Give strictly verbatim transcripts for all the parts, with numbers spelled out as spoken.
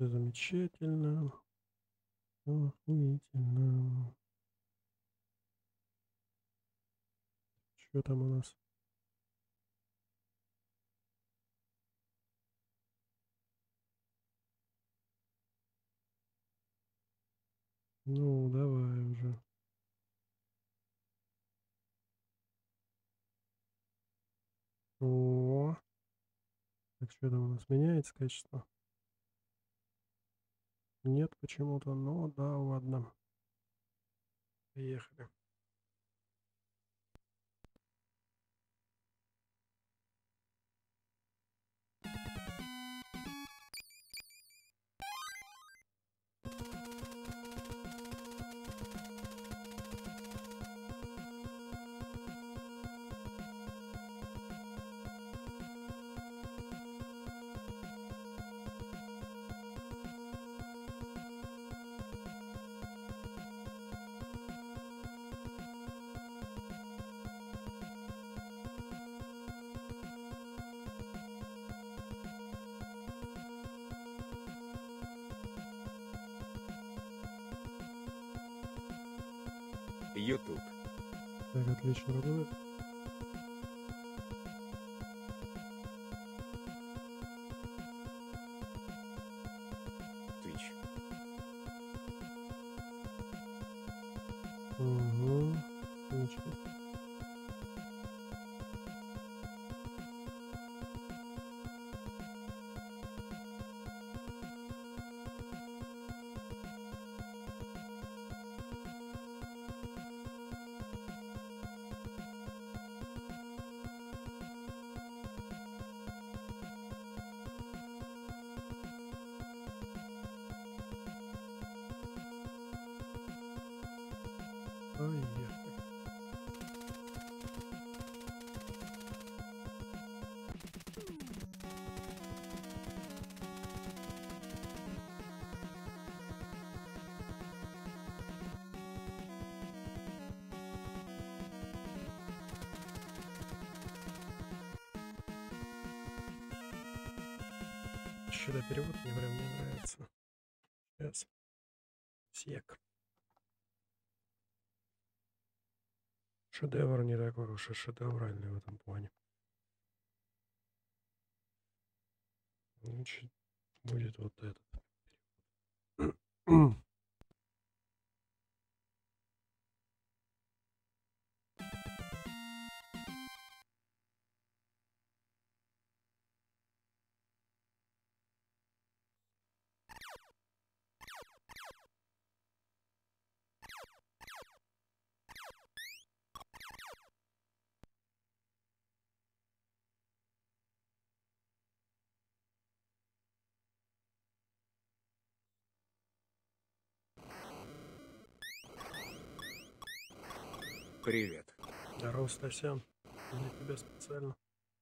Все замечательно. Охуительно. Что там у нас? Ну, давай уже. О. Так, что там у нас меняется качество? Нет, почему-то. Ну, да, ладно. Поехали. YouTube. Так, отлично работает. Twitch. Угу. Ничего. Поехали. Что-то перевод мне прям не нравится. Сейчас. Сек. Шедевр не такой уж и шедевральный в этом плане. Значит, будет вот этот. Привет. Здорово, Стасян. Для тебя специально.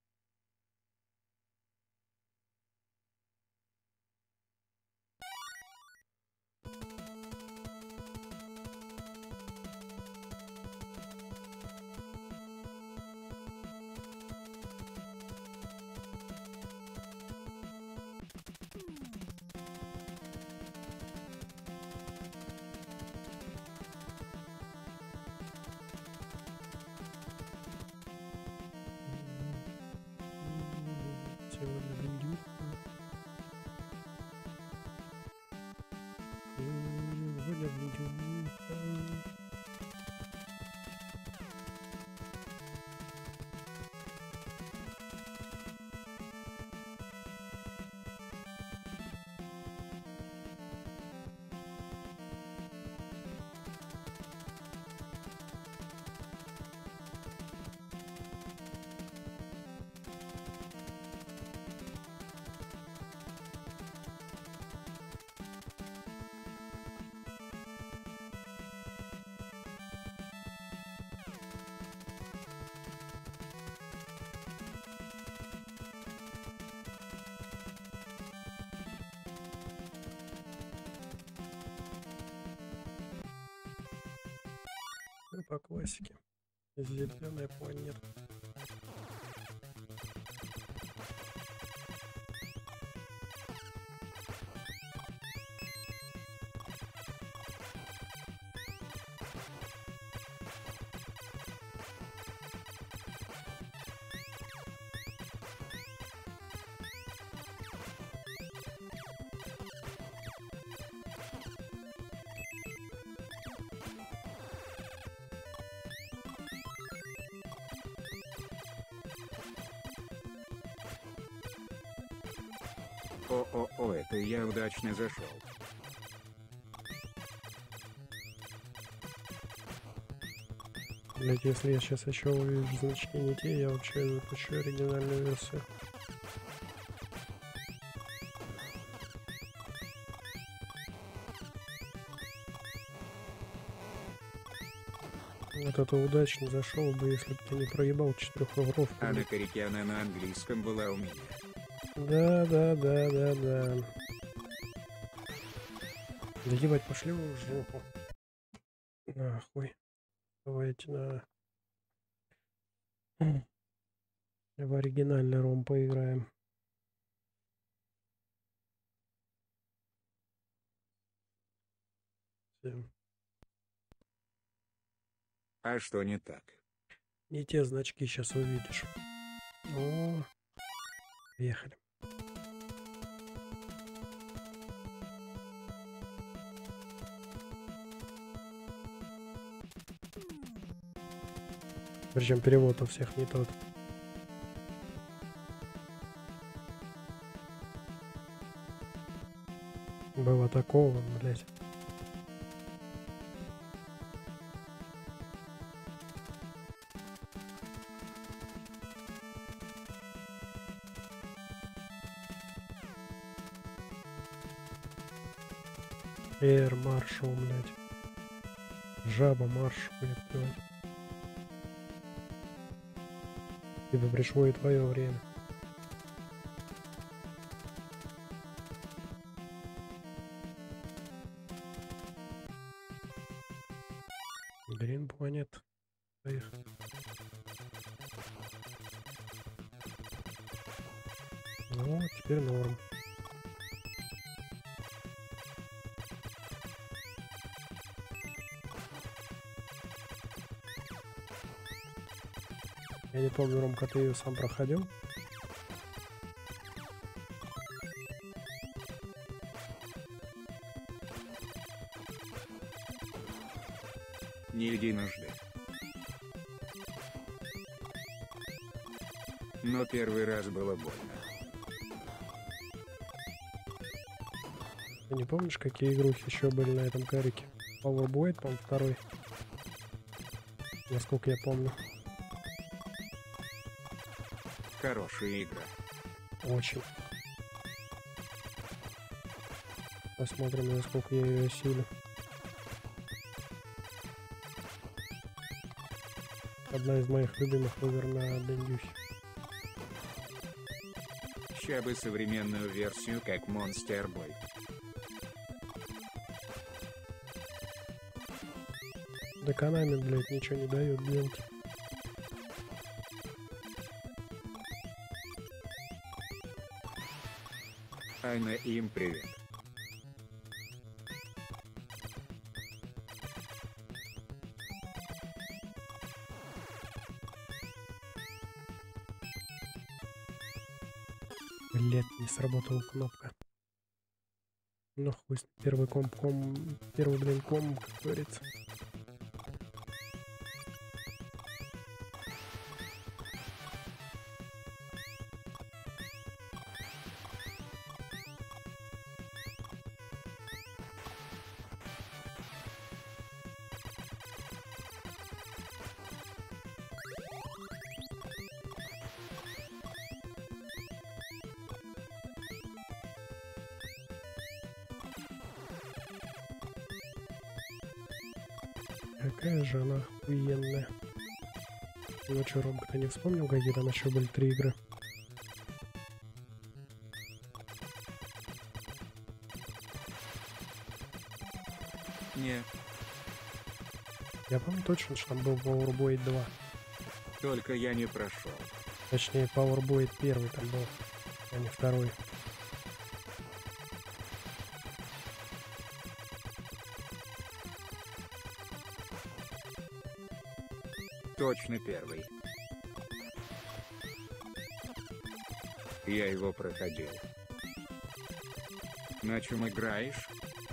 Сегодня видео. Сегодня видео. Ну, по классике. Зеленая планета. О-о-о, это я удачно зашел. Блять, если я сейчас еще увижу значки не те, я вообще запущу оригинальную версию. Вот это удачно зашел бы, если бы ты не проебал четырехугровку. Ада Корикиана на английском была у меня. Да, да, да, да, да. Да ебать, пошли вы в жопу. Нахуй. Давайте на... в оригинальный ром поиграем. Всем. А что не так? Не те значки сейчас увидишь. О, поехали. Причем перевод у всех не тот. Было такого, блять. Эйр маршал, блять. Жаба маршал, блядь. Тебе пришло и твое время. Грин планет. Поехали. Ну, теперь норм. Я не помню, Ромка, ты ее сам проходил? Не единожды. Но первый раз было больно. Ты не помнишь, какие игрухи еще были на этом карике? Powerboy, по-моему, второй. Насколько я помню. Хорошая игра. Очень. Посмотрим, насколько я ее осилю. Одна из моих любимых игр на Дендюхе. Ща бы современную версию, как Monster Boy. Да Konami, блядь, ничего не дает делать. Айна, им привет. Блядь, не сработала кнопка. Ну хуй с ним. Первый комп, ком, первый, блин, ком, как говорится. Какая же она охуенная. Ну чё, Ромка, ты не вспомнил, какие там еще были три игры? Не, Я помню точно, что там был Powerboy два. только я не прошел. Точнее, Powerboy первый там был, а не второй. Точно первый. Я его проходил. На чем играешь?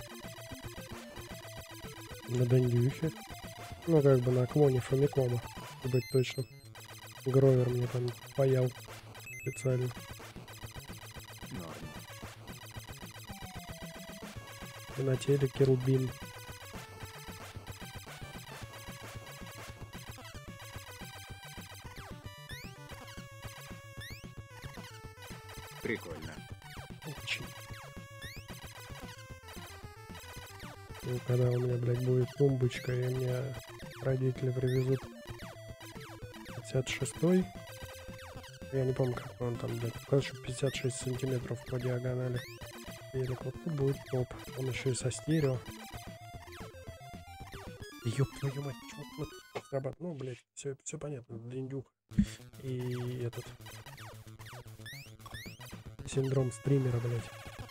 На Дендюхе. Ну, как бы на клоне Фамикома, чтобы быть точным. Гровер мне там паял специально. Норм. И на телеке Рубин. Прикольно. Очень. Ну, когда у меня, блядь, будет тумбочка, и мне родители привезут пятьдесят шестой. Я не помню, как он там, блядь. Короче, пятьдесят шесть сантиметров по диагонали. Телек, вот тут будет топ. Он еще и со стерео. Ёб твою мать, чего мы срабатываем? Ну, блядь, все, все понятно. Диндюк. И этот... Синдром стримера, блядь.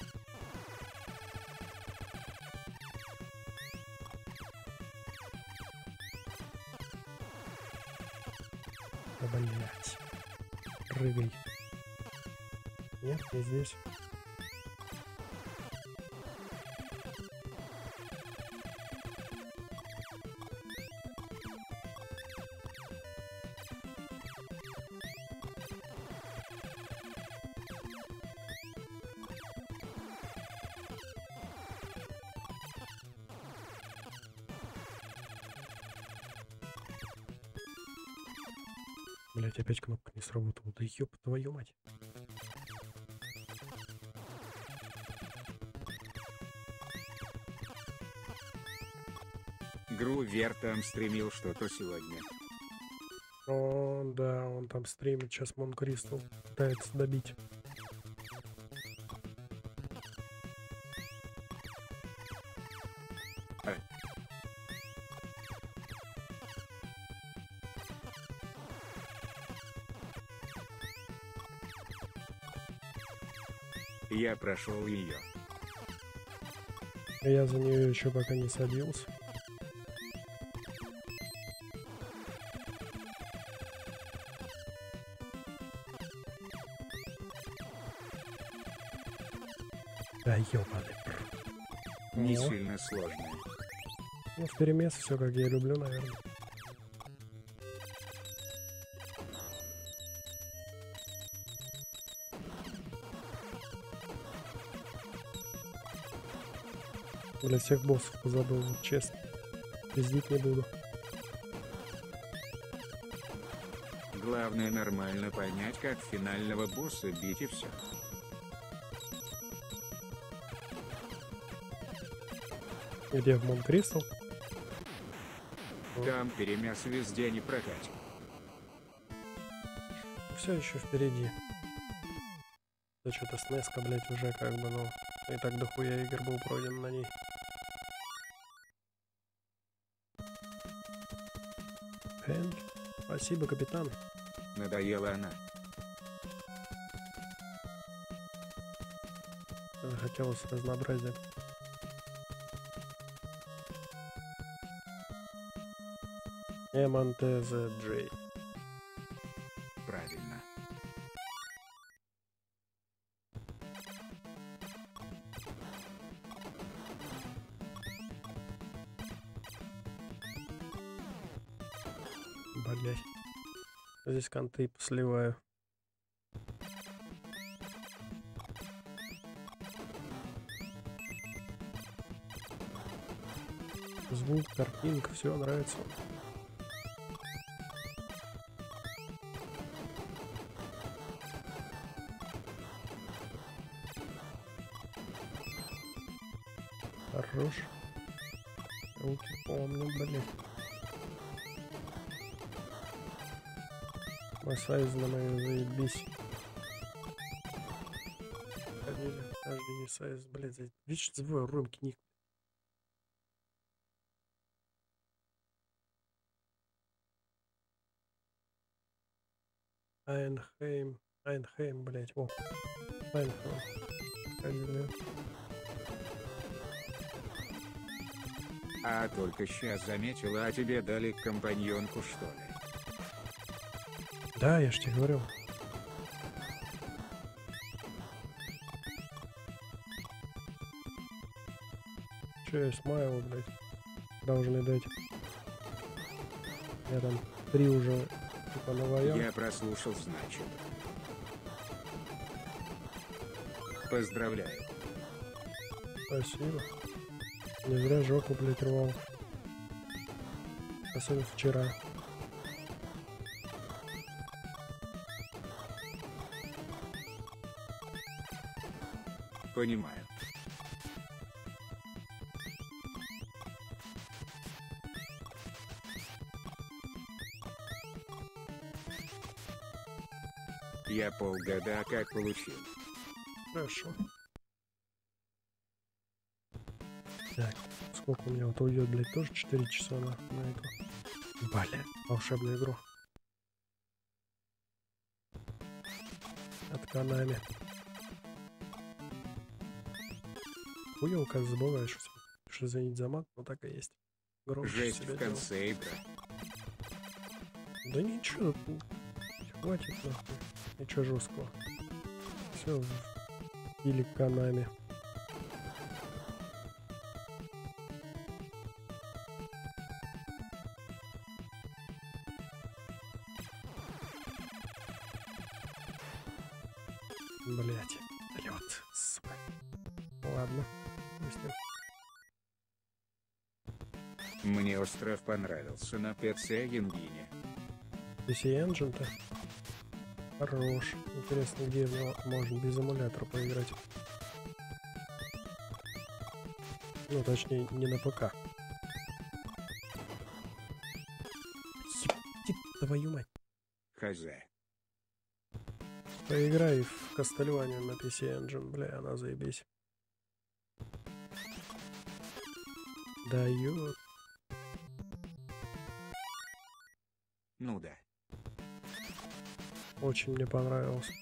Да, блядь. Прыгай. Нет, не здесь. Блять, опять кнопка не сработала. Да ёб твою мать. Грувер там стримил что-то сегодня. О, да, он там стримит. Сейчас Мон Кристал пытается добить. А. Я прошел ее. Я за нее еще пока не садился. Да ёбаный. Не О. сильно сложная. Ну, в перемес все как я люблю, наверное. Для всех боссов забыл, вот честно. Пиздить не буду. Главное нормально понять, как финального босса бить, и все. Где в Мон Кристал? Там перемес везде не прокатит. Все еще впереди. Да что-то снеска, блять, уже как бы, ну, и так дохуя игр был пройден на ней. Хэнк. Спасибо, капитан. Надоела она. Захотелось разнообразия. Эмантезе Джей. Правильно. Блять. Здесь конты сливаю. Звук, картинка, все нравится. Хорош. Руки помню, блин. Масайз на мою заебись. Ходили, каждый не сайз, блядь, за... Видишь, забываю ромки ник. Айнхейм, Айнхейм, блядь, о. Айнхейм. Ходили. А только сейчас заметила, а тебе дали компаньонку, что ли? Да, я ж тебе говорю. Че я смайл, блядь, должны дать. Я там три уже типа наваял. Я прослушал, значит. Поздравляю. Спасибо. Не зря жопу, блядь, рвал. Особенно вчера. Понимаю. Я полгода как получил. Хорошо. Так, сколько у меня вот уйдет, блядь, тоже четыре часа на, на эту, бля, волшебную игру. От канами. Хуёво, как забываешь, что извинить за мат, но так и есть. Громче Жесть себя в конце игры. делай. Да ничего, хватит нахуй. Ничего жесткого. Все или канами. Блять, лед, сука. Ладно, пусть. Мне остров понравился на пи си Engine. пи си Engine-то хорош. Интересно, где в него можно без эмулятора поиграть. Ну, точнее, не на ПК. Ебать твою мать. Хз. Поиграй в Castlevania на пи си Engine, бля, она заебись. Дает. Ну да. Очень мне понравилось.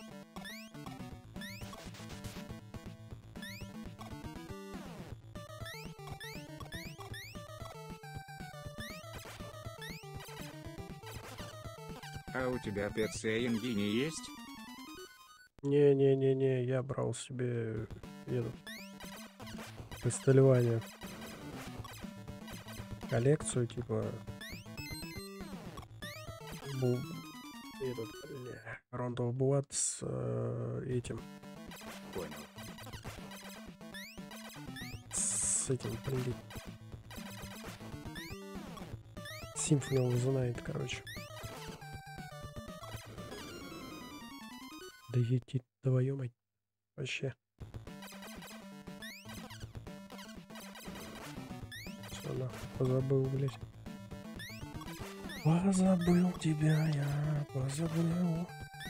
А у тебя пи си Engine есть? Не-не-не-не, я брал себе эту Castlevania коллекцию, типа бу... этот, бля, Round of Blood с э, этим, Понял. с этим, блин, Symphony of the Night, короче. Да ети твою мать, вообще. Все, нахуй, позабыл, блядь. Позабыл тебя я, позабыл.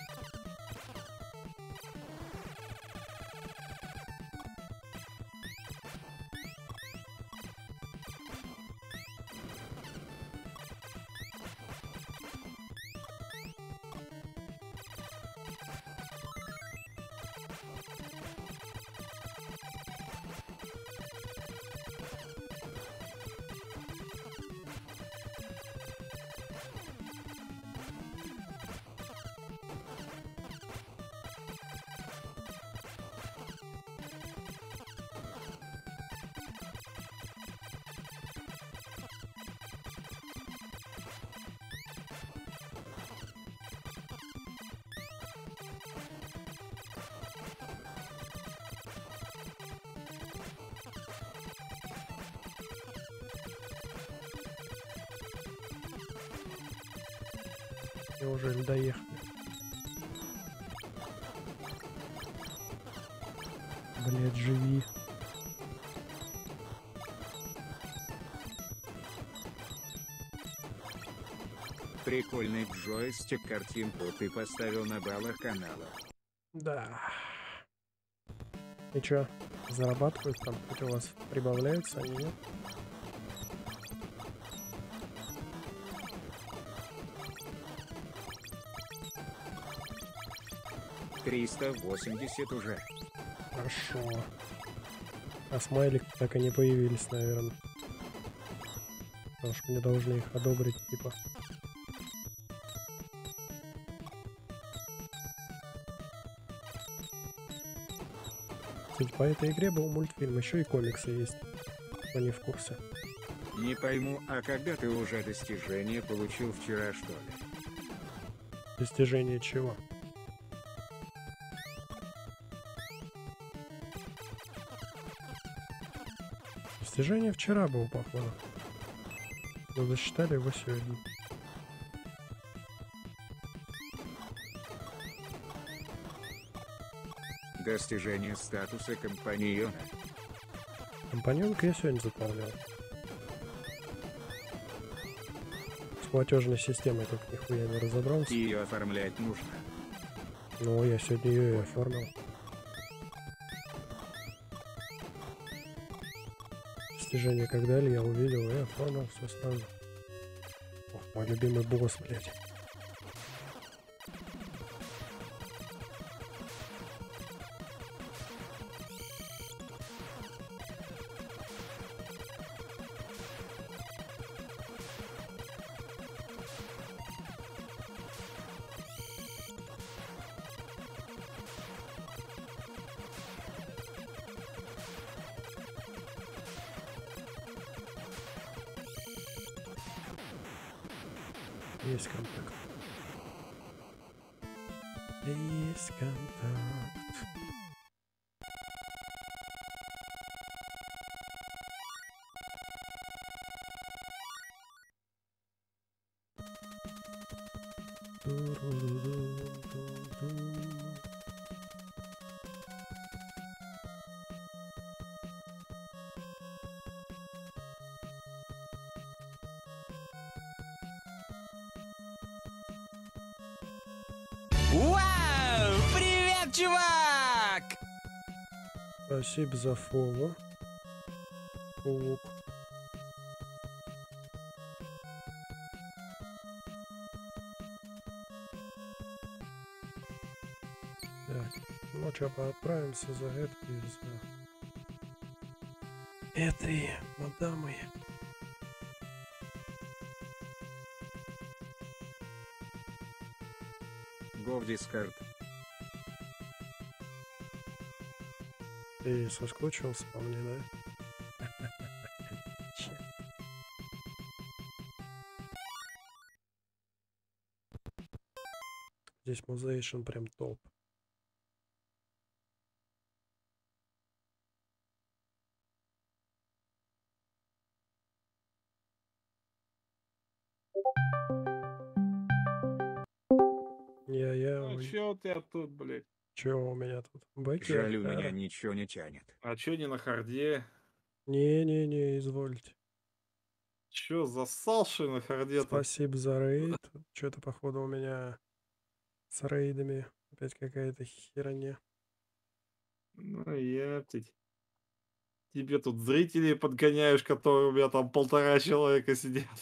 Неужели доехали? Блять, живи. Прикольный джойстик, картинку ты поставил на баллах канала. Да. И чё, зарабатывают там? Хоть у вас прибавляются, они нет? триста восемьдесят уже. Хорошо. А смайлик так и не появились, наверное. Потому что мне должны их одобрить, типа. Кстати, по этой игре был мультфильм, еще и комиксы есть. Кто не в курсе. Не пойму, а когда ты уже достижение получил вчера, что ли? Достижение чего? Достижение вчера был, походу. Но засчитали его сегодня. Достижение статуса компаньона. Компаньонка я сегодня заполнял. С платежной системой только нихуя не разобрался. Ее оформлять нужно. Ну, я сегодня ее и оформил. Достижение как дали, я увидел и оформил все сразу. Ох, мой любимый босс, блядь. Есть контакт. Есть контакт. Вау! Привет, чувак! Спасибо за фоллоу. Паук. Так, ну что, поотправимся за этой, за этой мадамой. Го в Дискорд. Ты соскучился по мне, да? Здесь музейшн прям топ. Я, я, Ну, ой, чё у тебя тут, блядь? чё у меня тут? Бэки? Жаль, у меня ничего не тянет. А чё не на харде? Не-не-не, извольте. Чё, засалший на харде-то? Спасибо за рейд. Что-то, походу, у меня с рейдами опять какая-то херня. Ну, ептить. Тебе тут зрители подгоняешь, которые у меня там полтора человека сидят.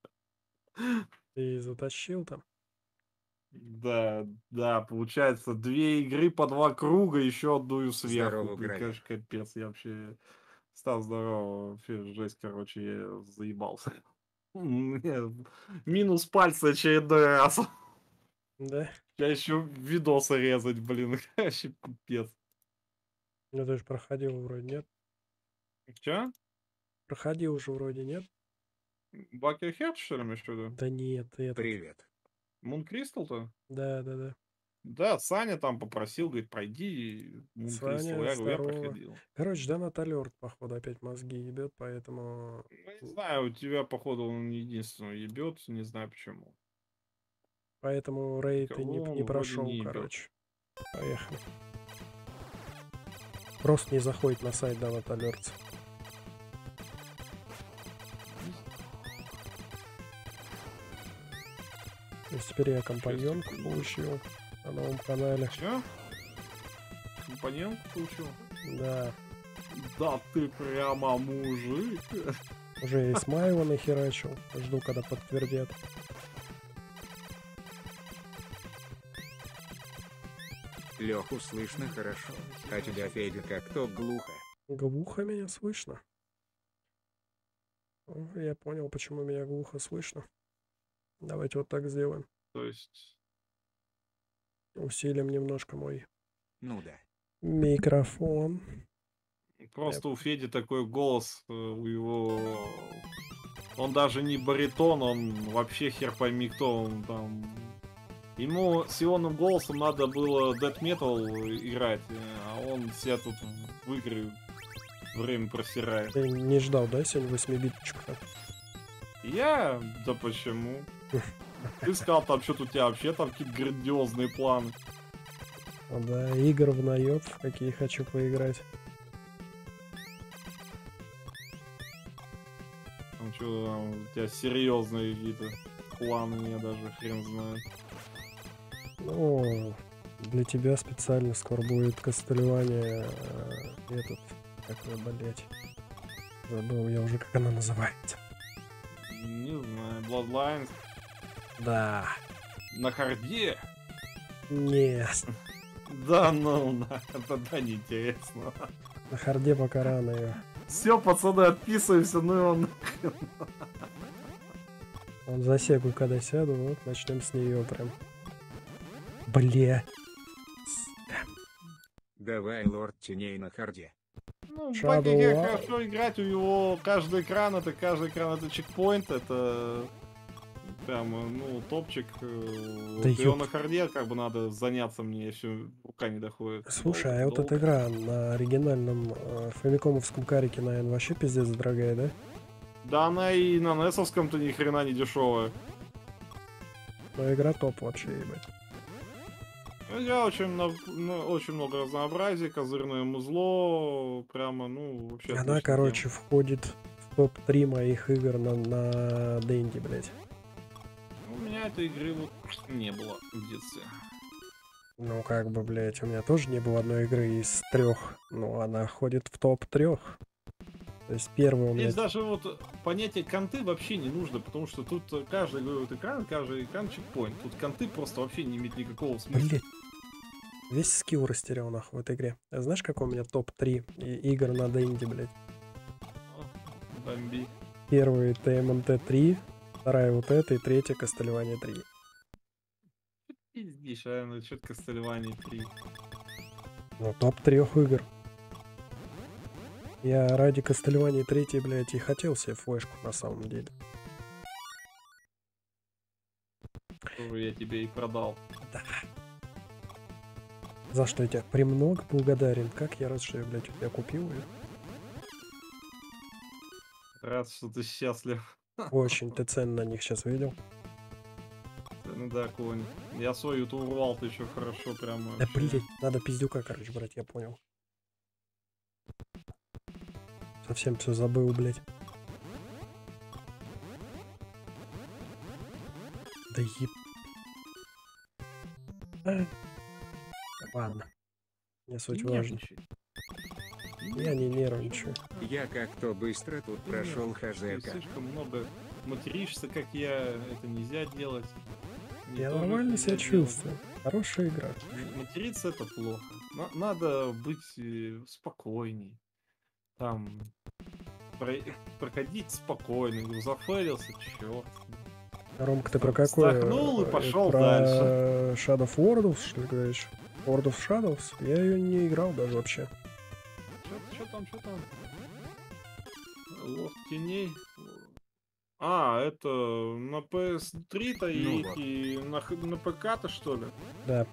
Ты затащил там? Да, да, получается, две игры по два круга, еще одну сверху. Здорово, Блин, Грави. конечно, капец, я вообще... Став здорово, вообще жесть, короче, я заебался. Мне минус пальца очередной раз. Да? Я еще видосы резать, блин, вообще пипец. Ну ты же проходил вроде, нет? Че? Проходил уже вроде, нет? Бакерхед, что ли, имеешь в виду? Да нет, это... Привет. Мун Кристал-то? Да, да, да. Да, Саня там попросил, говорит, пройди Мун Саня, Кристал. Я говорю, я здорово. проходил. Короче, да, Наталерт, походу, опять мозги ебет, поэтому... Ну, не знаю, у тебя, походу, он единственный ебет, не знаю почему. Поэтому рейд и не, Кого он не вроде прошел, не ебет. короче. Поехали. Просто не заходит на сайт Donut Alerts. То есть теперь я компаньонку получил на новом канале. Че? Компаньонку получил? Да. Да ты прямо мужик. Уже и Смайла нахерачил. Жду, когда подтвердят. Леху слышно хорошо. А тебя, Федя, как-то глухо. Глухо меня слышно? О, я понял, почему меня глухо слышно. Давайте вот так сделаем. То есть... Усилим немножко мой Ну да. микрофон. Просто у Феди такой голос, э, у его... Он даже не баритон, он вообще хер пойми кто он там. Ему с ионным голосом надо было Death Metal играть, а он себя тут в игры время просирает. Ты не ждал, да, сегодня восьмибиточку-то? Я? Да почему? Ты сказал, там что-то у тебя вообще там какие-то грандиозные планы. Ну да, игр в наеб, в какие хочу поиграть. Там что, там у тебя серьезные какие-то планы, я даже хрен знает. Ну, для тебя специально скоро будет Castlevania, э, этот, как ее, блять. Забыл я уже, как она называется. Не знаю, Bloodlines Да. на харде? Нет. Да ну, на, тогда неинтересно. На харде пока рано ее. Все, пацаны, отписываемся, ну и он... Он за Сегу когда сяду, вот начнем с нее прям. Бля. Давай, лорд теней на харде. Ну, в Shadow баге War. хорошо играть, у него каждый экран, это каждый экран это чекпоинт, это прямо, ну, топчик. э, Да вот его ёп. на харде как бы надо заняться мне, еще рука не доходит. Слушай, а Долго, вот эта долго. игра на оригинальном э, фамикомовском карике, наверное, вообще пиздец дорогая, да? Да она и на несовском-то ни хрена не дешевая. Но игра топ вообще, ебать. Я очень, на- на- очень много разнообразия, козырное музло, прямо, ну, вообще. Она, отличная короче, входит в топ три моих игр на, на Денди, блядь. тема. У меня этой игры вот не было в детстве. Ну, как бы, блядь, у меня тоже не было одной игры из трех, но она входит в топ трех. То есть первый у меня... Здесь даже вот понятие конты вообще не нужно, потому что тут каждый, говорю, вот экран, каждый экран чекпоинт. Тут конты просто вообще не имеют никакого смысла. Блядь. Весь скилл растерял, нахуй, в этой игре. А знаешь, какой у меня топ три игр на Денди, блядь? Бомби. Первый ти эм эн ти три, вторая вот эта и третья Castlevania три. Пиздишь, а ну что-то Castlevania три. Ну, топ трех игр. Я ради Castlevania три, блядь, и хотел себе флешку на самом деле. Которую я тебе и продал. Да. За что я тебе премного благодарен. Как я рад, что я, блядь, у тебя купил ее. Рад, что ты счастлив. Очень ты цены на них сейчас видел. Ну да, конь. Я свою урвал, ты еще хорошо прямо. Да, вообще. блядь, надо пиздюка, короче, брать, я понял. Совсем все забыл, блядь. Да еб... А. Ладно. Не суть Не важно. нервничай. Я не нервничаю. Я как-то быстро тут Не прошел нервничай. Ты хазека. слишком много материшься, как я. Это нельзя делать. Мне Я тоже нормально нельзя себя делать. чувствую. Хорошая игра. Материться это плохо. На- надо быть э, спокойней. Там про- проходить спокойно. Говорю, зафейлился, черт. Ромка, ты про какой? Вздохнул и Э, пошел про дальше. Shadow of Worlds, что ли, говоришь? World of Shadows? Я ее не играл даже вообще. Что там, что там? Лорд теней. А, это на пи эс три-то и, Ну вот. и на, х- на ПК-то, что ли? Да.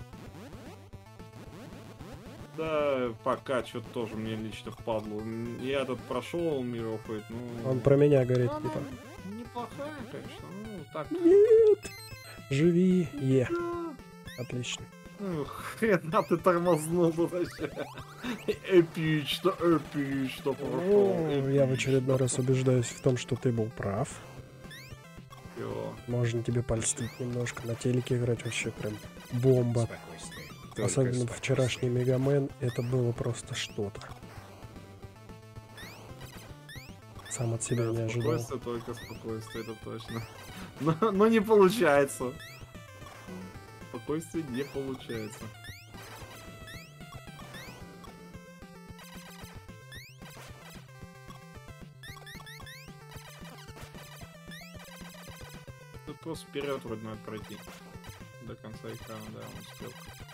Да, пока что-то тоже мне лично впадло. М, Я этот прошел Мир оф Фейт, ну... Он про меня говорит, она типа. неплохая, конечно, ну, так... Нет! Живи! Е. Да. Отлично. Ну, хрена ты тормознул тут вообще. Эпично, эпично прошел. Ну, я в очередной раз убеждаюсь в том, что ты был прав. Всё. Можно тебе польстить немножко. На телеке играть вообще прям бомба. Спокойствие. Только Особенно спокойствие. вчерашний Мегамен, это было просто что-то. Сам от себя Да, не ожидал. спокойствие, только спокойствие, это точно. Но, но не получается. Спокойствие не получается. Тут просто вперед вроде надо пройти. До конца экрана, да, он успел.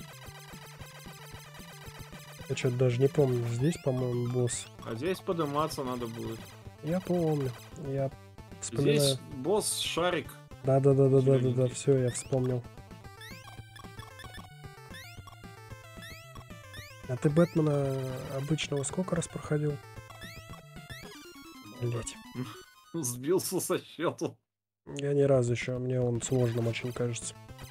Я что-то даже не помню. Здесь, по-моему, босс. А здесь подниматься надо будет. Я помню. Я вспоминаю. Здесь босс шарик. Да-да-да-да-да-да-да. зелёненький. Все, я вспомнил. А ты Бэтмена обычного сколько раз проходил? Блять. Сбился со счету. Я ни разу еще, мне он сложным очень кажется.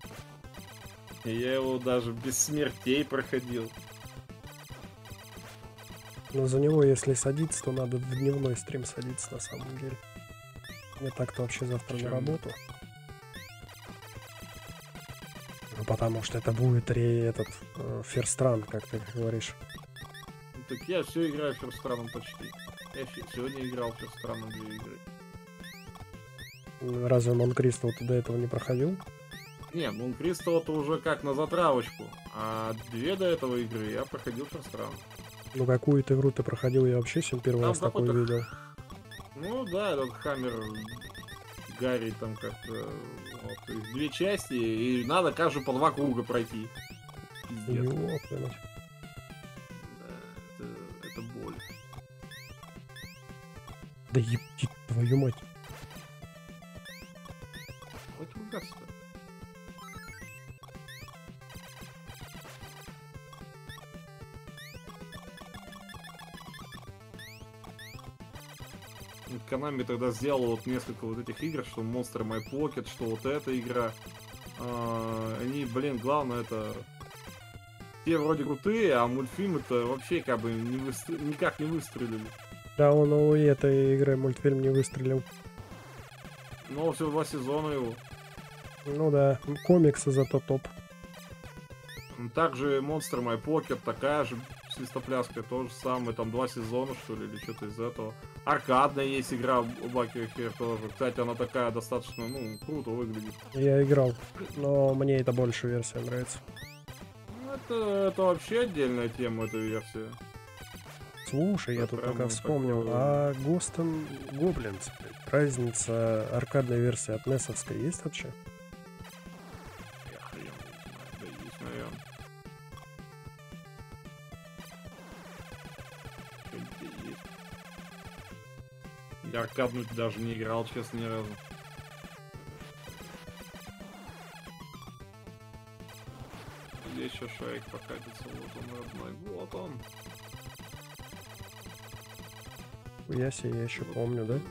Я его даже без смертей проходил. Но за него, если садиться, то надо в дневной стрим садиться на самом деле. Мне так-то вообще завтра на работу. Ну, потому что это будет ре этот э, ферстран, как ты говоришь. Ну, так я все играю в ферстраном почти. Я щ- сегодня играл в ферстраном две игры. Разве Монкристал ты до этого не проходил? Не, Мун Кристалл это уже как на затравочку. А две до этого игры я проходил ферстраном. Ну какую-то игру ты проходил, я вообще сегодня первый Там раз такой какой-то видел. Ну да, этот Хаммер Гарри там как-то вот, их две части, и надо каждую по два круга пройти. Пиздец. Ёпта. Да, это, это боль. Да ебать твою мать. Хоть ругаться-то. Konami тогда сделал вот несколько вот этих игр, что Monster My Pocket, что вот эта игра. А, они, блин, главное это... Те вроде крутые, а мультфильмы-то вообще как бы не выстр... никак не выстрелили. Да, он у этой игры мультфильм не выстрелил. Но всего два сезона его. Ну да, комиксы зато топ. Также Monster My Pocket, такая же свистопляска, то же самое, там два сезона, что ли, или что-то из этого. Аркадная есть игра Bucky Here тоже. Кстати, она такая достаточно, ну, круто выглядит. Я играл, но мне это больше версия нравится. Это, это вообще отдельная тема, эта версия. Слушай, я Это тут прям пока вспомнил, такое- а Ghost and Goblins, блядь, разница аркадной версии от несовской есть вообще? Я хрен его знаю, да есть, наверное. Что-нибудь есть. Я аркадную даже не играл, честно, ни разу. Здесь еще Шрек покатится, вот он родной, вот он. Я себе я еще помню, да?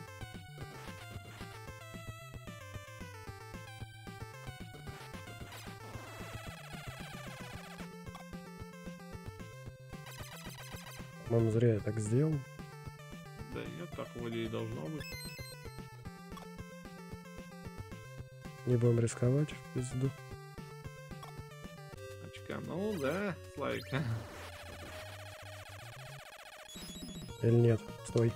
По-моему, зря я так сделал. Да нет, так вроде и должно быть. Не будем рисковать, в пизду. Очка, ну да, Славик. Или нет? Стой.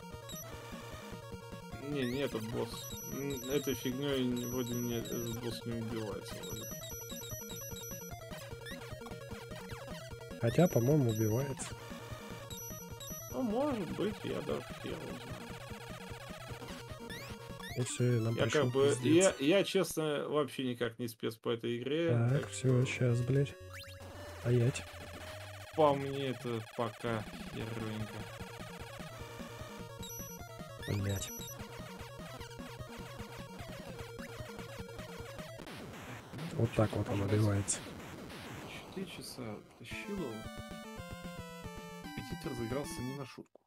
Не, не этот босс. М, Этой фигней вроде не, этот босс не убивается вроде. Хотя, по-моему, убивается. Ну, может быть, я даже хер его знаю. И все, нам Я пришел как бы, пиздец. я, я, честно, вообще никак не спец по этой игре. Так, все, что сейчас, блядь. Стоять. По мне это пока херовенько. Блять. Вот так вот он убивается. Четыре часа тащил его. Аппетит разыгрался не на шутку.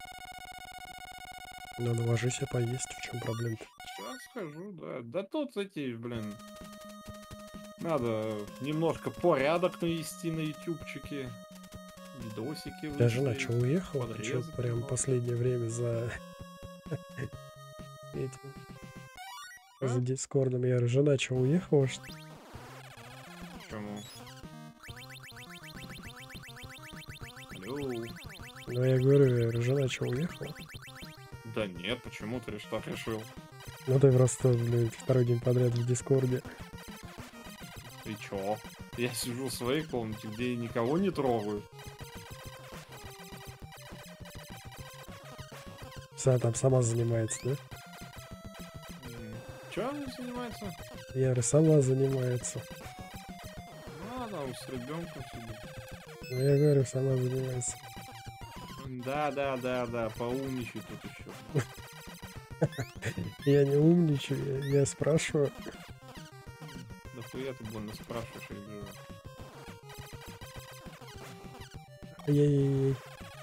Надо ложись и поесть, в чем проблема-то? Сейчас скажу, да. Да тут эти, блин. Надо немножко порядок навести на ютубчике. Видосики. Я жена выставить. что, уехала? Ты что, подрезать прям надо. последнее время за... этим... А? За дискордом. Я говорю, жена что, уехала, что ли? Почему? Алло. Ну, я говорю, я говорю, жена что, уехала? Да нет, почему ты реш- так решил? Ну, ты просто, блядь, второй день подряд в дискорде. И чё? Я сижу в своей комнате, где я никого не трогаю. Вся там сама занимается, да? М, Чё она занимается? Я говорю, сама занимается. Ну, она с ребенком сидит. Ну, я говорю, сама занимается. Да, да, да, да, поумничай тут еще. Я не умничаю, я, я спрашиваю. Да хуя ты больно спрашиваешь, я вижу. Ей-ей-ей.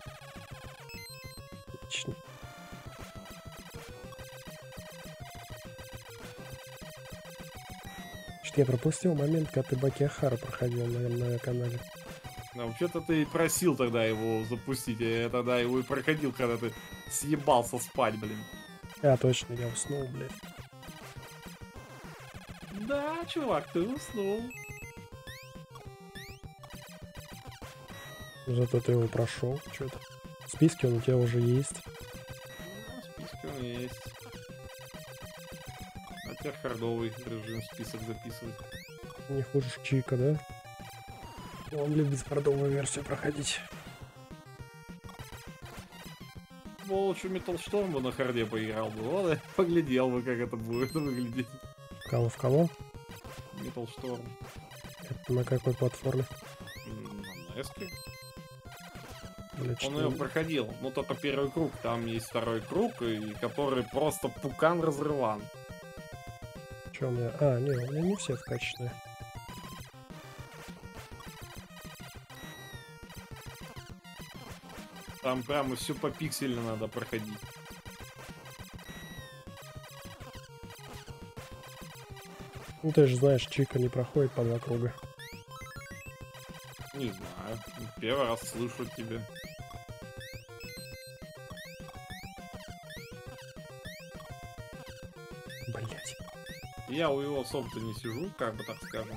Отлично. Что я пропустил момент, когда ты Бакиахара проходил на, на канале. Да, вообще-то ты просил тогда его запустить, а я тогда его и проходил, когда ты съебался спать, блин. А, точно, я уснул, блядь. Да, чувак, ты уснул. Зато ты его прошел, что-то. В списке он у тебя уже есть. Ну, в списке он есть. А теперь хардовый режим список записывать. Не хуже Чика, да? Он любит хардовую версию проходить. Ну, лучше Metal Storm бы на харде поиграл бы. Вот, поглядел бы, как это будет выглядеть. Кого в кого? Metal Storm. Это на какой платформе? М, На эске. Блядь, Он что- ее проходил. Ну, только первый круг. Там есть второй круг, и который просто пукан разрыван. Чё у меня? А, не, у меня не все качественные. Там прямо все по пиксельно надо проходить. Ну ты же знаешь, Чика не проходит по два круга. Не знаю. Первый раз слышу от тебя. Блять. Я у его особо-то не сижу, как бы так скажем.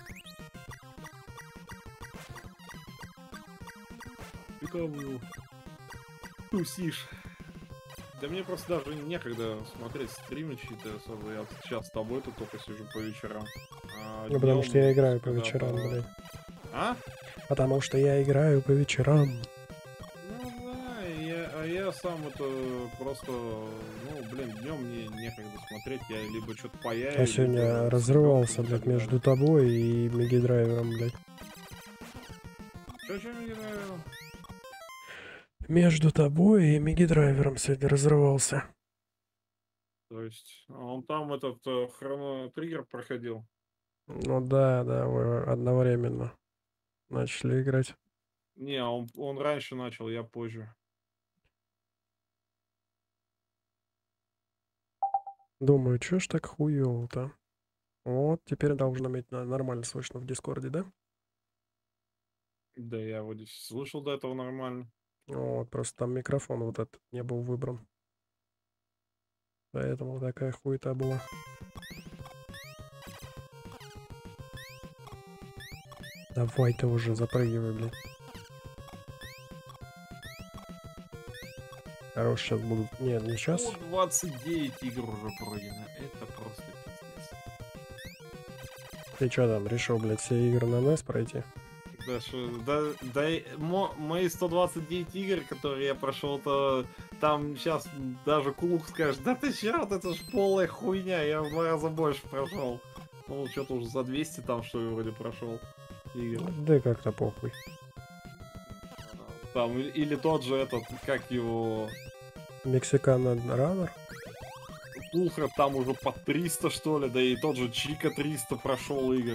Ты кого? Тусишь. Да мне просто даже некогда смотреть стримы чьи-то особо. Я сейчас с тобой тут только сижу по вечерам. А Ну потому днём что я играю по когда вечерам, по- блядь. А? Потому что я играю по вечерам. Ну да, я, а я сам это просто, ну блин, днем мне некогда смотреть, я либо что-то паяю. Я сегодня либо с разрывался, ребёнком и блядь, так далее. между тобой и Мегадрайвером, блядь. Чё, чё мне нравилось? Между тобой и Мегадрайвером сегодня разрывался. То есть, а он там этот э, хроно-триггер проходил. Ну да, да, вы одновременно начали играть. Не, а он, он раньше начал, я позже. Думаю, чё ж так хуёво-то? Вот, теперь должно быть на- нормально слышно в Дискорде, да? Да, я вот здесь слышал до этого нормально. Вот, просто там микрофон вот этот не был выбран. Поэтому такая хуета была. Давай ты уже запрыгивай, блядь. Хорош, сейчас будут... Нет, не сейчас. сто двадцать девять игр уже пройдено. Это просто пиздец. Ты чё там, решил, блядь, все игры на эн и эс пройти? Да, шо, да, да, и мо- мои сто двадцать девять игр, которые я прошел, то там сейчас даже Кулук скажет, да ты чё, вот это ж полная хуйня, я в два раза больше прошел. Ну, что-то уже за двести там, что ли, вроде прошел игр. Да как-то похуй. Там, и- или тот же этот, как его, Мексикана Раннер? Пулхра там уже по триста, что ли, да и тот же Чика триста прошел игр.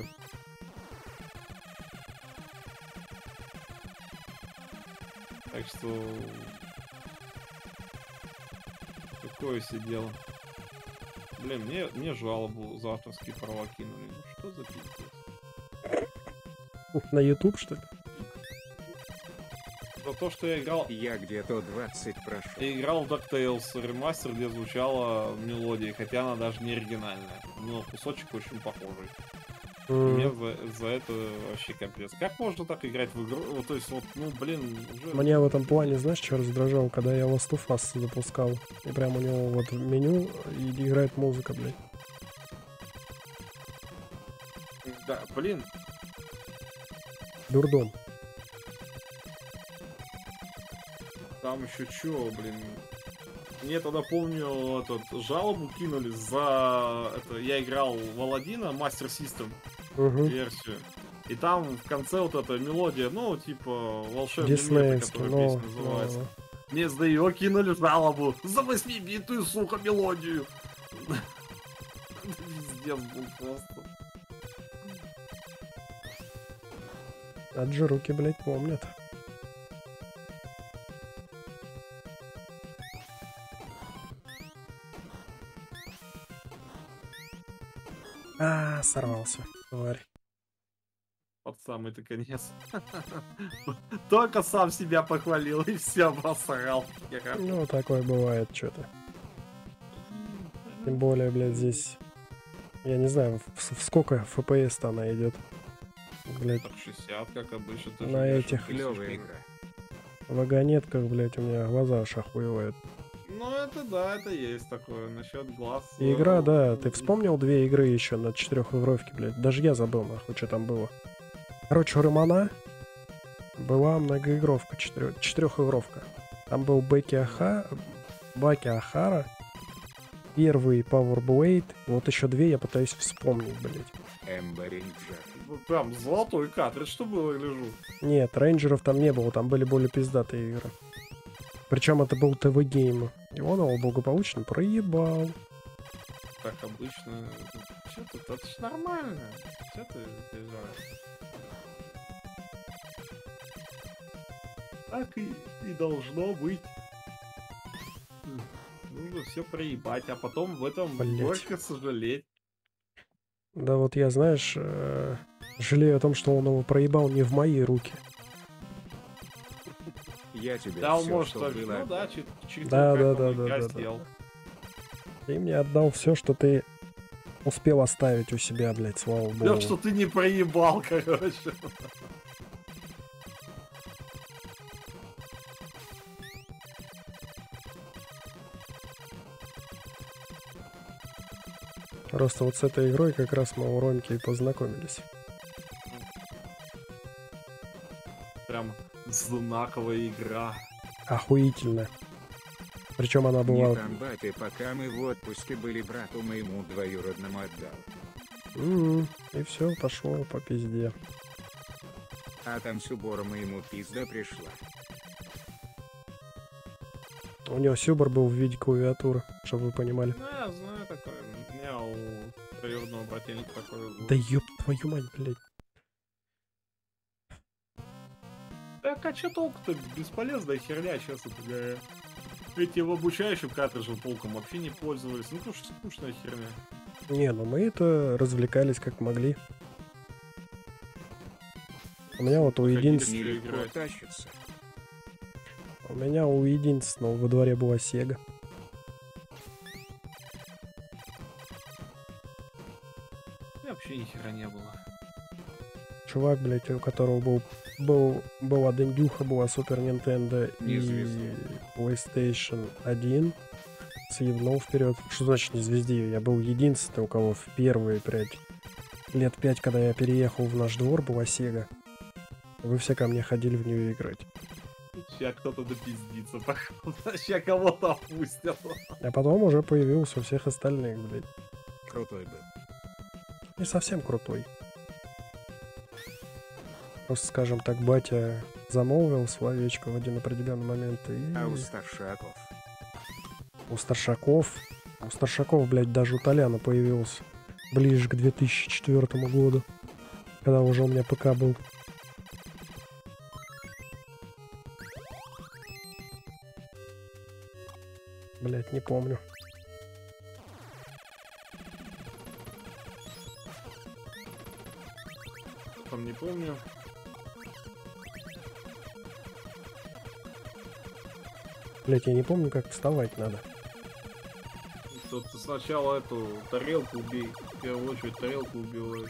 Так что... Такое себе дело. Блин, мне, мне жалобу за авторские права кинули. Ну что за пиздец? На YouTube, что ли? За то, что я играл... Я где-то двадцать прошел. Я играл в DuckTales ремастер, где звучала мелодия, хотя она даже не оригинальная. Но кусочек очень похожий. И М, мне за, за это вообще капец. Как можно так играть в игру? Вот, то есть, вот, ну, блин, уже... Мне в этом плане, знаешь, что раздражало, когда я Last of Us запускал. И прям у него вот в меню и играет музыка, блядь. Да, блин, Дурдом. там еще чё, блин. Мне тогда, помню, этот, жалобу кинули за... Это, я играл в Аладдина, Master System Угу. версию. И там в конце вот эта мелодия, ну, типа, волшебный мир, Диснеевский, которая но... песня называется. Мне за ее кинули жалобу за восьмибитую, сука, мелодию. Пиздец был просто. Аджи руки, блядь, помнят. А, сорвался, тварь. Под самый-то конец. Только сам себя похвалил и все обосрал. Ну, такое бывает что-то. Тем более, блядь, здесь... Я не знаю, в, в сколько эф пи эс-то она идет. Блядь, шестьдесят, как обычно. ты на живешь, этих ты Клевая сидишь. игра. вагонетках, блядь, у меня глаза аж охуевают. Ну, это да, это есть такое. Насчет глаз. И игра, э, да, ты вспомнил две игры еще на четырехигровке, блядь? Даже я забыл, нахуй, что там было. Короче, у Романа была многоигровка, четырех, четырехигровка. Там был Беки Аха, Баки Ахара, первый Power Blade, вот еще две я пытаюсь вспомнить, блядь. Эмбер Рейнджер. Ну, прям золотой картридж, что было, гляжу. Нет, рейнджеров там не было, там были более пиздатые игры. Причем это был ТВ-гейм. И он его благополучно проебал. Так обычно. Че тут? Это ж нормально. Че ты переживаешь? Так и, и должно быть. Нужно все проебать, а потом в этом Блять. горько сожалеть. Да вот я, знаешь, э, жалею о том, что он его проебал не в мои руки. Я тебе Да, он всё, может что так, было, ну да, чуть чуть Да, как да, он да, и да, да, да. хотел. Ты мне отдал все, что ты успел оставить у себя, блядь, слава богу. Да, что ты не проебал, короче. Просто вот с этой игрой как раз мы у Ромки и познакомились. Прям знаковая игра. Охуительно. Причем она Не была... комбаты, пока мы в отпуске были, брату моему двоюродному отдал. М-м, и все, пошло по пизде. А там с убором ему пизда пришла. У него сюбор был в виде клавиатуры, чтобы вы понимали. Ну, я знаю такое. У меня у троюродного брательника такое было. Да ёб твою мать, блядь. Так, а чё толку-то? Бесполезная херня, честно говоря. Этим обучающим картриджем толком вообще не пользовались. Ну, потому что скучная херня. Не, ну мы это развлекались как могли. У меня вот у Ходили единственного... Или Нелегко играть. тащится. У меня у единственного во дворе была Сега. У меня вообще ни хера не было. Чувак, блядь, у которого был, был была Дендюха, была Супер Нинтендо и Неизвестный. PlayStation один. Съебнул вперед. Что значит не звезди? Я был единственный, у кого в первые, блядь, лет пять, когда я переехал в наш двор, была Сега. Вы все ко мне ходили в нее играть. Сейчас кто-то допиздится, походу. Сейчас кого-то опустят. А потом уже появился у всех остальных, блядь. Крутой был. Не совсем крутой. Просто, скажем так, батя замолвил словечко в один определенный момент, и А у старшаков? у старшаков, у старшаков, блядь, даже у Толяна появился ближе к две тысячи четвёртому году, когда уже у меня ПК был. Блядь, не помню. Там не помню. Блядь, я не помню, как вставать надо. Тут сначала эту тарелку убей. В первую очередь тарелку убивают.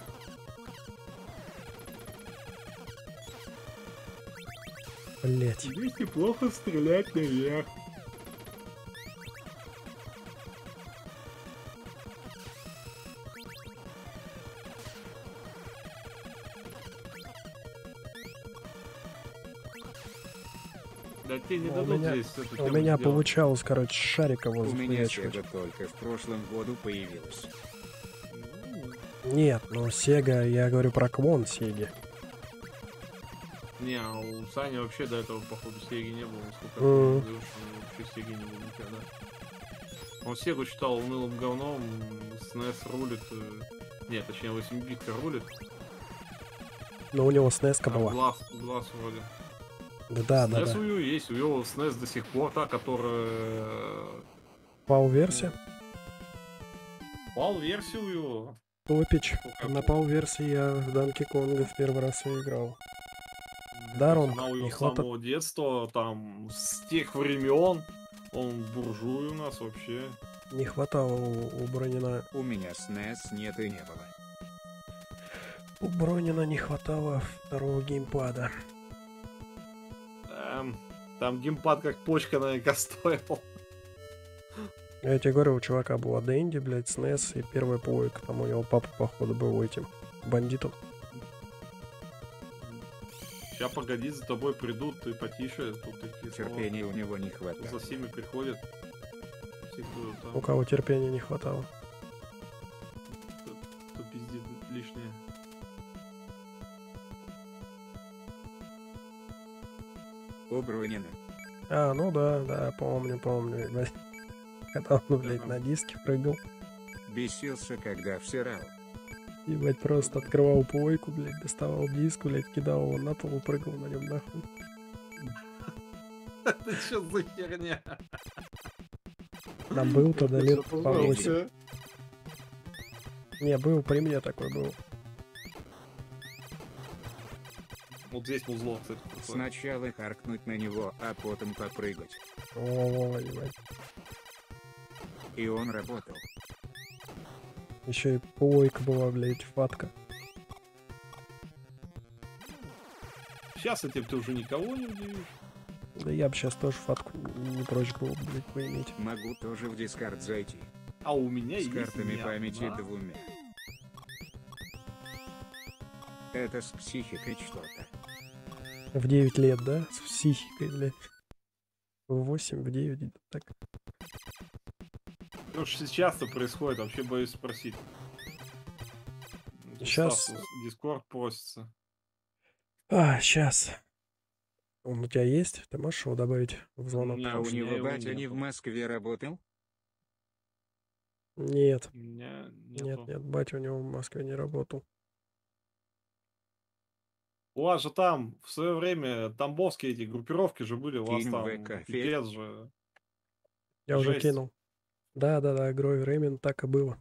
Блядь. Здесь неплохо стрелять наверх. Да тебе не У дадут меня- здесь эту У тему меня сделать. получалось, короче, шарика У вот меня захуячивать. Сега только в прошлом году появилась. Ну, Нет, ну Сега, я говорю про клон Сеги. не, а у Сани вообще до этого, походу, Сеги не было. Сколько Мгм. я помню, что он вообще Сеги не было никогда. Он Сегу считал унылым говном, СНЕС рулит. э, Нет, точнее, восемь-битка рулит. Но у него снеска А была. глаз, глаз вроде. Да, да, да, СНЕС да. у него есть, у него СНЕС до сих пор та, которая... Пал-версия? Пал версию его. Топич. Ну, как На бы. пол-версии я в Данки Конга в первый раз и играл. Да, Ром, Она у не него с хватает. самого детства, там, с тех времен. Он буржуй у нас вообще. Не хватало у, у Бронина. У меня с НЕС нет и не было. У Бронина не хватало второго геймпада. Эм, там геймпад как почка наверняка стоил. Я тебе говорю, у чувака была Дэнди, блядь, с НЕС и первая плойка. Там у него папа, походу, был этим бандитом. Сейчас погоди, за тобой придут, ты потише. Тут такие слова. Терпения у него не За хватает. всеми приходят. Все, кто там, У кого терпения не хватало. кто, кто пиздит лишнее. У Бронина. А, ну да, да, помню, помню, ебать. Когда он, блядь, на диске прыгал. Бесился, когда всирал. Ебать, просто открывал плойку, блядь, доставал диск, блядь, кидал его на пол и прыгал на нем нахуй. Это что за херня? Нам был тогда лет по восемь. Всё. Не, был, при мне такой был. Вот здесь музло, кстати. такое. Сначала харкнуть на него, а потом попрыгать. О, ебать. И он работал. Еще и плойка была, блядь, фатка. Сейчас этим ты уже никого не удивишь. Да я бы сейчас тоже фатку не прочь был, блядь, поиметь. Могу тоже в дискард зайти. А у меня С есть картами не памяти одна. двумя. Это с психикой что-то. В девять лет, да? С психикой, блядь. В восемь, в девять, где-то так. Что ж сейчас-то происходит, вообще боюсь спросить. Щас- Дискорд просится. А, сейчас. Он у тебя есть? Ты можешь его добавить в звонок? Не, А у уж него его батя не нету. в Москве работал? Нет, У меня нет, нету. нет, батя у него в Москве не работал. У вас же там в свое время тамбовские эти группировки же были, у вас Кинь в там ВК, Федь. пипец же. Я уже Жесть. кинул. Да, да, да, Грой Реймен, так и было.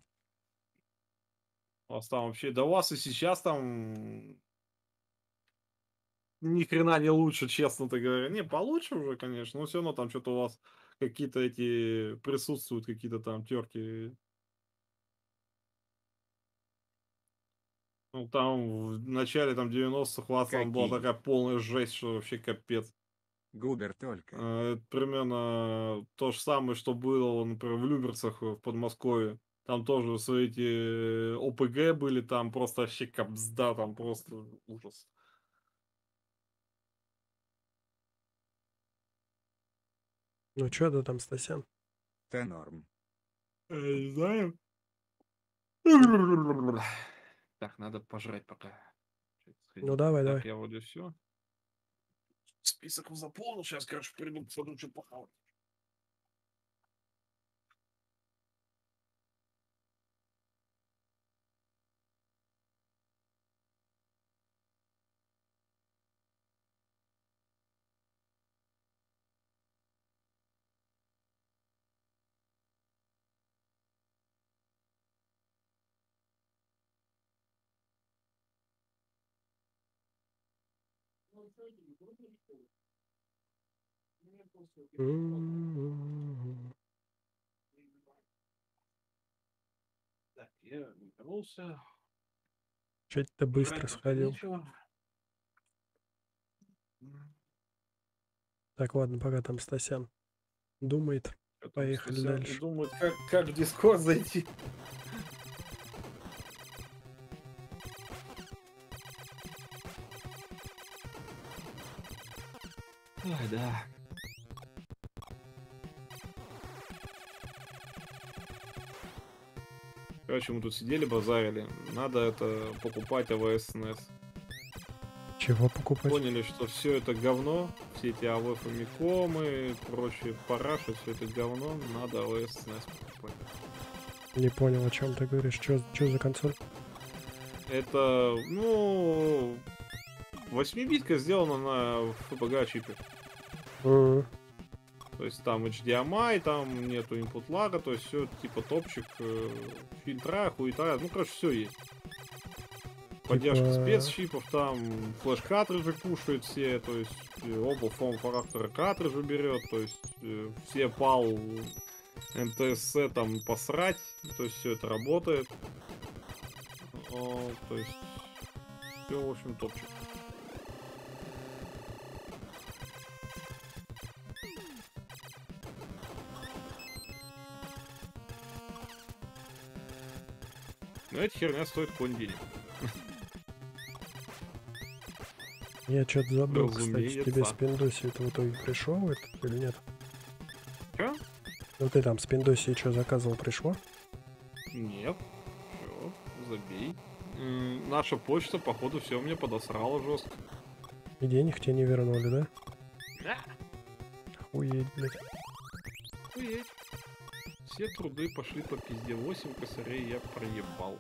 У вас там вообще, да у вас и сейчас там ни хрена не лучше, честно-то говоря. Не, получше уже, конечно, но все равно там что-то у вас какие-то эти присутствуют, какие-то там терки. Ну, там в начале там девяностых у вас там была Какие? такая полная жесть, что вообще капец. Губер только. Э, Это примерно то же самое, что было, например, в Люберцах в Подмосковье. Там тоже свои эти ОПГ были, там просто вообще капзда, там просто ужас. Ну что ты там, Стасян? Та норм. Э, Не знаю. Так, надо пожрать пока. Ну давай, Так, давай. я вроде все. Список заполнил, сейчас, короче, приду к саду, что похавать. М-м-м. Так, я вернулся. Чё ты быстро Жрать пока сходил? нечего. Так, ладно, пока там Стасян думает. Чё там, Поехали Стасян дальше. думает, как, как в Дискорд зайти. Ой, да. Короче, мы тут сидели, базарили. Надо это покупать АВС НЕС. Чего покупать? Поняли, что все это говно, все эти АВ Фамикомы, прочие параши, все это говно, надо АВС НЕС покупать. Не понял, о чем ты говоришь. Что за консоль? Это, ну, восьмибитка сделана на эф пи джи чипе. М. То есть там эйч ди эм ай, там нету input lag, то есть все типа топчик, э, фильтра, хуета, ну короче все есть. Поддержка Типа- спецчипов, там флеш-картриджи кушают все, то есть э, оба форм-фактора картриджа берет, то есть э, все пал эн ти эс си там посрать, то есть все это работает. О, то есть все, в общем, топчик. Но эта херня стоит конь денег. Я что-то забыл, кстати, Разумеется. тебе с Пиндоси это в итоге пришел этот или нет? Чё? Ну ты там с Пиндоси что заказывал, пришло? Нет. Все, забей. М, наша почта, походу, все мне подосрала жестко. И денег тебе не вернули, да? Да. Охуеть, блядь. Охуеть. Все труды пошли по пизде. восемь косарей я проебал.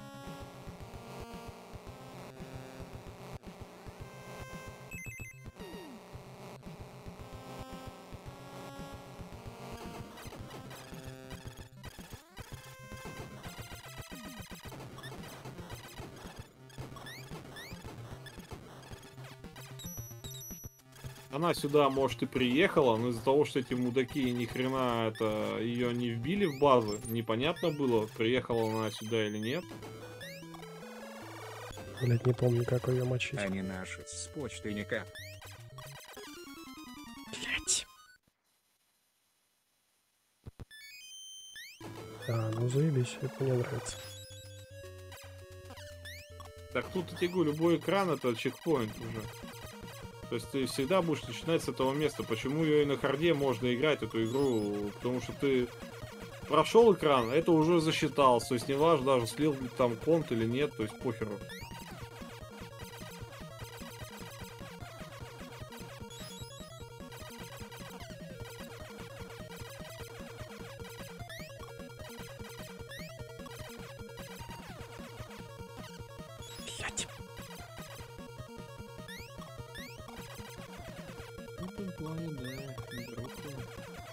Она сюда, может, и приехала, но из-за того, что эти мудаки ни хрена это ее не вбили в базы, непонятно было, приехала она сюда или нет. Блядь, не помню, как ее мочить. Они наши с почты никак. Блядь. А, ну заебись, это мне нравится. Так тут, я тебе говорю, любой экран это чекпоинт уже. То есть ты всегда будешь начинать с этого места. Почему ее и на харде можно играть, эту игру? Потому что ты прошел экран, это уже засчиталось. То есть не важно даже, слил ли там конт или нет, то есть похеру. Блядь. В этом плане, да, неплохо.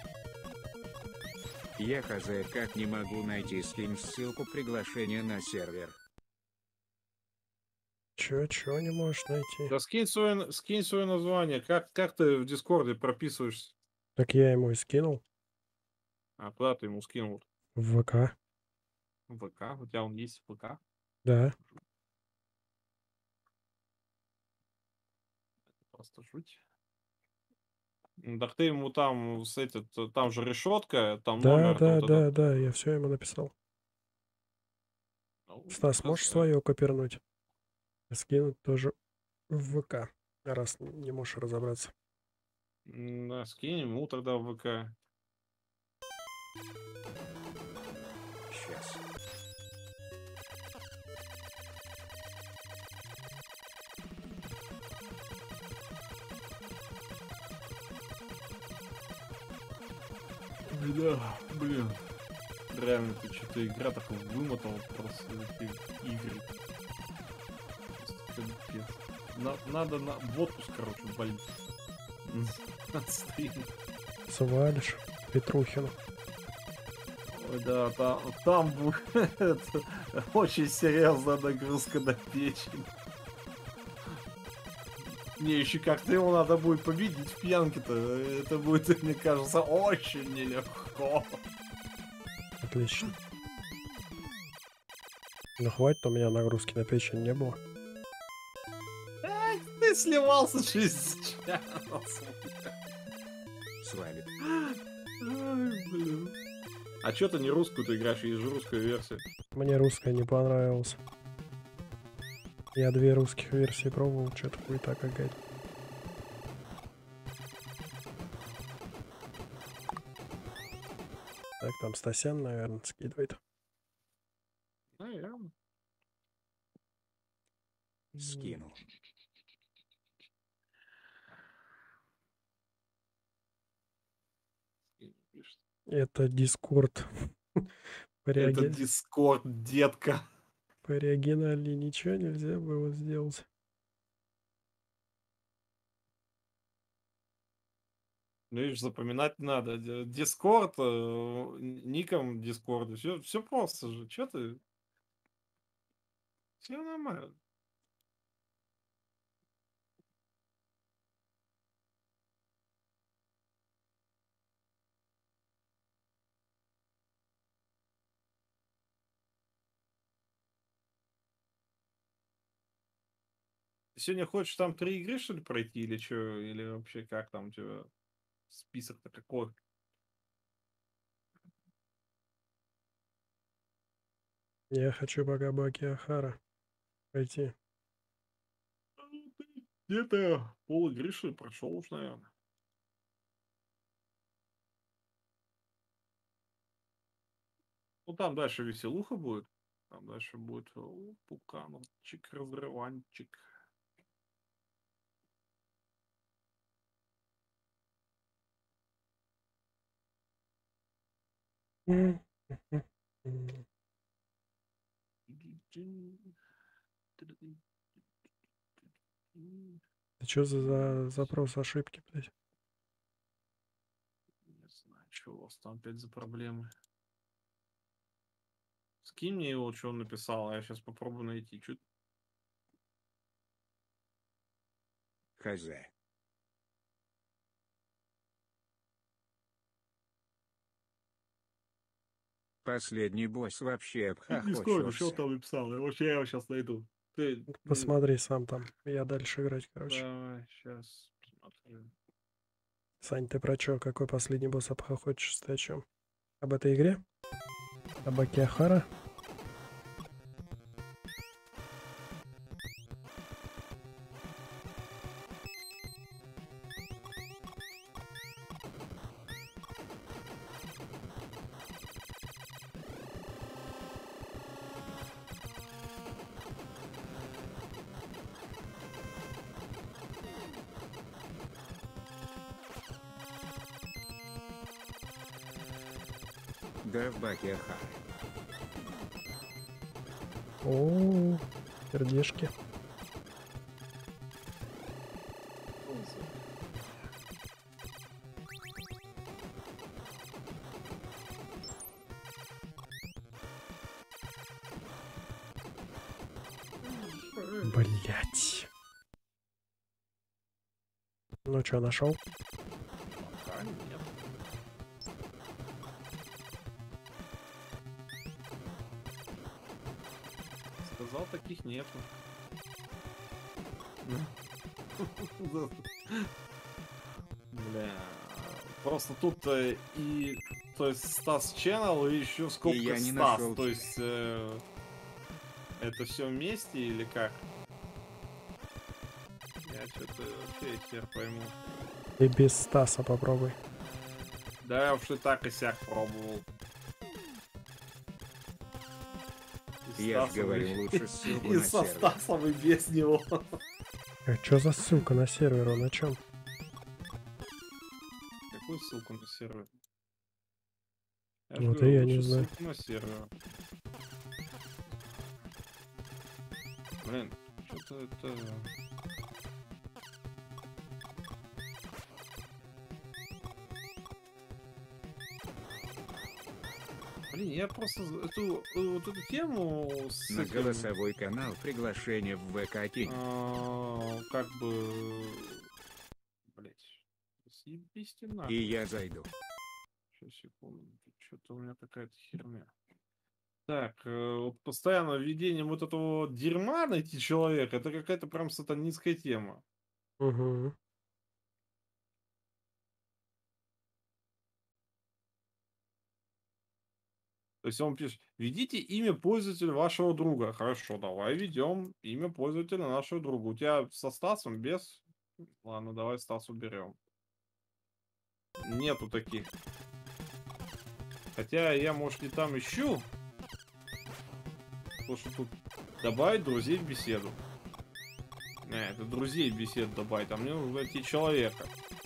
Я хз, как не могу найти, скинь ссылку приглашения на сервер. Чё, чё не можешь найти? Да скинь свое, скинь свое название. Как, как ты в Дискорде прописываешься? Так я ему и скинул А куда ты ему скинул? в ВК. В ВК? У тебя он есть в ВК? Да. Просто жуть. Ну, так ты ему там с этот, там же решетка, там Да, номер да, вот да, этот. да, я все ему написал. Ну, Стас, можешь хз. свое копирнуть? Скинуть тоже в ВК, раз не можешь разобраться. М, Да, скинь ему тогда в ВК. Сейчас. Да, блин. Реально, ты что-то игра так вымотала просто эти игры. Просто капец. На- надо на в отпуск, короче, в больницу. Отстрелить. Свалишь Петрухину. Ой, да, там, там будет очень серьезная нагрузка на печень. Мне еще как-то его надо будет победить в пьянке-то. Это будет, мне кажется, очень нелегко. Отлично. Ну хватит, у меня нагрузки на печень не было. Ты сливался через час. Свалит. Ай, блин. А чё ты не русскую ты играешь? Есть же русская версия. Мне русская не понравилась. Я две русских версии пробовал, что-то хуета какая-то. Так, там Стасян, наверное, скидывает. Наверное. Скинул. Это Дискорд. По Это реаги- Дискорд, детка. по оригинальнее ничего нельзя было сделать. Ну, видишь, запоминать не надо. Дискорд, ником Дискорда. Все, все просто же. Че ты? Все нормально. Ты сегодня хочешь там три игры, что ли, пройти, или что? Или вообще как там у тебя список-то какой? Я хочу пока Бакиахара пройти. Где-то пол игры, что ли, прошел уж, наверное. Ну, там дальше веселуха будет. Там дальше будет о, пуканчик, разрыванчик. М, м, м. Это что за, за запрос ошибки, блядь? Не знаю, что у вас там опять за проблемы. Скинь мне его, что он написал, а я сейчас попробую найти. Чуть. Хз. Последний босс вообще Дискорд, что обхохочился. там написал? Я вообще я его сейчас найду. Ты, Посмотри сам там. Я дальше играть, короче. давай, сейчас посмотрю. Сань, ты про чё? Какой последний босс обхохочешься? Ты о чем? Об этой игре? Об Бакиахара? Да в Бакиахара. О, сердечки. Блять. Ну чё, нашел? Пока нет. Сказал, таких нету. Бля. Просто тут э, и то есть Стас Channel и еще сколько И я не Стас. нашел. То есть э, это все вместе или как? Я что-то вообще хер пойму. И без Стаса попробуй. Да я уж и так и сяк пробовал. И Я ж Стасом, говорю, и- лучше ссылку И на со сервер. Стасом, и без него. А чё за ссылка на сервер? Он о чем? Какую ссылку на сервер? Я ж Вот и говорю, я лучше не знаю. ссылку на сервер. Блин, что-то это... Блин, я просто эту, вот эту тему с На этим, голосовой канал приглашение в ВК кинь. а, как бы... Блять. Съебись ты нахуй. И я зайду. Сейчас, секунду. Что-то у меня какая-то херня. Так, э, вот постоянно введением вот этого дерьма найти человека, это какая-то прям сатанинская тема. Угу. То есть он пишет, введите имя пользователя вашего друга. Хорошо, давай введем имя пользователя нашего друга. У тебя со Стасом без? Ладно, давай Стас уберем. Нету таких. Хотя я, может, не там ищу. Потому что тут добавить друзей в беседу. Не, это друзей в беседу добавить, а мне нужно найти человека.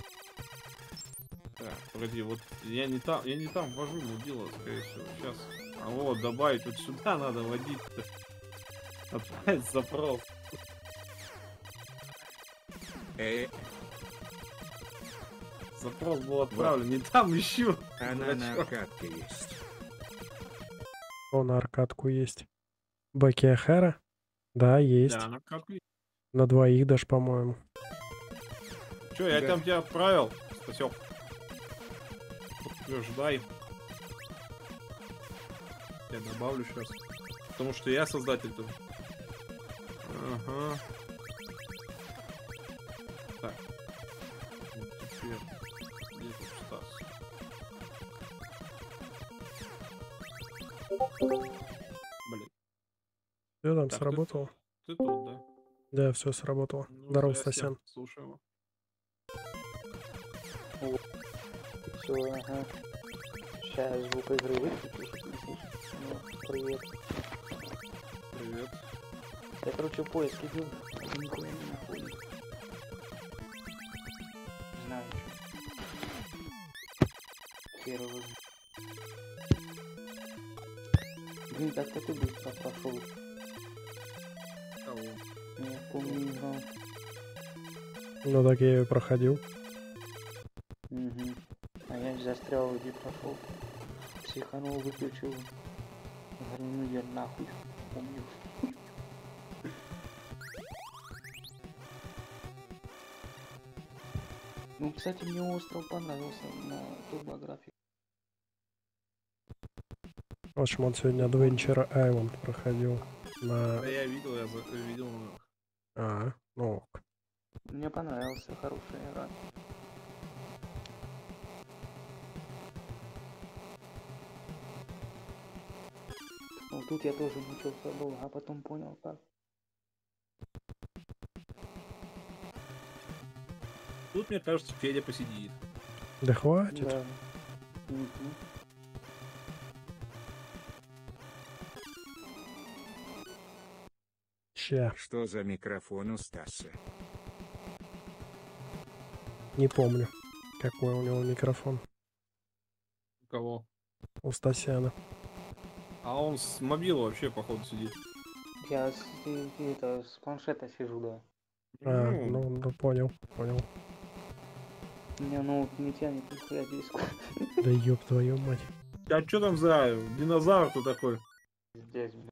Так, погоди, вот я не там, я не там ввожу мудила, скорее всего. Сейчас. А вот, добавить вот сюда надо вводить-то. Отправить запрос. Э, Запрос был отправлен, не там ищу. Она на аркадке есть. О, на аркадку есть. Бакиахара? Да, есть. Да, на капли. На двоих даже, по-моему. Че, я Да. там тебя отправил, Стасёк. Подтверждай. Я добавлю сейчас. Потому что я создатель тут. Ага. Так. Вот теперь. Где тут Стас? Блин, Все там Так, ты- сработало? ты тут, да? Да, все сработало. Ну, Здорово, здрасте, Стасян. слушаю его. Все, ага. Сейчас звук игры выключу, чтобы не слышно. Ну, привет. Привет. Я, короче, в поиске бил, а нихуя не находит. Не знаю, что. Хер его знает. Блин, как-то ты быстро прошел. Кого? Я помню, играл. Ну так я ее проходил. Угу. А я застрял, где прошел. Психанул, выключил. Говорю, ну я нахуй. Помню. Ну, кстати, мне остров понравился на турбографике. В общем, он сегодня Adventure Island проходил. На... Да я видел, я за- видел. А, ну ок. Мне понравился, хорошая игра. Вот тут я тоже мучился долго, а потом понял как. Тут, мне кажется, Федя посидит. Да хватит. Да. Мгм. Ща, Что за микрофон у Стаса? не помню, какой у него микрофон. У кого? У Стасяна. А он с мобила вообще, походу, сидит. Я с, и- и это, с планшета сижу, да. А, Ну, ну, ну понял, понял. У меня ноут не тянет нихуя диск. Да ёб твою мать. а что там за динозавр-то такой? Здесь, блин.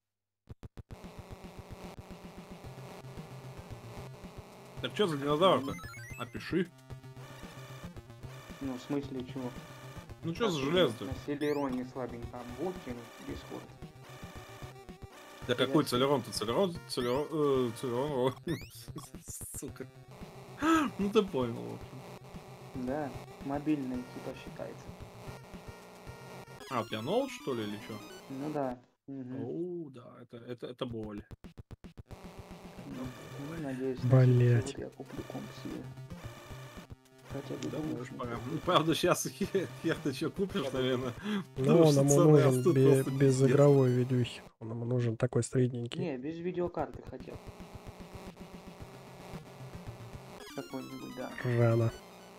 Так что за динозавр-то? Опиши. Ну, в смысле чего? Ну что за железо-то? На Селероне слабенько обводки, Дискорд. Да какой Целерон-то? Целерон? Целерон? э, Целерон? Сука. Ну ты понял, в общем. Да, мобильный типа считается. А, у тебя ноут, что ли, или что? Ну да. Мгм. Оу, да, это, это, это боль. Ну, надеюсь, на Блять. следующий год я куплю комп себе. Хотя бы Да, можешь двушник. пора. Ну, правда, сейчас хер ты что купишь, наверное. Ну, он ему нужен бе- без игровой видюхи. Он ему нужен такой средненький. Не, без видеокарты хотел. Какой-нибудь, да. Рано.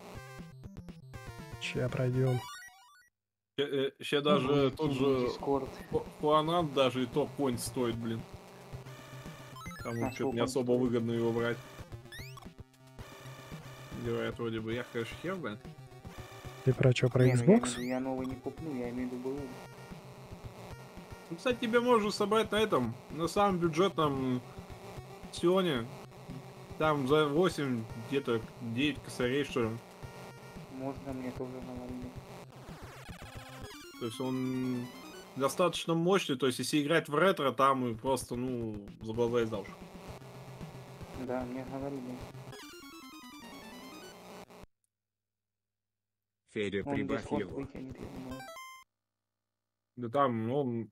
Ща пройдем. Сейчас даже тот же Дискорд. Хуанан даже и топ-поинт стоит, блин. Там А что-то не сколько он особо стоит? выгодно его брать. Говорят, вроде бы, я, конечно, хер, блин. Ты про что, про Не, ну я Xbox? имею в виду, я новый не куплю, я имею в виду БУ. Ну, кстати, тебе можно собрать на этом, на самом бюджетном Сионе. Там за восемь, где-то девять косарей, что ли. Можно, мне тоже говорили. То есть он достаточно мощный, то есть если играть в ретро, там и просто, ну, за глаза и за уши. Да, мне говорили. Федя, Он прибавь Дискорд его. вытянет, я думаю. Да там, ну, он...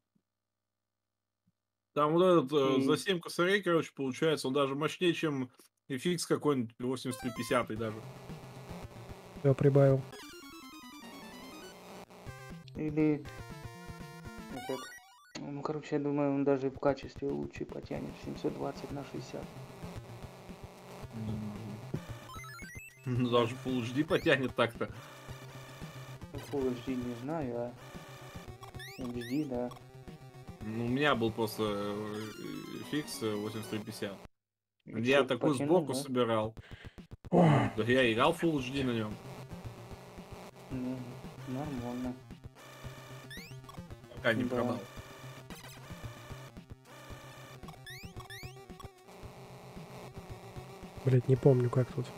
Там вот этот, э, И- за семь косарей, короче, получается, он даже мощнее, чем эф икс какой-нибудь восемьдесят три пятьдесят даже. Все прибавил. Или этот, ну, короче, я думаю, он даже в качестве лучше потянет семьсот двадцать на шестьдесят. Ну, даже Full эйч ди потянет так-то. Full эйч ди не знаю, а эйч ди, да. Ну, у меня был просто эф икс восемьдесят три пятьдесят. И Где я чё, такую потянул, сборку да? собирал. О, Да я играл Full эйч ди на нем. Нормально. Пока не Да. продал. Блять, не помню, как тут.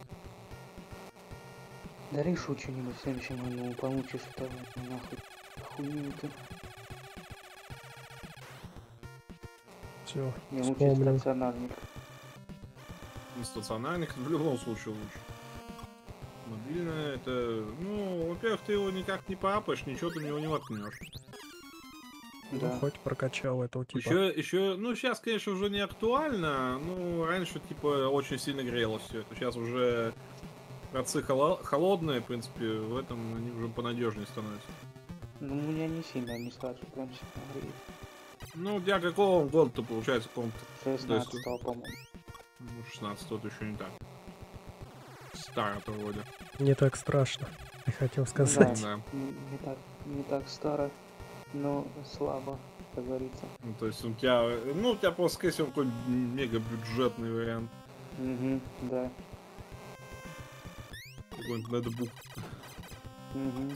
Да решу что-нибудь в следующем году, получишь это нахуй. Хуйню это. Все, Я лучше вспомнил. стационарник. Ну, стационарных в любом случае лучше. Мобильное это... Ну, во-первых, ты его никак не поапаешь, ничего ты в него не воткнешь. Ну, Да. хоть прокачал этого типа. Еще, еще, ну, сейчас, конечно, уже не актуально. Ну, раньше, типа, очень сильно грело все это. Сейчас уже процы холо- холодные, в принципе, в этом они уже понадежнее становятся. Ну, у меня не сильно, не сразу прям сильно греет. Ну, у тебя какого года-то получается, каком-то? шестнадцатого, по-моему. Ну, шестнадцать, это еще не так. Старо-то вроде. Не так страшно. Я хотел сказать. Да. Не, не так, не так старо, но слабо, как говорится. Ну, то есть у тебя, ну, у тебя просто, скорее всего, какой-нибудь мега-бюджетный вариант. Угу, да. Какой-нибудь ноутбук. Угу.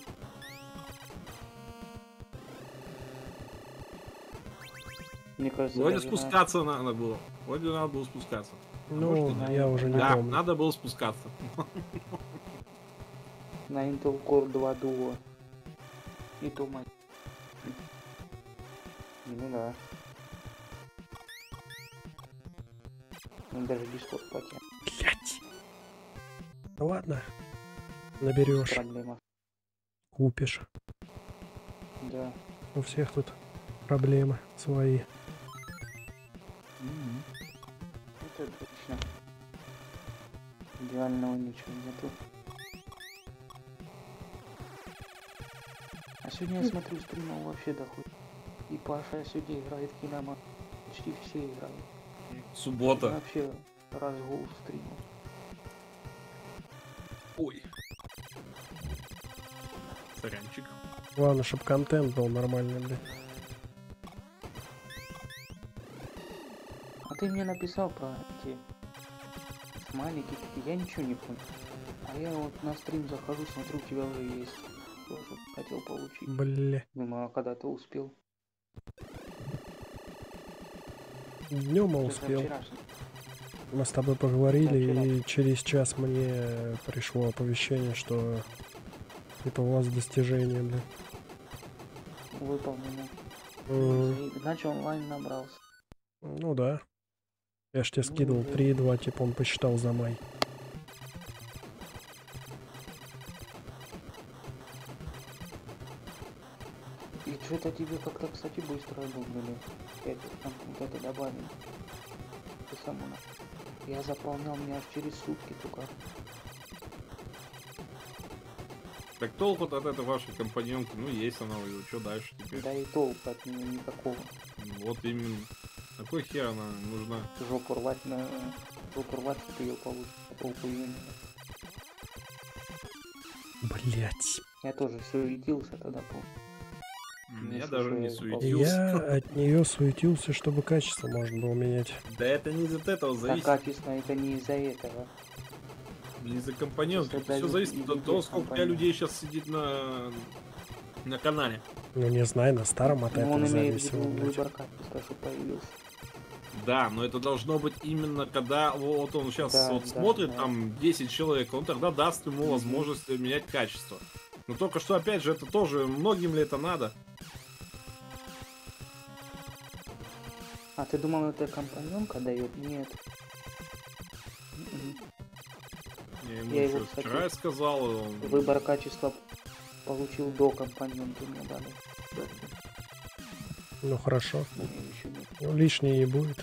Мне кажется, Вроде даже на- спускаться надо было. Вроде надо было спускаться. Ну, может, я уже не да, помню. надо было спускаться. на Intel Core два Duo. И то мать. Ну да. Он даже Discord потянет. Блять. Ну ладно. Наберешь, Проблема. купишь. Да. У всех тут проблемы свои. Это отлично. Идеального ничего нету. А сегодня я смотрю стримов вообще дохуй. И Паша сегодня играет в Кинома. Почти все играют. Суббота. Вообще разгул стримов. Ой. Сорянчик. Главное, чтобы контент был нормальный, блядь. А ты мне написал про эти смайлики такие, я ничего не понял. А я вот на стрим захожу, смотрю, у тебя уже есть. Тоже хотел получить. Бля. Думаю, а когда ты успел? Днем Ты успел. вчерашний. Мы с тобой поговорили, и через час мне пришло оповещение, что это у вас достижение, бля. Выполнено. М, Иначе онлайн набрался. Ну да. Я ж тебе Ну, скидывал уже. три и два, типа он посчитал за май. И что-то тебе как-то, кстати, быстро одобрили. Опять вот там вот это добавили. Ты сама. Я заполнял меня аж через сутки только. Так толку от этой вашей компаньонки, ну есть она, что дальше теперь? Да и толку от нее никакого. Вот именно. Какой хер она нужна? Жопу рвать на... Жопу рвать, ты ее получишь. А толку ее нет. Блять. Я тоже суетился тогда, помню. Я Ну, даже не слушай, суетился. Я от нее суетился, чтобы качество можно было менять. Да это не от этого Так зависит. качественно это не из-за этого. Не из-за компаньонки. Это Все даже зависит и от того, без сколько у тебя компаньонки. людей сейчас сидит на на канале. Ну не знаю, на старом от Но он этого имеет в зависело, виду блядь. выбор качества, чтобы появился. Да, но это должно быть именно когда вот он сейчас Да, вот да, смотрит, да. там десять человек, он тогда даст ему Мгм. возможность менять качество. Но только что, опять же, это тоже, многим ли это надо? А ты думал, это компаньонка дает? Нет. М-м. Я ему Я еще его, кстати, вчера сказал, он- Выбор качества получил до компаньонки мне дали. Да, Ну хорошо. мне еще нет. Ну лишнее не будет.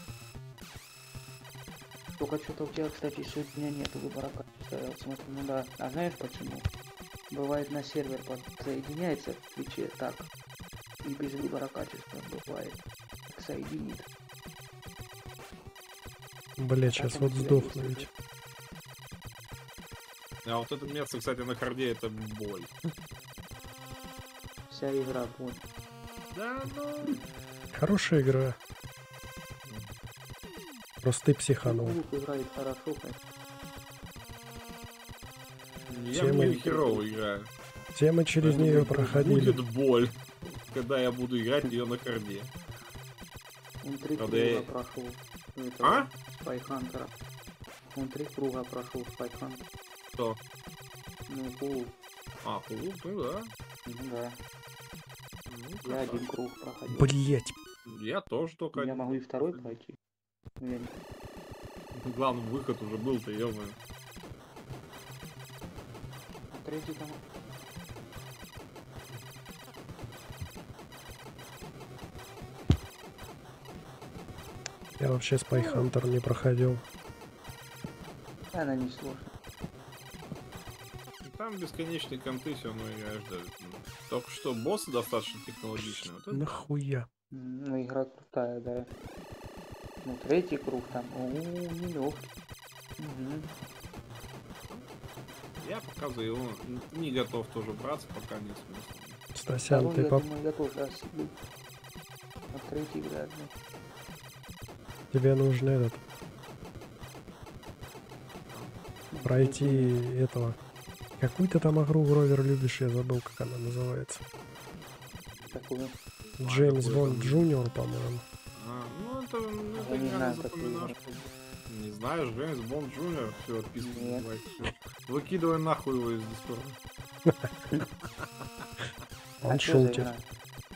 Только что-то у тебя, кстати, сегодня нет выбора качества. Я вот смотрю, ну да. А знаешь почему? Бывает на сервер подсоединяется в Твиче так. И без выбора качества бывает. Так соединит. Блять, сейчас Так вот он тебя сдохну высадит. ведь. А вот это место, кстати, на харде это боль. Вся игра боль. Да, ну... Хорошая игра. Просто ты психанул. Лук играет хорошо, конечно. Я Чем в нее они- херово играю. Все мы через нее проходили. Будет боль, когда я буду играть ее на харде. Он три Правда, круга я- прошел. А? Спайхантера. Он три круга прошел Спайхантер. Кто? Ну, Пул. А, Пулу, ну да. Ну да. Ну, Я красавчик. один круг проходил. Блять. Я тоже только Я один могу и круг второй проходил. пройти. Ну, я не- Главный выход уже был-то, ё-моё. А третий там... Я вообще Spy Hunter не проходил. Она не сложная. Там бесконечные конты все равно играешь, да. Ну, только что боссы достаточно технологичные. Вот это Нахуя? М, Ну, игра крутая, да. Ну, третий круг там. О, нелегкий. Угу. я пока за его н- не готов тоже браться, пока нет смысла. Стасян, Второй, ты я поп... думаю, я тоже осилю. А третий вряд ли. тебе нужно этот пройти этого. Какую ты там игру, Гровер, любишь? Я забыл, как она называется. Такую. Джеймс какой Бонд там? Джуниор, по-моему. А, ну это, ну, это Я не игра знаю, на какую игру. запоминашку. Не знаешь, Джеймс Бонд Джуниор, все, отписки Нет. давай, всё. Выкидывай нахуй его из дискорда. Он А чё за шутит. игра?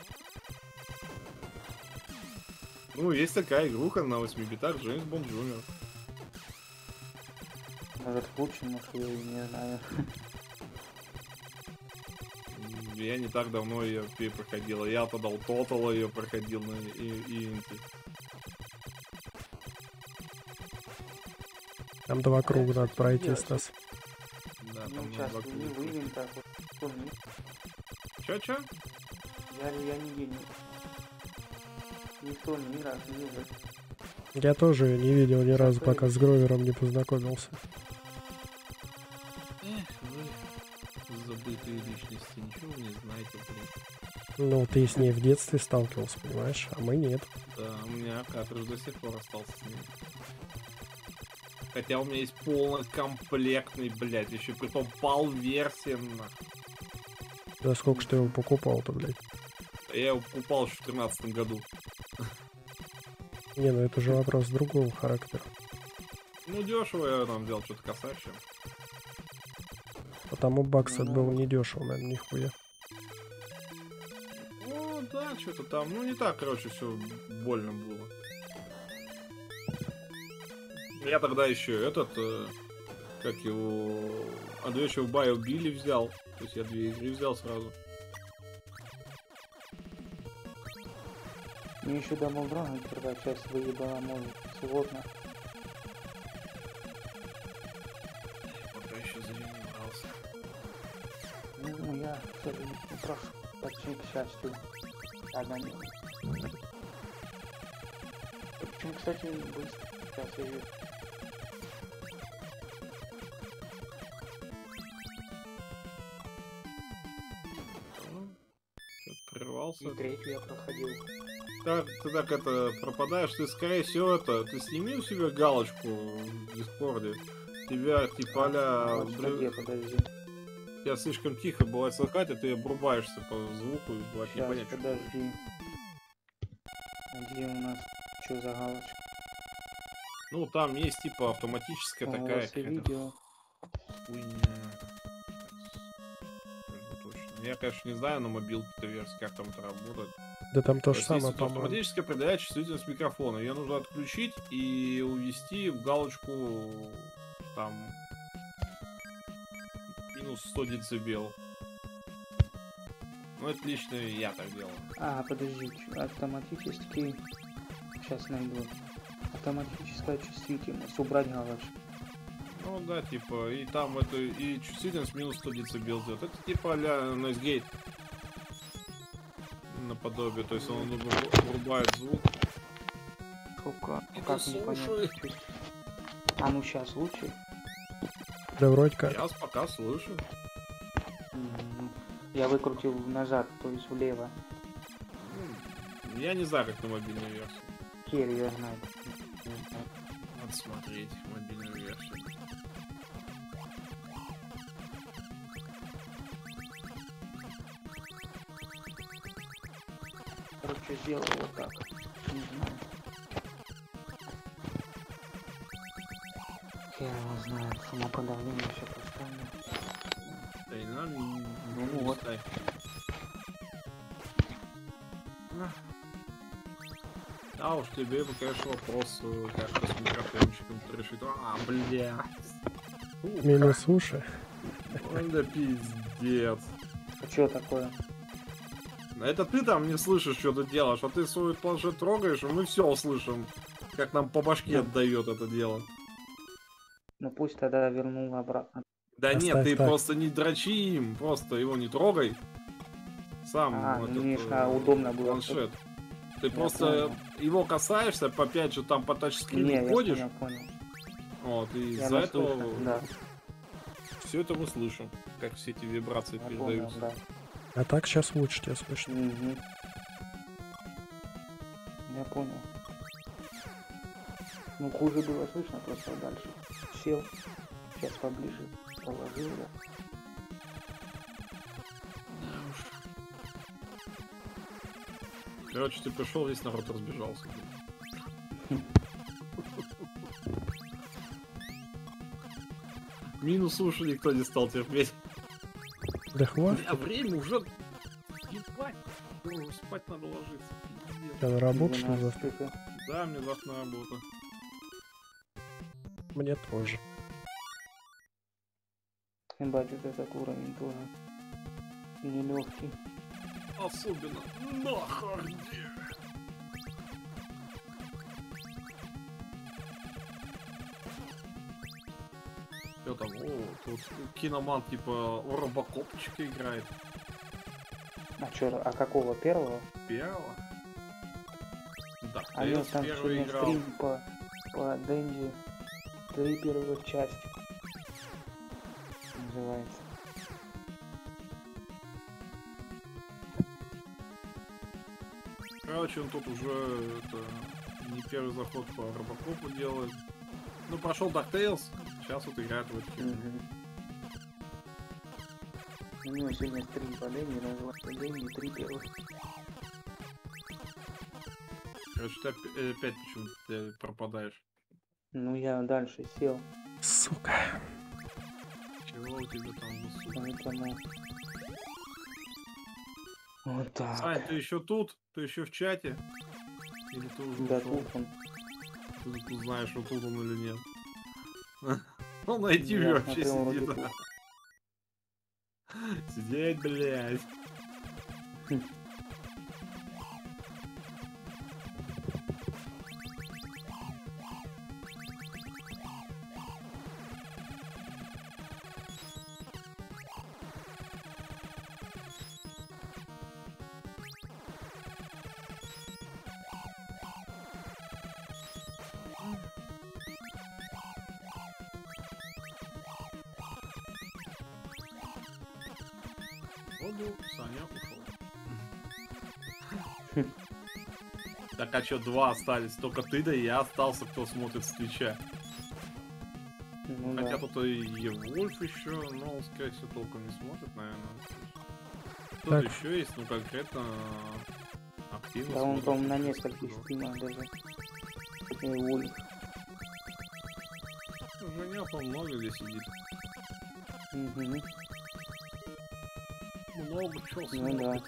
Ну, есть такая игруха на восьми битах, Джеймс Бонд Джуниор. Может, лучше, может, я и не знаю. Я не так давно ее проходил. Я тогда у Тотала ее проходил на и- ивенте. Там два А я, круга надо кстати, пройти, делаю. Стас. Да, Не там на участвую два ни в круга. ивентах, вот, турнир. Чё-чё? Я, я нигде не... Ни в турнирах, ни в... Я тоже её не видел ни разу, Какой? пока с Гровером не познакомился. Эх, вы забытые личности, ничего вы не знаете, блин. Ну, ты с ней в детстве сталкивался, понимаешь? А мы нет. Да, у меня картридж до сих пор остался с ней. Хотя у меня есть полнокомплектный, блядь, еще притом пал-версия, нахуй. За сколько ж ты его покупал-то, блядь? Я его покупал еще в тринадцатом году. Не, ну это уже вопрос другого характера. Ну, дешево я там взял что-то косачее. Потому бакс Ну. был недешево, наверное, нихуя. Ну, да, что-то там. Ну, не так, короче, все больно было. Я тогда еще этот, э, как его, Adventure Bio Billy взял. То есть я две игры взял сразу. Мне еще Double Dragon первая часть выебала, может, сводно. Пока еще за ним не брался. Ну, я кстати, не прошу, почти к счастью. Одна не. Причем, кстати, быстро. Сейчас я её... Ну, чё-то прервался. И третью я проходил. Так, ты так это пропадаешь, ты скорее всего это, ты сними у себя галочку в Дискорде. Тебя типа а-ля... Вот что, где, подожди. Я слишком тихо бывает слыхать, а ты обрубаешься по звуку и бывает не Сейчас, понять, что говоришь. подожди. А где у нас? Что за галочка? Ну, там есть типа автоматическая такая Голос и какая-то видео. хуйня. Скажу точно. Я, конечно, не знаю на мобилке-то версии, как там это работает. Да там то же есть самое, есть по-моему. автоматически определяет чувствительность микрофона. Ее нужно отключить и увести в галочку там минус сто децибел. Ну, это лично я так делаю. А, подожди, чё, автоматически... Сейчас найду. Автоматическая чувствительность. Убрать галочку. Ну да, типа, и там это и чувствительность минус сто децибел делает. Это типа а-ля Noise Gate. Наподобие, то есть он вру- врубает звук. Сколько? Это Как не понять? слушай. чувств- А ну сейчас лучше. Да вроде как. Я пока слышу. М, Я выкрутил назад, то есть влево. Ну, я не знаю, как на мобильной версии. Хер я знаю. Надо смотреть мобильную версию. что сделал вот так. Не знаю. Я его знаю, самоподавление все поставлю. Да не надо, не- не- Ну не вот. ставь. А уж тебе бы, конечно, вопрос, э, как с микрофончиком решить. А, бля. Минус уши. Ой, да пиздец. А что такое? Это ты там не слышишь, что ты делаешь, а ты свой планшет трогаешь, и мы все услышим, как нам по башке отдает это дело. Ну пусть тогда вернул обратно. Да нет, Оставь ты так. просто не дрочи им, просто его не трогай. Сам А, этот, мне ж э, надо удобно было. планшет. Ты Я просто понял. его касаешься, опять же там по Не, тачскрину я ходишь, понял, понял. вот, и Я из-за этого наслышан, да. все это мы слышим, как все эти вибрации Я понял, передаются. да. А так сейчас лучше тебя слышно. Мгм. Я понял. Ну хуже было слышно, просто дальше. Сел. Сейчас поближе положил, да. Короче, ты пришел, весь народ разбежался. Минус уши никто не стал терпеть. Да хватит, А время уже... Ебать, уже спать надо ложиться. Пиздец. я на работу что ли, двенадцать завтра? ТП. Да, мне завтра на работу. Мне тоже. Ебать, вот этот уровень тоже нелегкий. Особенно на харде. Что там? О, тут киноман типа робокопчика играет. А чё, а какого первого? Первого? Да, А я Тейлс там первый сегодня играл. стрим по, по Дэнди. Три первых части. Называется. Короче, он тут уже это, не первый заход по робокопу делает. Ну, прошел DuckTales, сейчас вот играет в эту херню. Мгм. У него сегодня стрим по Дэнди, называется Дэнди три первых. Короче, ты опя- э, опять почему-то пропадаешь. Ну я дальше сел. Сука. Чего у тебя там высоко? Поэтому... Вот так. Сань, ты еще тут? Ты еще в чате? Или ты уже Да ушел? тут он. Ты тут знаешь, что тут он или нет. Ну, найти Я вообще смотрел, вроде сидит. тут. Сидеть, блядь. Воду, Саня ушел. Так, а что, два остались? Только ты да и я остался, кто смотрит с Твича. Ну Хотя да. тут и Евольф еще, но он, скорее всего, толком не смотрит, наверное. Кто-то Так. еще есть, ну, конкретно активно Да он, смотрит. по-моему, на нескольких стримах даже. И Ульф. Женя, по много где сидит. Мгм. Много чего Ну смотрит. да.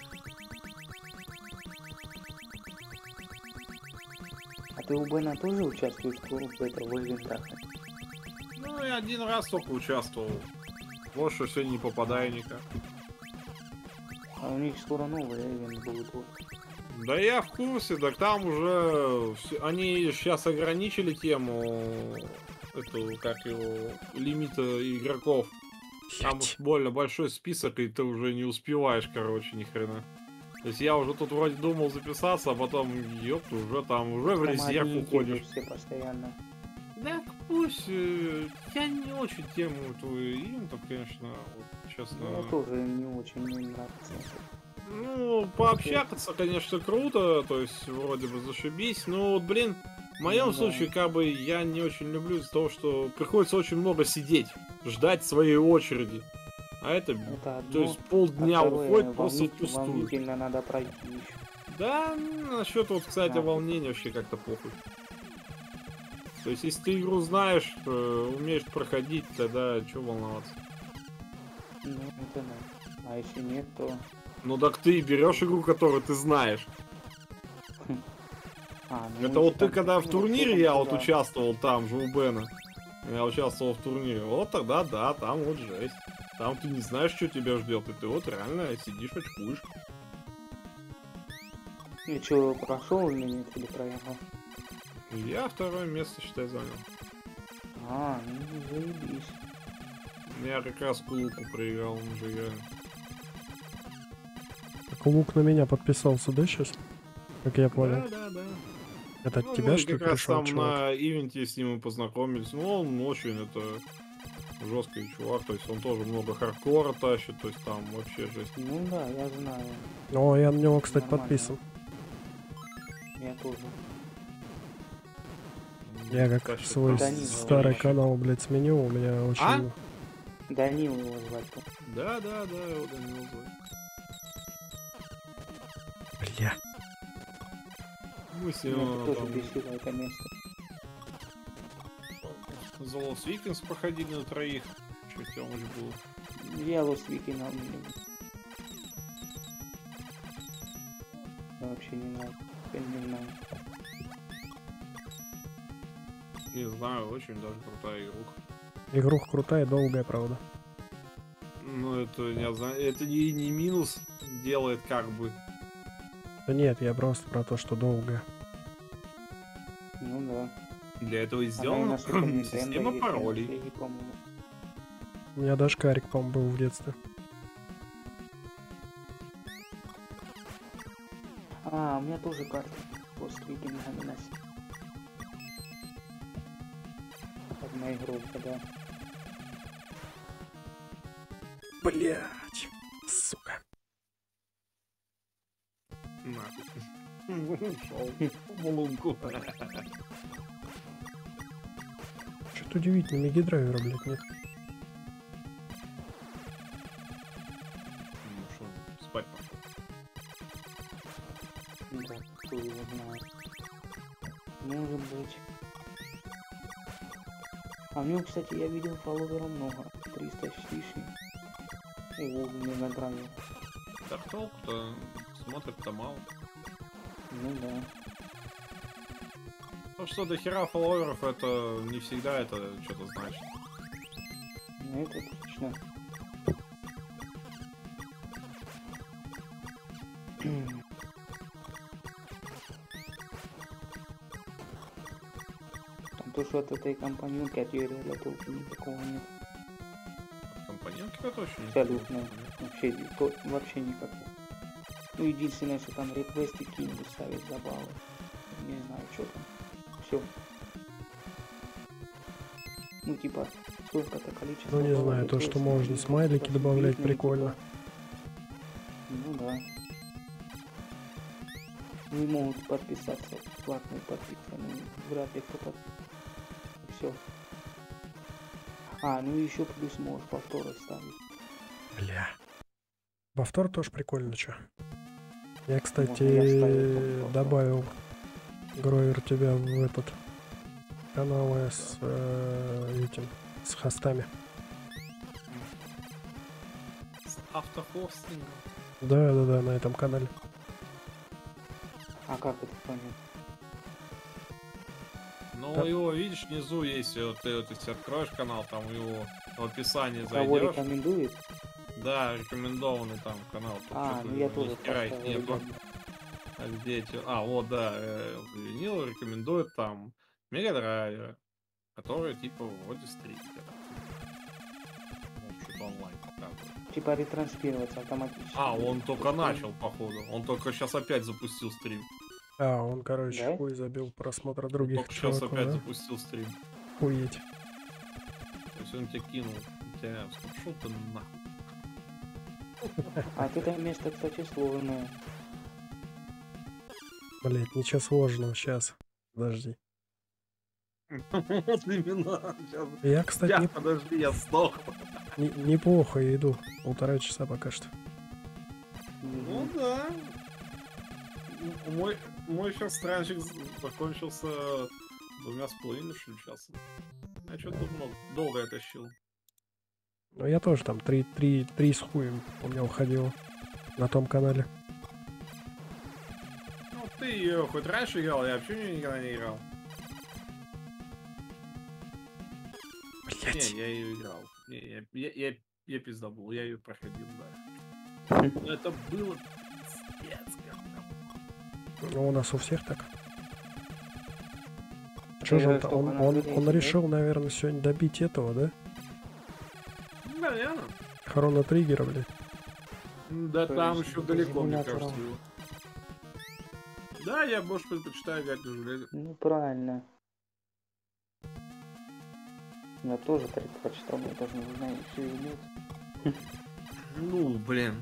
А ты у Бена тоже участвуешь в этой Вольвентахе? Ну, я один раз только участвовал. Больше сегодня не попадаю никак. А у них скоро новый ивент будет. Вот. Да я в курсе, так там уже всё- они сейчас ограничили тему эту, как его, лимита игроков. Там уж больно большой список, и ты уже не успеваешь, короче, ни хрена. То есть я уже тут вроде думал записаться, а потом, ёпт, уже там, уже в Там резерв одни и те же уходишь. все постоянно. Да пусть, э, я не очень тему эту ивентов, конечно, вот, честно. Ну, тоже не очень мне нравится. Ну, пообщаться, конечно, круто, то есть вроде бы зашибись, но вот, блин, в моем Ну да. случае, как бы, я не очень люблю из-за того, что приходится очень много сидеть, ждать своей очереди. А это, Это одно. то есть а полдня второе, уходит просто волнитель- впустую. волнительно надо пройти еще. Да, насчет вот, кстати, Да. волнения вообще как-то похуй. То есть, если ты игру знаешь, э, умеешь проходить, тогда что волноваться? Ну, это да. А если нет, то... Ну так ты берешь игру, которую ты знаешь. А, ну, Это вот если ты там- когда в ну, турнире, что там, я вот да. участвовал там же у Бена. Я участвовал в турнире. Вот тогда да, там вот жесть. Там ты не знаешь, что тебя ждет, и ты вот реально сидишь, очкуешь. И что, прошел или нет, или проехал? Я второе место, считай, занял. А, ну заебись. Я как раз Кулуку проиграл, он же играли. Так Лук на меня подписался, да, сейчас? Как я понял. Да, да, да. Это от Ну, тебя, мы что ли, как раз пришел, там чувак? на ивенте с ним и познакомились. Ну, он очень это жесткий чувак, то есть он тоже много хардкора тащит, то есть там вообще жесть. Ну да, я знаю. О, я на него, кстати, Нормально. подписан. Я тоже. Я как Тащит свой там Данила. старый вообще. канал, блядь, сменил, у меня очень... А? Данил его звать. по- Да, да, да, его Данил звать. Бля. Мы с Меня ним это тоже там бесило это место. The Lost Vikings проходили на троих. Что Тёмыч был? Я Lost Vikings вообще не знаю. Я не знаю. Не знаю, очень даже крутая игруха. Игруха крутая, долгая, правда. Ну, это не знаю, это не, не минус делает как бы. Да нет, я просто про то, что долгая. Ну да. Для этого и Она и сделана на Super Nintendo система есть, паролей. я не помню. У меня даже карик, по-моему, был в детстве. А, у меня тоже карта. Lost Vikings на с- Одна игрушка, да. Блять, сука. Нахуй. Ушел в лунку. Что-то удивительно, мегадрайвера, блядь, нет. Ну что, спать пошел. Да, кто его знает. Может быть. А в нем, кстати, я видел фолловеров много. триста с лишним. Ого, в Мегадрайве. Так толку-то смотрит-то мало. Ну да. Ну что, до хера фолловеров, это не всегда это что-то значит. Ну это точно. Там то, что от этой компаньонки от Юрия толку никакого нет. Компонентки точно не Абсолютно. Вообще, то, вообще никак. Ну, единственное, что там реквесты кинули ставить за баллы. Не знаю, что там. Все. Ну, типа, столько-то количество. Ну, не баллов знаю, то, что реквестов, можно и смайлики типа, добавлять, видно, прикольно. типа. Ну да. Не могут подписаться, платные подписаны. Вряд ли кто подписывается. Все. А, ну и еще плюс можешь повторы ставить. Бля. Повтор тоже прикольно, чё. Я, кстати, Можно я ставлю повтор. добавил, Гровер, тебя в этот канал с э, этим, с хостами. С автохостингом. Да, да, да, на этом канале. А как это понять? Ну, Да. его, видишь, внизу есть, вот ты вот если откроешь канал, там его в описании Кого зайдешь. рекомендует? Да, рекомендованный там канал. Тут А, что-то ну я ни тоже хера их поставил, нету. ребят. А где эти? А, вот, да, э, Винил рекомендует там Мегадрайвер, который типа вроде стримит. Ну, что-то онлайн показывает. Типа ретранслироваться автоматически. А, он будет. только начал, походу. Он только сейчас опять запустил стрим. А, он, короче, Да? хуй забил просмотра Он других только сейчас чуваков, опять да? запустил стрим. Хуеть. То есть он тебя кинул. Тебя шел ты нахуй. А вот это место, кстати, сложное. Блять, ничего сложного, сейчас. Подожди. Вот именно. Сейчас. Я, кстати, Я, не- подожди, я сдох. не- неплохо иду. Полтора часа пока что. Ну Мгм. да. м- мой, мой сейчас странчик закончился двумя с половиной что ли, часом. Я что-то много, долго я тащил. Ну, я тоже там три, три, три с хуем у меня уходило на том канале. Ну, ты ее хоть раньше играл, я вообще в неё никогда не играл. Блять. Не, я ее играл. Не, я, я, я, я пизда был, я ее проходил, да. Но это было пиздец как давно. Ну, у нас у всех так. Что же Я он, только он, на он, две он тысячи, решил, наверное, сегодня добить этого, да? Наверное. Хроно триггера, блядь. Да То там есть еще без далеко, мне эмулятора. кажется. его. Да, я больше предпочитаю играть на железе. Ну правильно. Я тоже предпочитал, мне даже не знаю, все иметь. Ну, блин.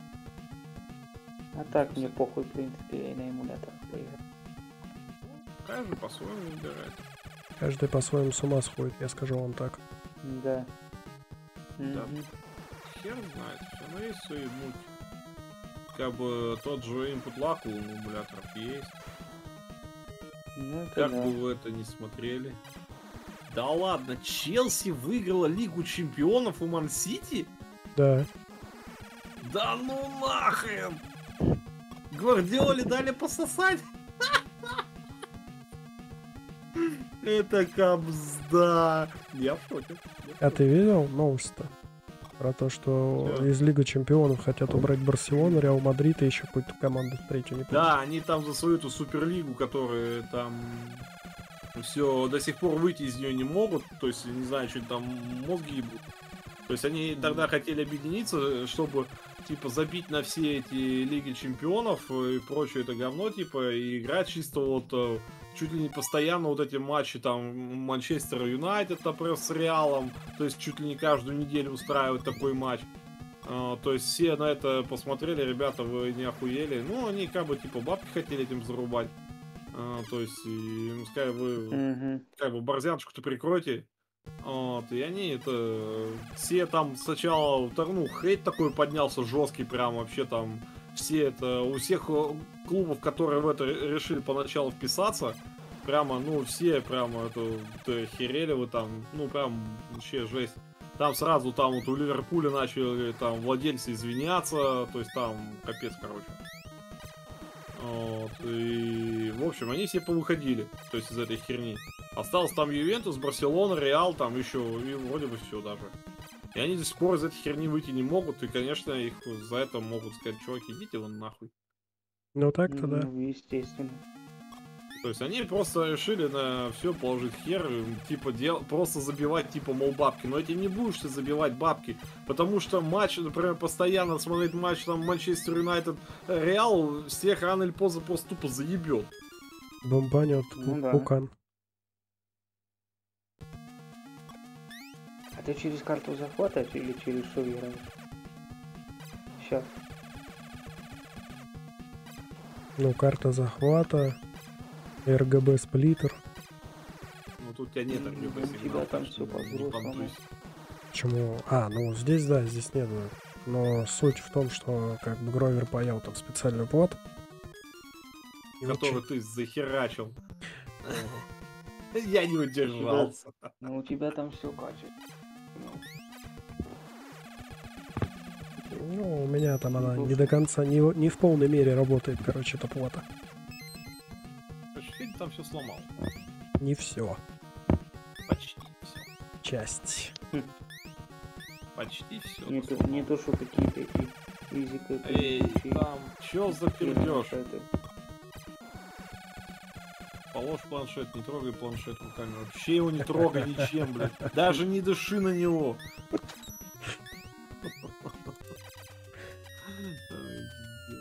А так мне похуй, в принципе, я и на эмуляторах поиграю. Каждый по-своему выбирает. Каждый по-своему с ума сходит, я скажу вам так. Да. Да. Мгм. Хер знает. Все равно есть свои мульти. Как бы тот же input lag у эмуляторов есть. Ну это Как да. бы вы это не смотрели. Да ладно, Челси выиграла Лигу Чемпионов у Ман-Сити? Да. Да ну нахрен! Гвардиоле дали пососать? Это кабзда. Я в шоке. А ты видел новость-то? Про то, что Чё? из Лиги Чемпионов хотят убрать Барселону, Реал Мадрид и еще какую-то команду третью, не помню. Да, они там за свою эту суперлигу, которая там все до сих пор выйти из нее не могут, то есть не знаю, что там мозги ебут. То есть они тогда хотели объединиться, чтобы типа забить на все эти Лиги Чемпионов и прочее это говно, типа, и играть чисто вот э, чуть ли не постоянно вот эти матчи там Манчестер Юнайтед, например, с Реалом, то есть чуть ли не каждую неделю устраивать такой матч. А, то есть все на это посмотрели, ребята, вы не охуели. Ну, они как бы типа бабки хотели этим зарубать. А, то есть, и, ну, сказали, вы Мгм. как бы борзяночку-то прикройте. Вот, и они это все там сначала, так, ну, хейт такой поднялся жесткий, прям вообще там все это, у всех э, клубов, которые в это ре- решили поначалу вписаться, прямо, ну, все прямо это, это херели вы там, ну, прям вообще жесть. Там сразу там вот у Ливерпуля начали там владельцы извиняться, то есть там капец, короче. Вот, и, в общем, они все повыходили, то есть из этой херни. Остался там Ювентус, Барселона, Реал, там еще, и вроде бы все даже. И они до сих пор из этой херни выйти не могут, и, конечно, их за это могут сказать, чуваки, идите вон нахуй. Ну так-то да. Ну, естественно. То есть они просто решили на все положить хер, и, типа, дел... просто забивать, типа, мол, бабки. Но этим не будешь ты забивать бабки, потому что матч, например, постоянно смотреть матч там Манчестер Юнайтед, Реал, всех рано или поздно просто тупо заебет. Бомбанет Ну да. Пукан. А ты через карту захвата или через что играешь? Сейчас. Ну, карта захвата, эр гэ бэ сплиттер. Ну тут у тебя нет Ну, эр-гэ-бэ у сигнала, тебя там так всё что не по-взрослому. понтуйся. Почему? А, ну здесь да, здесь нет. да. Но суть в том, что как бы Гровер паял там специальную плату. И вот Который ты захерачил. Я не удержался. Ну у тебя там все качает. Ну, Ну, у меня там она Ну, не до конца, не, в- не в полной мере работает, короче, эта плата. Почти ты там все сломал. Не все, Почти все. часть. Почти все. не, то, не то, что какие-то эти физика. Эй, там, чё за пердёж? Положь планшет, не трогай планшет руками. Вообще его не трогай ничем, блядь. Даже не дыши на него. Ай, пиздец.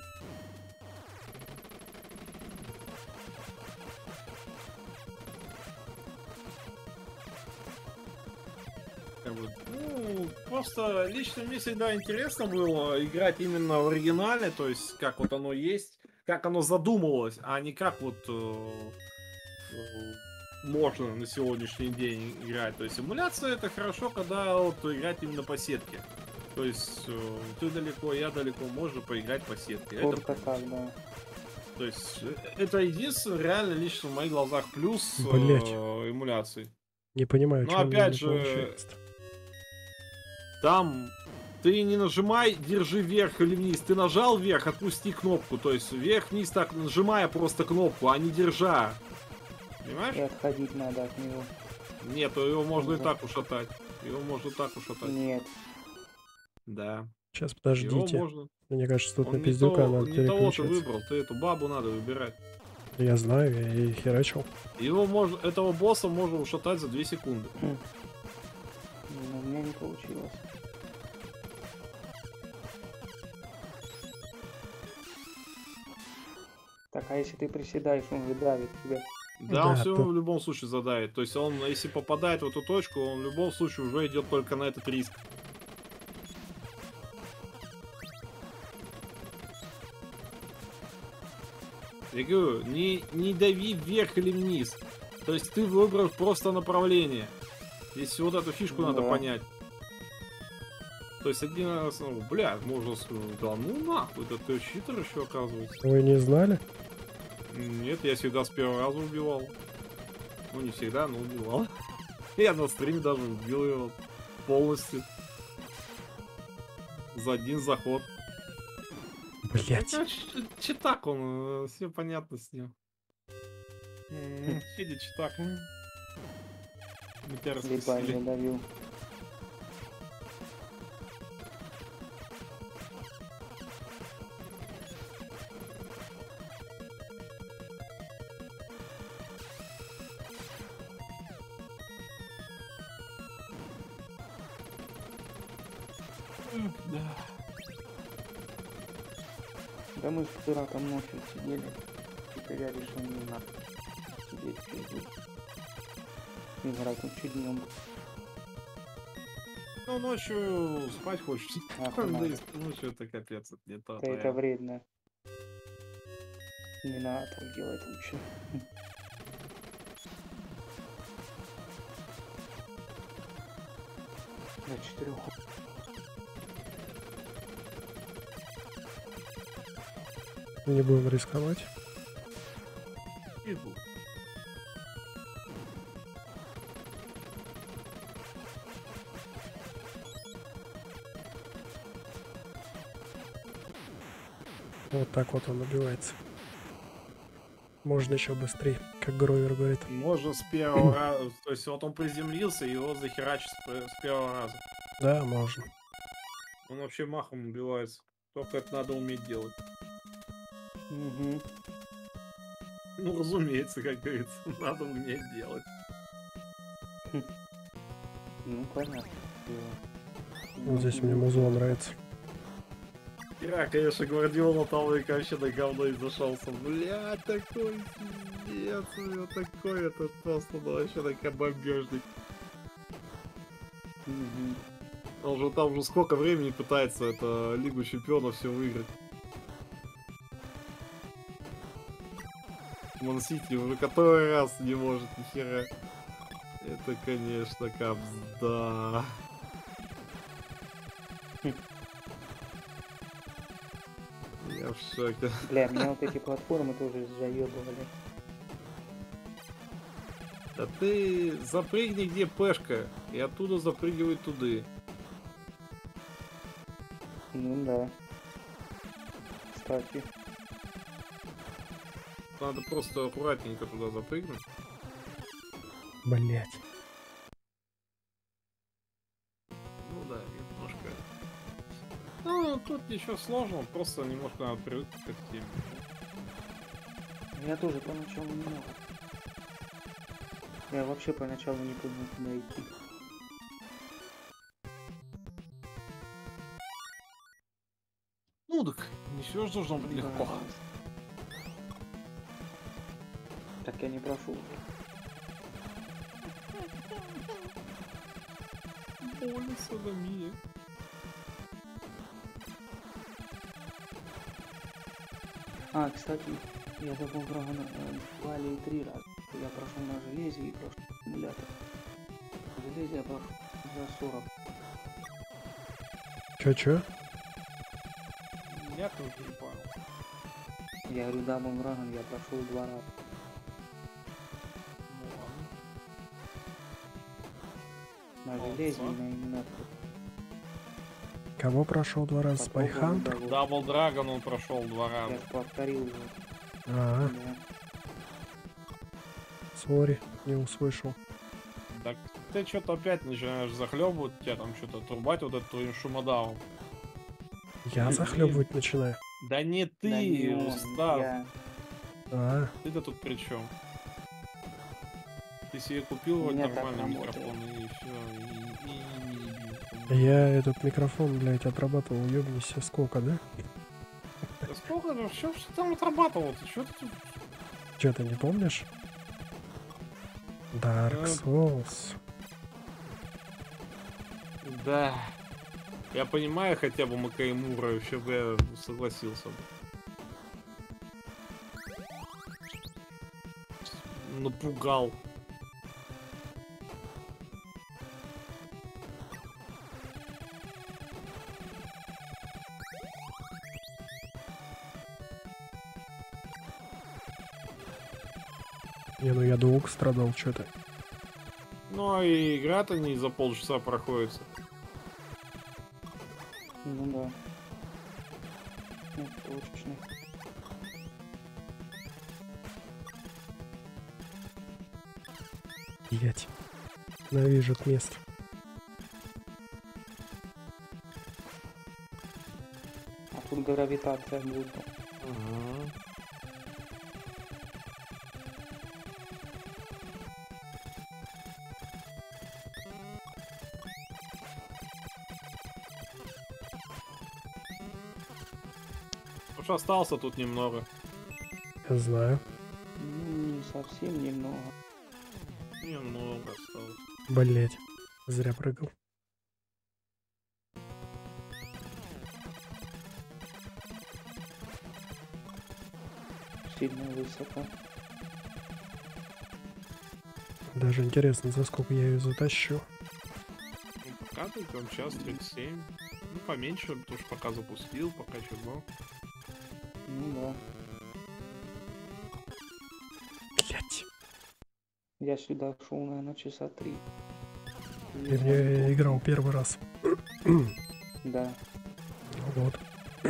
Как бы, ну, просто лично мне всегда интересно было играть именно в оригинале, то есть как вот оно есть, как оно задумывалось, а не как вот э, э, можно на сегодняшний день играть. То есть эмуляция это хорошо, когда вот играть именно по сетке. То есть э, ты далеко, я далеко, можно поиграть по сетке. Это Только так, да. То есть э, это единственный реально лично в моих глазах плюс э, Блять. эмуляции. Не понимаю, Но что опять же, там ты не нажимай, держи вверх или вниз. Ты нажал вверх, отпусти кнопку. То есть вверх-вниз так нажимая просто кнопку, а не держа. Понимаешь? И отходить надо от него. Нет, его можно и Да. так ушатать. Его можно так ушатать. Нет. Да. Сейчас, Его подождите. можно. Мне кажется, тут Он на не, пиздюка то- надо не того ты переключаться. выбрал, ты эту бабу надо выбирать. Я знаю, я ей херачил. Его можно, этого босса можно ушатать за две секунды. Но у меня не получилось. Так, а если ты приседаешь, он же давит тебя. Да, он Да, все равно тут- в любом случае задает. То есть он, если попадает в эту точку, он в любом случае уже идет только на этот риск. Я говорю, не, не дави вверх или вниз. То есть ты выбрал просто направление. Если вот эту фишку надо Да. понять. То есть один раз, ну, бля, можно сказать, да ну нахуй, да ты читер еще оказывается. Вы не знали? Нет, я всегда с первого раза убивал. Ну, не всегда, но убивал. Я на стриме даже убил его полностью. За один заход. Блять. Ну, ч- читак он, все понятно с ним. М, Федя читак. Мы тебя Либо раскусили. задавил. Да. Да мы с пиратом ночью сидели. Теперь я решил не надо сидеть сидеть. Играть лучше днем. Ну, ночью спать хочется. Ах, надо. Да, если ночью это капец, это не то. Да это вредно. Не надо так делать лучше. До четырех. Не будем рисковать. Иду. Вот так вот он убивается. Можно еще быстрее, как Гровер говорит. Можно с первого раза. То есть вот он приземлился, и его захерачит с пе- с первого раза. Да, можно. Он вообще махом убивается. Только это надо уметь делать. Угу. Ну, разумеется, как говорится, надо уметь делать. Ну понятно. Вот здесь мне музло нравится. Я, конечно, Гвардиола Талвик вообще на говно и зашелся. Блядь, такой пиздец, у него такой, это просто, ну, вообще такая бомбежник. Угу. Он же там уже сколько времени пытается это Лигу Чемпионов все выиграть. Ман-Сити уже который раз не может ни хера. Это, конечно, капзда. Я в шоке. Бля, меня вот эти платформы тоже заебывали. Да ты запрыгни где пешка, и оттуда запрыгивай туды. Ну да. Кстати. Надо просто аккуратненько туда запрыгнуть. Блять. Ну да, немножко. Ну, тут ничего сложного, просто немножко надо привыкнуть к этой теме. Я тоже поначалу не мог. Я вообще поначалу не понял, куда идти. Ну так, не все же должно быть легко. Да. Так я не прошел. Больно, садомия. А, кстати, я забыл про Вали три раза. Я прошел на железе и прошел симулятор. На железе я прошел за сорок. Чё-чё? Я тоже не понял. Я говорю, Double Dragon я прошел два раза. Ну, На железе и на именах. Кого прошел два раза? Спайхан? Дабл Драгон он прошел два Я раза. ж повторил уже. А, Да. сори, не услышал. Так ты что-то опять начинаешь захлебывать, тебя там что-то трубать вот этот твоим шумодавом. Я захлебывать начинаю. Да не ты, Да не он, Устав. я. А, Ты-то тут при чем? Ты себе купил У вот меня так нормальный работает. микрофон и все. я этот микрофон, блядь, отрабатывал, ёбнись, сколько, да? Сколько же? Что ж ты там отрабатывал? Ты что ты тут? Чё, ты не помнишь? Dark Э. Souls. Да. Я понимаю хотя бы Макаймура, еще бы я согласился бы. Напугал. Не, ну я долго страдал, что-то. Ну и игра-то не за полчаса проходится. Ну да. Ну, точно. Блять. Ненавижу это место. А тут гравитация будет. Ага. Уж остался тут немного. Я знаю. Ну, не совсем немного. Немного осталось. Блять. Зря прыгал. Сильно высоко. Даже интересно, за сколько я ее затащу. Ну, пока тут там час тридцать семь. Ну, поменьше, потому что пока запустил, пока чего. Ну да. Блять. Я сюда шел, наверное, часа три. Я играл первый раз. Да. Вот.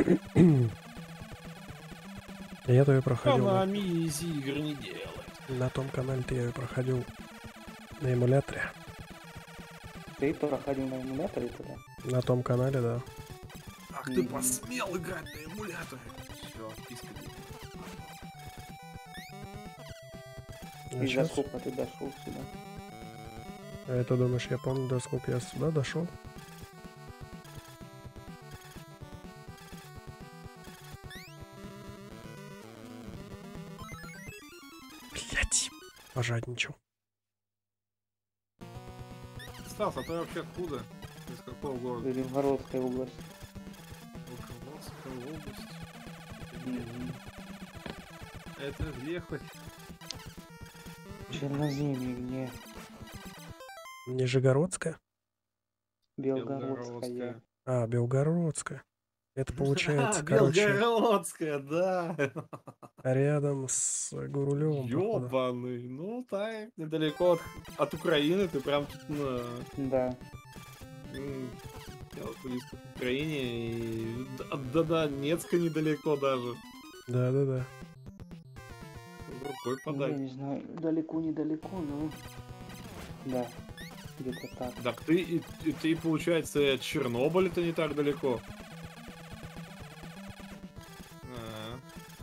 Я-то ее проходил. на- Канами изи игр не делает. На том канале-то я ее проходил на эмуляторе. Ты проходил на эмуляторе тогда? На том канале, да. Ах ты ты Мгм. посмел играть на эмуляторе. Все, А И за щас- сколько ты дошел сюда? А это думаешь, я помню, до сколько я сюда дошел? Блять. Пожадничал. Стас, а ты вообще откуда? Из какого города? Белгородская область. Волководская область. Мгм. Это где хоть? Черноземье где? Нижегородская? Белгородская. А, Белгородская. Это получается, короче, Белгородская, да. рядом с Гурулевым. походу. Ёбаный. Ну так, недалеко от, от Украины, ты прям тут на... Да. м, я вот близко к Украине, и от до Донецка недалеко даже. Да-да-да. Рукой Ну, я подать. не знаю, далеко-недалеко, но... Да, где-то так. Так ты, и, и ты, получается, от Чернобыля-то не так далеко. А.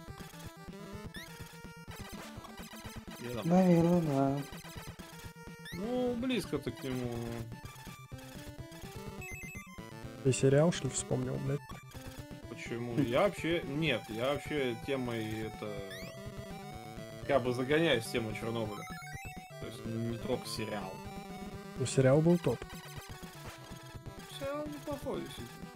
Где там? Наверное, да. Ну, близко ты к нему. Ты сериал, что ли, вспомнил, блядь? Почему? Я вообще... Нет, я вообще темой это... Как бы загоняюсь в тему Чернобыля. То есть не только сериал. Ну, сериал был топ. Сериал неплохой, действительно.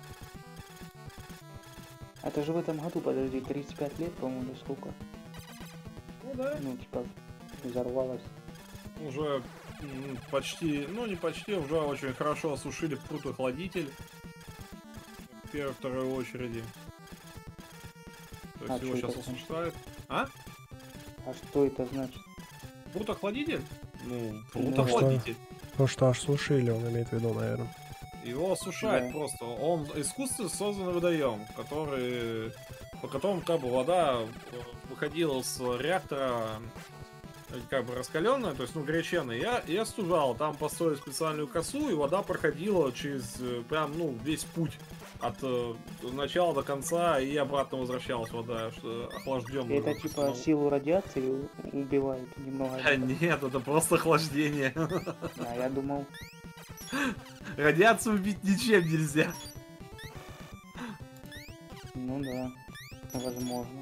Это же в этом году, подожди, тридцать пять лет, по-моему, или сколько? Ну да. Ну, типа, взорвалась. Уже м, почти, ну не почти, уже очень хорошо осушили крутой охладитель. В первой, второй очереди. То А есть его чё это сейчас значит? осушают. А? А что это значит? Прут-охладитель? Ну, Ну, прут-охладитель. То, что аж сушили, он имеет в виду, наверное. Его осушает Да. просто. Он искусственно созданный водоем, который, по которому как бы вода э, выходила с реактора э, как бы раскаленная, то есть ну горяченная, я, я остужал. Там построили специальную косу, и вода проходила через э, прям ну весь путь от э, начала до конца и обратно возвращалась вода, что охлажденная. Это типа силу радиации у- убивает немного. А, нет, это просто охлаждение. А я думал, Радиацию убить ничем нельзя. ну да, возможно.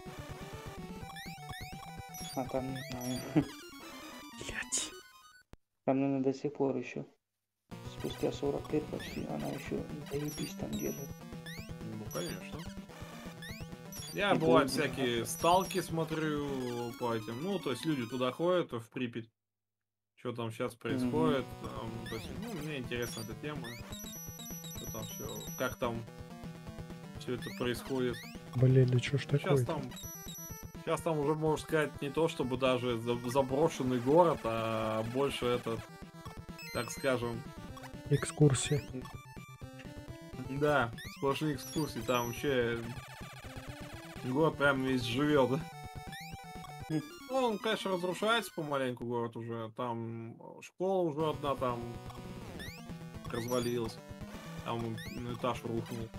А там не знаю. Блять. Там, наверное, до сих пор еще. Спустя сорок лет почти она еще заебись там держит. Ну, конечно. Я, И бывает, долго. всякие сталки смотрю по этим. Ну, то есть люди туда ходят, в Припять. Что там сейчас происходит. Там, то есть, ну, мне интересна эта тема. Что там все, как там все это происходит. Блин, да чё ж Сейчас такое? там, сейчас там уже, можно сказать, не то чтобы даже за- заброшенный город, а больше это, так скажем, Экскурсии. да, сплошные экскурсии, там вообще город прям весь живет. Хм. Ну, он, конечно, разрушается помаленьку, город уже. Там школа уже одна там развалилась. Там ну, этаж рухнул.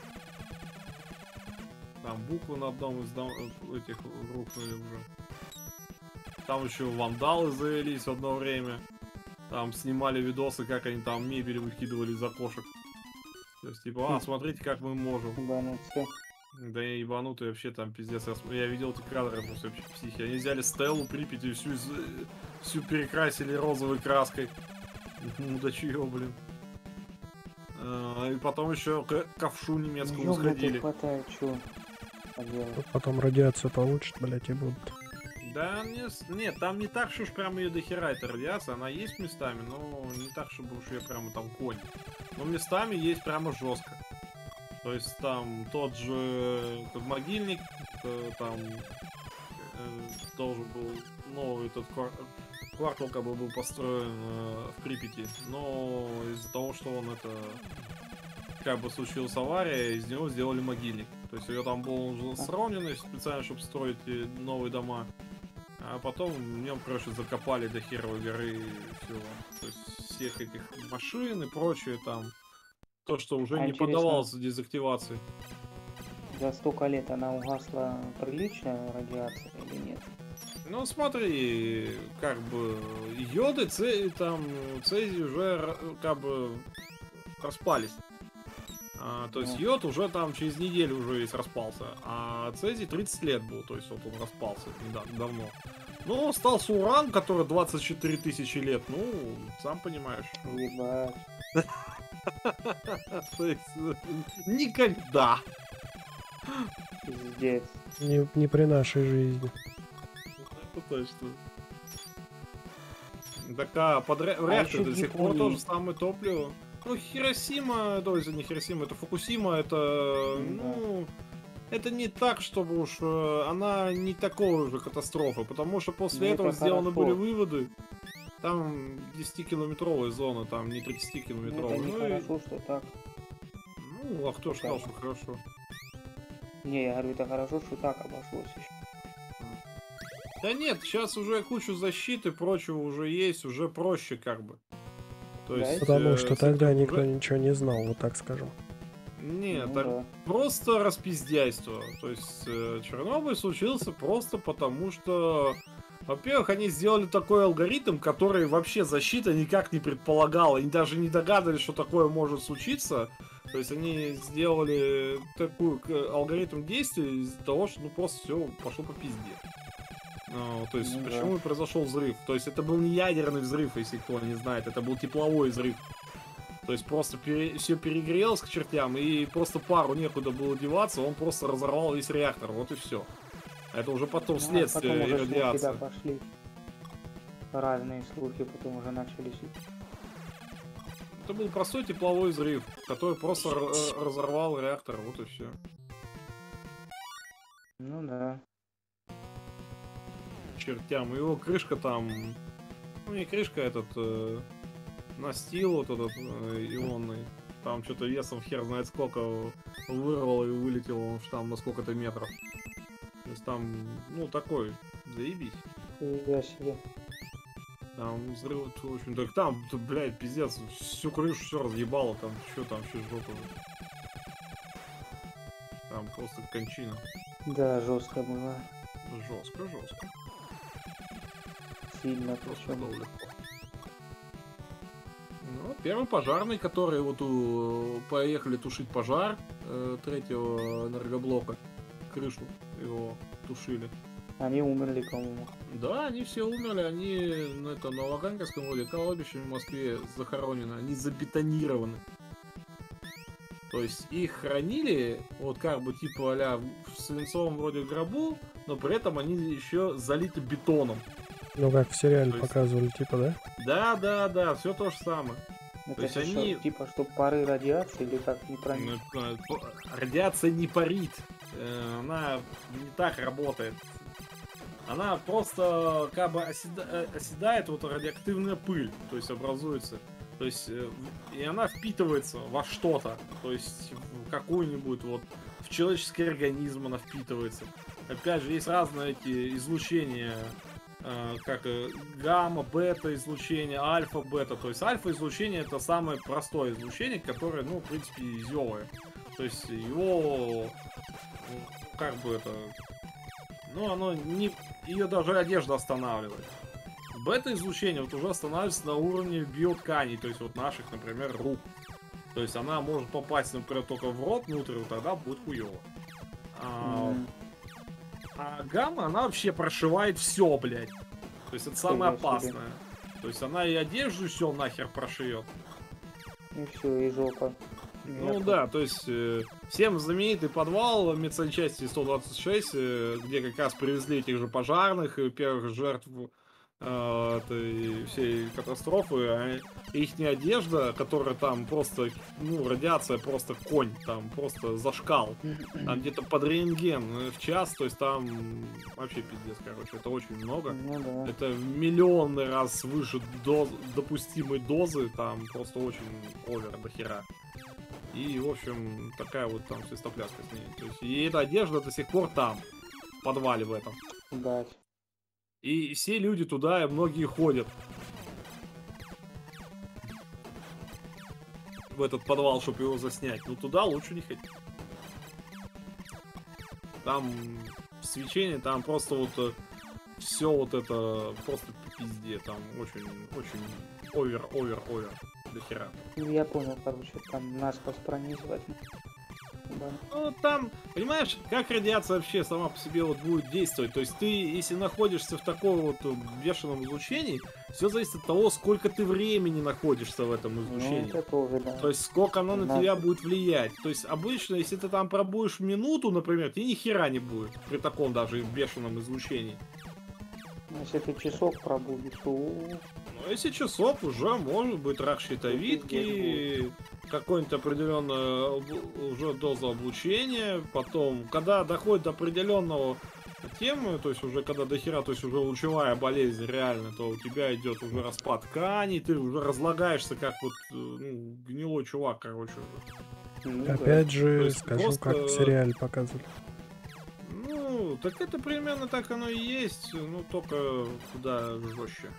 Там буквы на одном из дом... этих рухнули уже. Там еще вандалы завелись в одно время. Там снимали видосы, как они там мебель выкидывали из окошек. То есть, типа, а, смотрите, как мы можем. Бануться. Да я ебанутый вообще там пиздец. Я, см- я видел эти кадры, просто вообще психи. Они взяли Стеллу Припяти и всю, из- э, всю перекрасили розовой краской. Мудачье, блин. А, и потом еще к ковшу немецкому Ёбнутых сходили. хватает, чё поделать. Вот потом радиацию получат, блять, и будут. Да, не, с- нет, там не так, что уж прям ее дохера эта радиация. Она есть местами, но не так, чтобы уж я прямо там конь. Но местами есть прямо жестко. То есть там тот же тот могильник, э, там э, должен был новый этот квар- квартал как бы был построен э, в Припяти, но из-за того, что он это как бы случилась авария, из него сделали могильник. То есть ее там был уже сравненный специально, чтобы строить э, новые дома. А потом в нем, короче, закопали до херовой горы и все. То есть всех этих машин и прочее там. То, что уже А не интересно. поддавалось дезактивации. За столько лет она угасла приличная радиация или нет? Ну смотри, как бы йоды, цезий, там, цезий уже р- как бы распались. А, то есть Ну. йод уже там через неделю уже весь распался. А цезий тридцать лет был, то есть вот он распался недавно, давно. Ну, остался уран, который двадцать четыре тысячи лет. Ну, сам понимаешь. Ебать. То есть, э, никогда. Пиздец. Не, не при нашей жизни. Это точно. Так, а под ре- А реактор ещё до сих пор Японии. тоже самое топливо. Ну, Хиросима, то есть не Хиросима, это Фукусима, это, Ну да. ну, это не так, чтобы уж, э, она не такого уже катастрофа, потому что после Ну, этого это сделаны хорошо. были выводы. Там десятикилометровая зона, там не Ну, тридцатикилометровая. это не Ну, и- хорошо, что так. ну, а кто ж сказал, что хорошо? Не, я говорю, это хорошо, что так обошлось еще. Да нет, сейчас уже кучу защиты и прочего уже есть, уже проще как бы. То Да, есть, Потому э, что с тогда этим никто уже- ничего не знал, вот так скажем. Нет, Ну так да. просто распиздяйство. То есть э, Чернобыль случился просто потому, что, во-первых, они сделали такой алгоритм, который вообще защита никак не предполагала. Они даже не догадывались, что такое может случиться. То есть они сделали такой к- алгоритм действий из-за того, что ну просто все пошло по пизде. Ну, то есть Ну да. почему и произошел взрыв? То есть это был не ядерный взрыв, если кто не знает, это был тепловой взрыв. То есть просто все перегрелось к чертям, и просто пару некуда было деваться, он просто разорвал весь реактор, вот и все. Это уже потом Ну, а следствие потом и уже слухи, да, радиация. пошли. Разные слухи потом уже начались. Это был простой тепловой взрыв, который просто р- разорвал реактор, вот и все. Ну да. Чертям. Его крышка там... Ну, не крышка, этот... Э, настил вот этот э, ионный. Там что-то весом хер знает сколько вырвало и вылетело он там на сколько-то метров. То есть там, ну, такой, заебись. Я себе. Там взрыв, в общем, так там, блядь, пиздец, всю крышу все разъебало, там, что там, что жопа. Там просто кончина. Да, жестко было. Жестко, жестко. Сильно Просто причем. было легко. Ну, первый пожарный, который вот у... поехали тушить пожар э, третьего энергоблока, крышу его тушили. Они умерли, по-моему. Да, они все умерли, они ну, это, на Ваганьковском вроде кладбище в Москве захоронены, они забетонированы. То есть их хранили, вот как бы типа а-ля в свинцовом вроде гробу, но при этом они еще залиты бетоном. Ну, как в сериале То есть- показывали, типа, да? Да, да, да, все то же самое. Это есть же что, они- типа, что пары радиации или как не Ну, проник. э, по- Радиация не парит, э, она не так работает. Она просто как бы оседа- э, оседает вот радиоактивная пыль, то есть образуется. То есть э, в- и она впитывается во что-то, то есть в какую-нибудь вот в человеческий организм она впитывается. Опять же, есть разные эти излучения, э, как э, гамма, бета излучение, альфа, бета. То есть альфа излучение это самое простое излучение, которое, ну, в принципе, изёвое. То есть его, ну, как бы это, ну, оно не, ее даже одежда останавливает. Бета-излучение вот уже останавливается на уровне биотканей, то есть вот наших, например, рук. То есть она может попасть, например, только в рот внутрь, вот тогда будет хуёво. А, М, а гамма, она вообще прошивает все, блядь. То есть это самое Фига себе. опасное. То есть она и одежду все нахер прошьет. И все, и жопа. Ну Нет. да, то есть э, всем знаменитый подвал медсанчасти сто двадцать шесть, э, где как раз привезли этих же пожарных и первых жертв э, этой всей катастрофы. А их одежда, которая там просто, ну, радиация просто конь, там просто зашкал. Там где-то под рентген э, в час, то есть там вообще пиздец, короче, это очень много. Ну да. Это миллионный раз выше доз, допустимой дозы, там просто очень овер до хера. И, в общем, такая вот там свистопляска с ней. То есть, и эта одежда до сих пор там, в подвале в этом. Да. И все люди туда, и многие ходят. В этот подвал, чтобы его заснять. Но туда лучше не ходить. Там свечение, там просто вот все вот это просто пизде. Там очень, очень овер, овер, овер. До хера. Ну, я понял, короче, там насквозь пронизывать. Да. Ну, там, понимаешь, как радиация вообще сама по себе вот будет действовать. То есть ты, если находишься в таком вот бешеном излучении, все зависит от того, сколько ты времени находишься в этом Ну, излучении. это тоже, да. То есть сколько оно на Да. тебя будет влиять. То есть обычно, если ты там пробудешь минуту, например, тебе ни хера не будет при таком даже бешеном излучении. Если ты часок пробудешь, то... Ну, если часов уже может быть рак щитовидки, какой-нибудь определенная об- уже доза облучения, потом, когда доходит до определенного темы, то есть уже когда до хера, то есть уже лучевая болезнь реально, то у тебя идет уже распад тканей, ты уже разлагаешься как вот э, ну, гнилой чувак, короче. Уже. Ну, да. Опять То же, есть скажу, просто- как в сериале показывали. Ну, так это примерно так оно и есть, ну только куда жестче.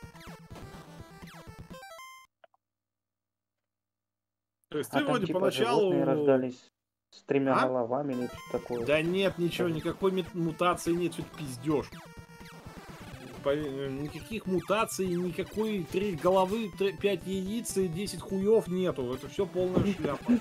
То есть А ты там вроде типа поначалу... животные рождались с тремя А? головами или что такое. Да нет, ничего, никакой мет- мутации нет, что ты пиздешь. По- Никаких мутаций, никакой три головы, три- пять яиц и десять хуев нету. Это все полная шляпа.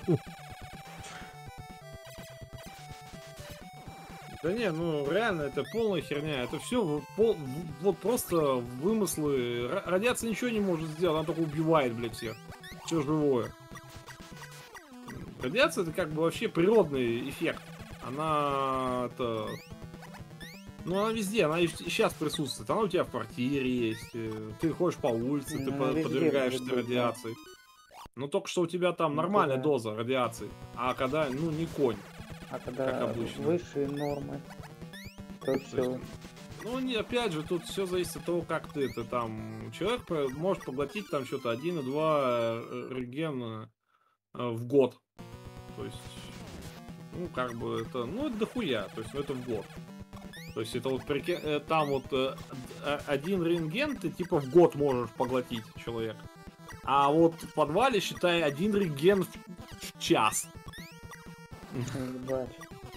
Да не, ну реально, это полная херня. Это все вот просто вымыслы. Ра- Радиация ничего не может сделать, она только убивает, блядь, всех. Все живое. Радиация это как бы вообще природный эффект. Она это... Ну, она везде, она и сейчас присутствует. Она у тебя в квартире есть. э, Ты ходишь по улице, ты Ну, по- везде подвергаешься может быть, да. радиации. Но только что у тебя там Ну, нормальная да. доза радиации. А когда, ну, не конь. А когда Как обычно. высшие нормы, то То все. есть, ну, не, опять же, тут все зависит от того, как ты это там. Человек по- может поглотить там что-то один и два реген э, в год. То есть, ну, как бы это, ну, это дохуя, то есть, ну, это в год. То есть, это вот прикинь, э, там вот э, д- один рентген ты типа в год можешь поглотить человека. А вот в подвале, считай, один рентген в, в час. Ебать.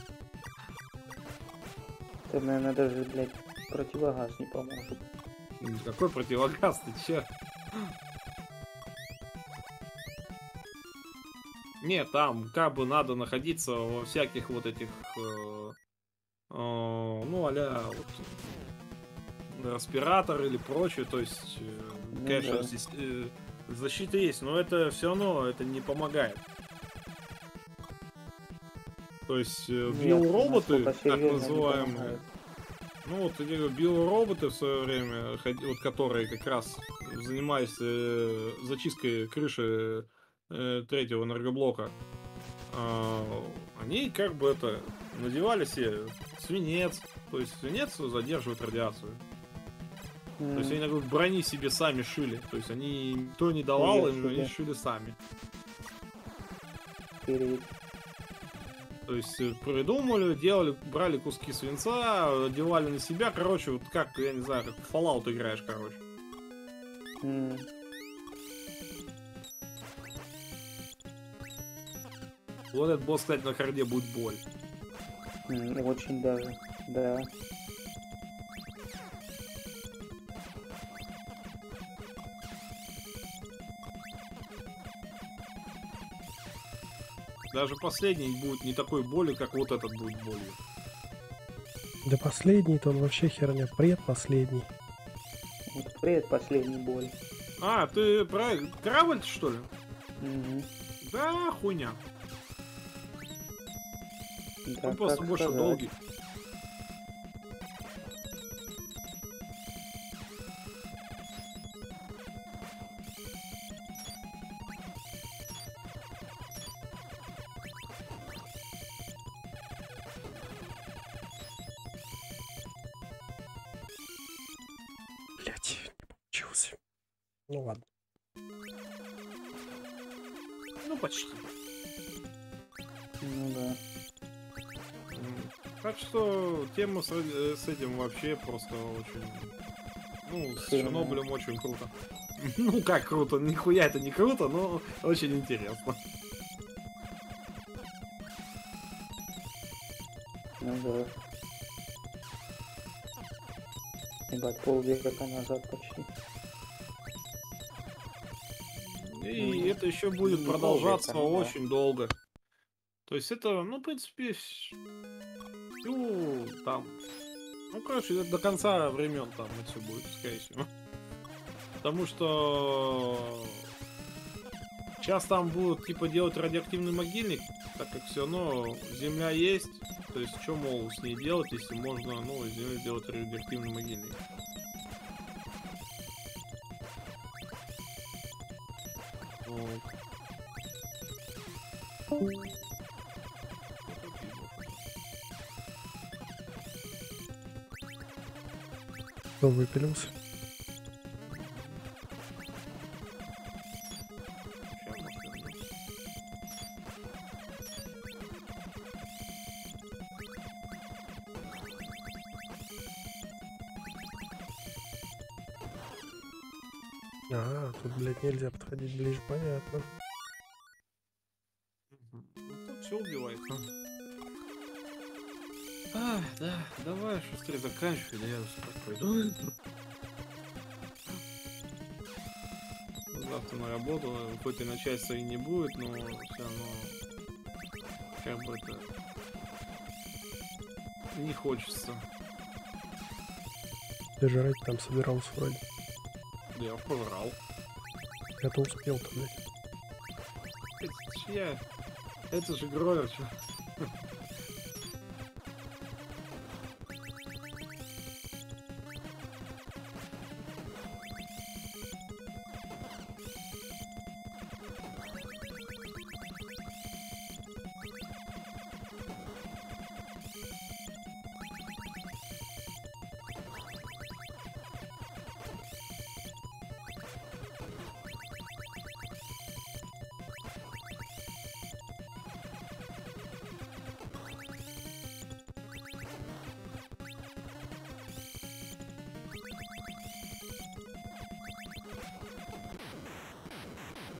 Это, наверное, даже, блядь, противогаз не поможет. Какой противогаз, ты че? Нет, там как бы надо находиться во всяких вот этих, э, э, ну, а-ля вот, респиратор или прочее, то есть, э, Ну конечно, да. здесь, э, защита есть, но это все равно это не помогает. То есть, э, Нет, биороботы, насколько так серьезно не называемые, помогает. ну вот я говорю, биороботы в свое время, ходи- вот которые как раз занимались э, зачисткой крыши э, третьего энергоблока, а, они как бы это надевали себе свинец, то есть свинец задерживает радиацию. То есть М, они как бы брони себе сами шили, то есть они никто не давал, Нихуя им, они себе. шили сами. охереть. То есть э, придумали, делали, брали куски свинца, одевали на себя, короче, вот как, я не знаю, как в Fallout играешь, короче. М, Вот этот босс, кстати, на харде будет боль. м, Очень даже, да. Даже последний будет не такой боли, как вот этот будет болью. Да последний-то он вообще херня. Предпоследний. Вот привет, последний боль. А, ты про корабль, что ли? Мгм. Да, хуйня. Да, Он просто как больше сказать. долгий. Блять, не получился. Ну ладно. Ну, почти. Ну да. М, Так что тема с, э, с этим вообще просто очень... Ну, с Херня. Чернобылем очень круто. Ну, как круто, нихуя это не круто, но очень интересно. Ну да. Ебать, полвека назад почти. И Мгм. это еще будет Не продолжаться полвека, ну да. очень долго. То есть это, ну, в принципе, всю там... Ну, короче, до конца времен там это все будет, скорее всего. Потому что сейчас там будут типа делать радиоактивный могильник, так как все равно Земля есть. То есть, что, мол, с ней делать, если можно, ну, из нее сделать радиоактивный могильник. Вот. Кто выпилился? Ща, может, вернусь. А, тут, блядь, нельзя подходить ближе, понятно. Мгм. Ну, тут все убивает. А, да, давай шустрее заканчивай, да я спать пойду. Завтра на работу, хоть и начальства и не будет, но все равно как бы это не хочется. Ты жрать там собирался вроде. Я пожрал. Я-то успел-то, блядь. Это ж я. Это же Гровер, чё.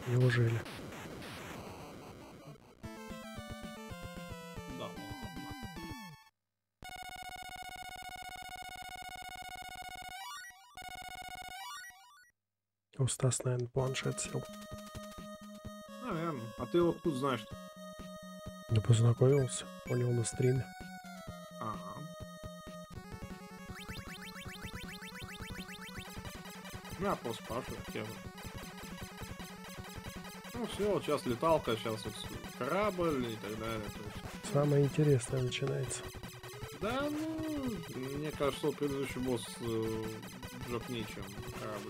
Неужели? Да ладно. У Стас, наверное, планшет сел. Наверное. А ты его тут знаешь? Да познакомился. У него на стриме. Ага. Я просто спрашиваю тему. Ну все, сейчас леталка, сейчас вот корабль и так далее. То есть. Самое интересное начинается. Да, ну, мне кажется, что предыдущий босс э, жопнее, чем корабль.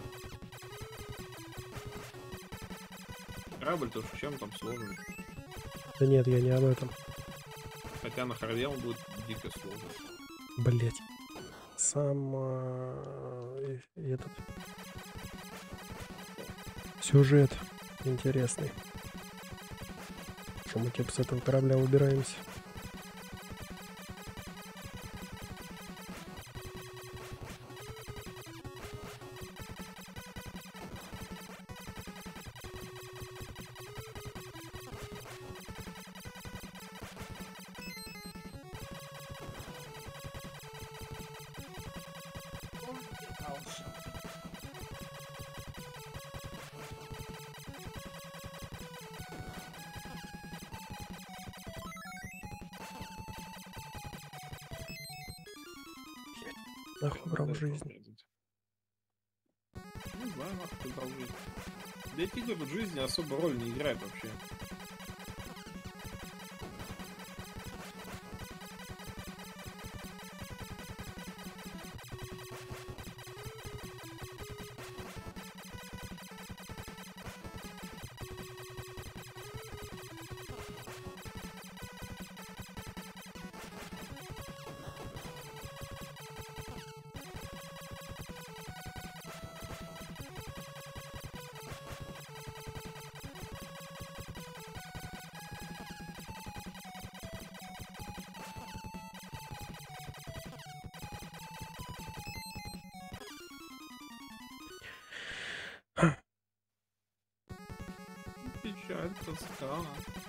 Корабль-то уж чем там сложный. Да нет, я не об этом. Хотя на харде он будет дико сложный. Блять. Сам э, и- этот сюжет интересный. Что мы типа с этого корабля убираемся. Нахуй брал жизнь. Не знаю, нахуй ты брал жизнь. Да эти игры в жизни особо роль не играют вообще. Печаль, тоска.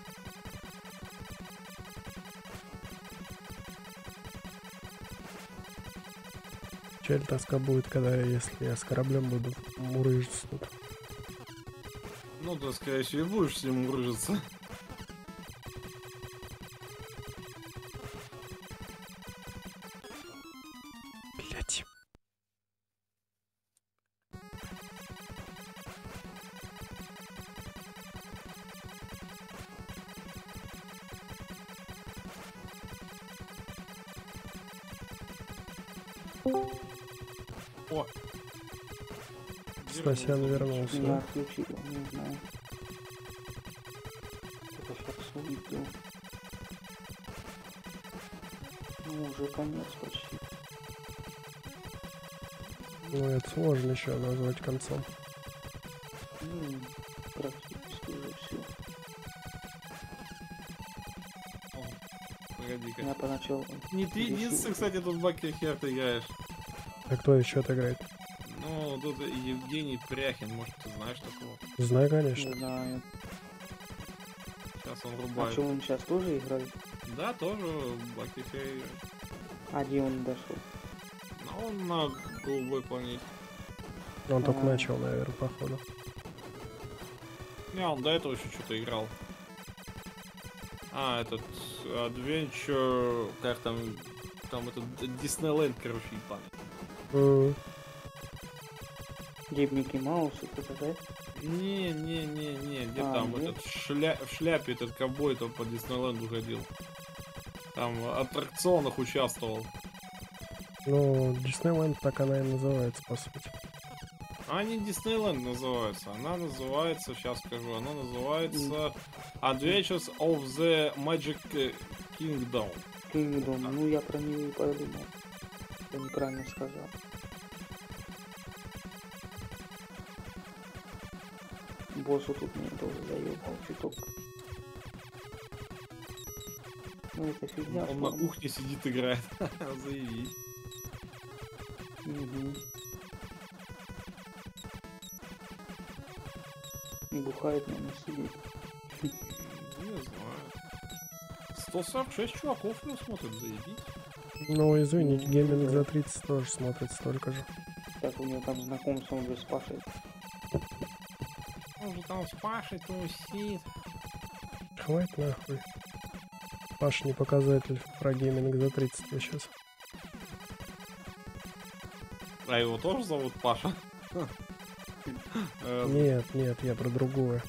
Чель тоска будет, когда я, если я с кораблем буду мурыжиться тут. Ну, да, скорее всего, и будешь с ним мурыжиться. Блять. О! Стасян вернулся. Я отключил, не знаю. Только сейчас увидел. Ну, уже конец почти. Ну, это сложно еще назвать концом. Ну, практически уже все. Погоди-ка. Я поначалу... Не ты единственный, кстати, тут в Баке Херт играешь. А кто еще играет? Ну, тут Евгений Пряхин, может, ты знаешь такого? Знаю, Не конечно. знаю. Сейчас он А рубает. что, он сейчас тоже играет? Да, тоже в Баке Херт играет. А где он дошел? Но он на голубой планете. Он только А. начал, наверное, походу. Не, он до этого еще что-то играл. А, этот Adventure, как там, там этот Диснейленд, короче, ебаный. М, Где Микки Маус, это да? Не, не, не, не, где А, там нет? этот шля... в шляпе этот ковбой там по Диснейленду ходил. Там в аттракционах участвовал. Ну, Диснейленд так она и называется, по сути. А не Диснейленд называется. Она называется, сейчас скажу, она называется Adventures of the Magic Kingdom. Kingdom, ну я про него и подумал. Я неправильно сказал. Боссу тут мне тоже заебал чуток. Ну это фигня. Он на по-моему. кухне сидит, играет. Заявись. Мгм. не бухает, но не сидит. Не знаю. сто сорок шесть чуваков его смотрят, заебись. Ну, извините, гейминг за тридцать тоже смотрит столько же. Так у него там знакомство уже с Пашей. Он же там с Пашей тусит. Хватит нахуй. Паш не показатель про гейминг за тридцать я сейчас. А его тоже зовут Паша? Э, Нет, нет, я про другое.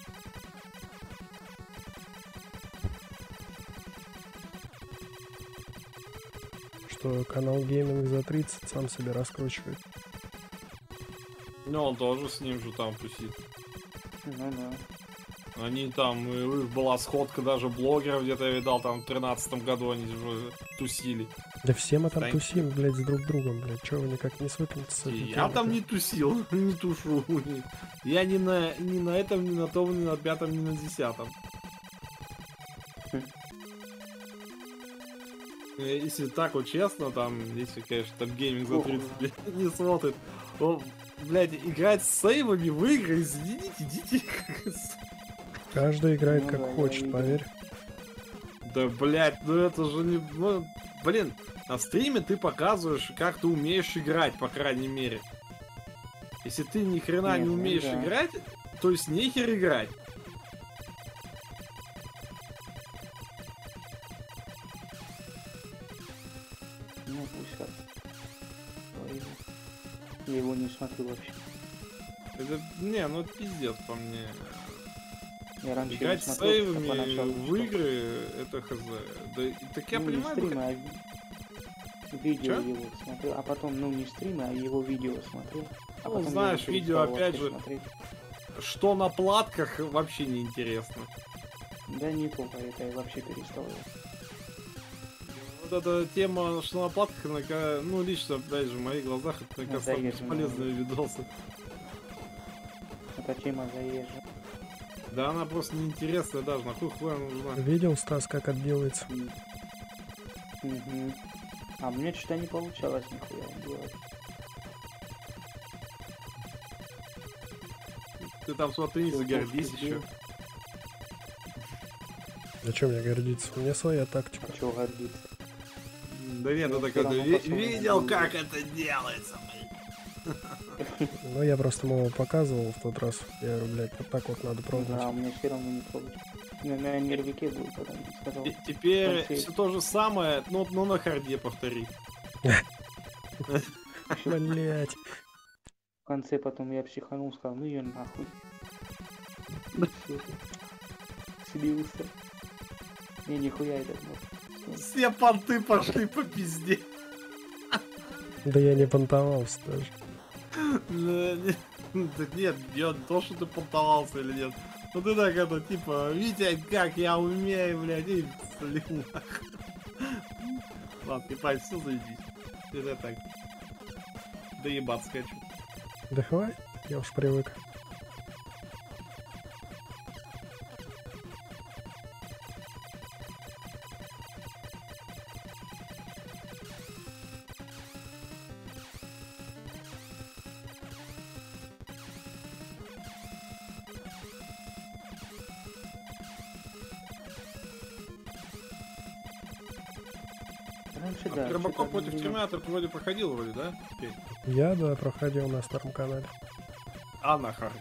Что канал гейминг за тридцать сам себе раскручивает. Ну, он тоже с ним же там тусит. Ну да. Они там, у них была сходка даже блогеров, где-то я видал, там в тринадцатом году они уже тусили. Да все мы там Стань. тусим, блядь, с друг другом, блядь. Чего вы никак не свыкнетесь с И этой я темой-то? там не тусил, не тушу. Я ни на, ни на этом, ни на том, ни на пятом, ни на десятом. Хм. Э, Если так вот честно, там, если, конечно, там гейминг за тридцать блядь, не смотрит, то, блядь, играть с сейвами в игры, извините, идите. Каждый играет Ну как да, я хочет, видел. поверь. Да, блядь, ну это же не... Ну, блин, на стриме ты показываешь, как ты умеешь играть, по крайней мере. Если ты ни хрена Нет, не ну умеешь да. играть, то есть нехер играть. Ну пусть как. Ой, я его не смотрю вообще. Это, не, ну это пиздец по мне. Я раньше Играть его с смотрел, а сейвами поначалу в что? игры, это хз. Да, и- так я Ну, не понимаю, стримы, блядь, а видео Чё? его смотрел, а потом, ну не стримы, а его видео смотрел. А Ну, потом я знаешь, его видео, перестал опять вообще же, смотреть. что на платках вообще не интересно. Да не только это, я вообще перестал его. Вот эта тема, что на платках, она ка- ну, лично, опять же, в моих глазах, это, мне Ну, кажется, самые заезженная. бесполезные видосы. Эта тема заезжена. Да она просто неинтересная даже, нахуй хуй она нужна. Видел, Стас, как это делается? М. Мгм. А мне что-то не получалось нихуя делать. Ты там смотри, не Всё, загордись пушки еще. бил. Зачем мне гордиться? У меня своя тактика. А чего гордиться? Да нет, Ну, ну всё такой, ты равно ви- пацаны видел, не как это делается, блин. Ну, я просто ему показывал в тот раз. Я говорю, блядь, вот так вот надо А у пробовать. меня все равно не получится. На, на нервике был, когда не сказал. И теперь Концей. все то же самое, ну, ну на харде повтори. Блять. В конце потом я психанул, сказал, ну ее нахуй. Всё. Слился. Не, нихуя этот мод. Все понты пошли по пизде. Да я не понтовался даже. Да не- да нет, я то, что ты понтовался или нет. Ну ты так это, типа, Витя, как я умею, блядь, и слил нахуй. Ладно, ты пай, все заебись. Это так. Да ебаться хочу. Да хватит, я уж привык. Раньше, А да. Робокоп что-то против не- Терминатора вроде проходил вроде, да? Теперь. Я, да, проходил на старом канале. А на харде.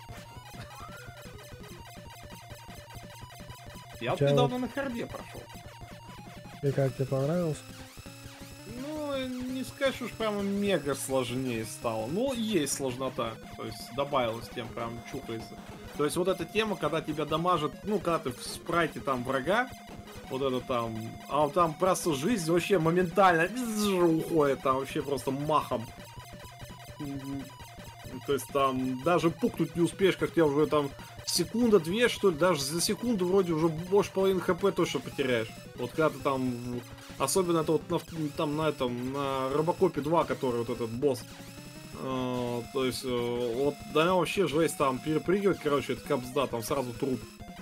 Я вот Тебя недавно на харде прошел. И как тебе понравился? Ну, не сказать, что уж прямо мега сложнее стало. Ну, есть сложнота. То есть добавилось тем, прям чухается. То есть вот эта тема, когда тебя дамажат, ну, когда ты в спрайте там врага, вот это там, а вот там просто жизнь вообще моментально уходит, там вообще просто махом. Мгм. То есть там даже пукнуть не успеешь, как тебя уже там секунда-две, что ли, даже за секунду вроде уже больше половины хп точно потеряешь. Вот когда ты там, в- особенно это вот на, в- там на этом, на Робокопе два, который вот этот босс. Э, то есть, э, вот, да, вообще жесть, там перепрыгивать, короче, это капсда, там сразу труп.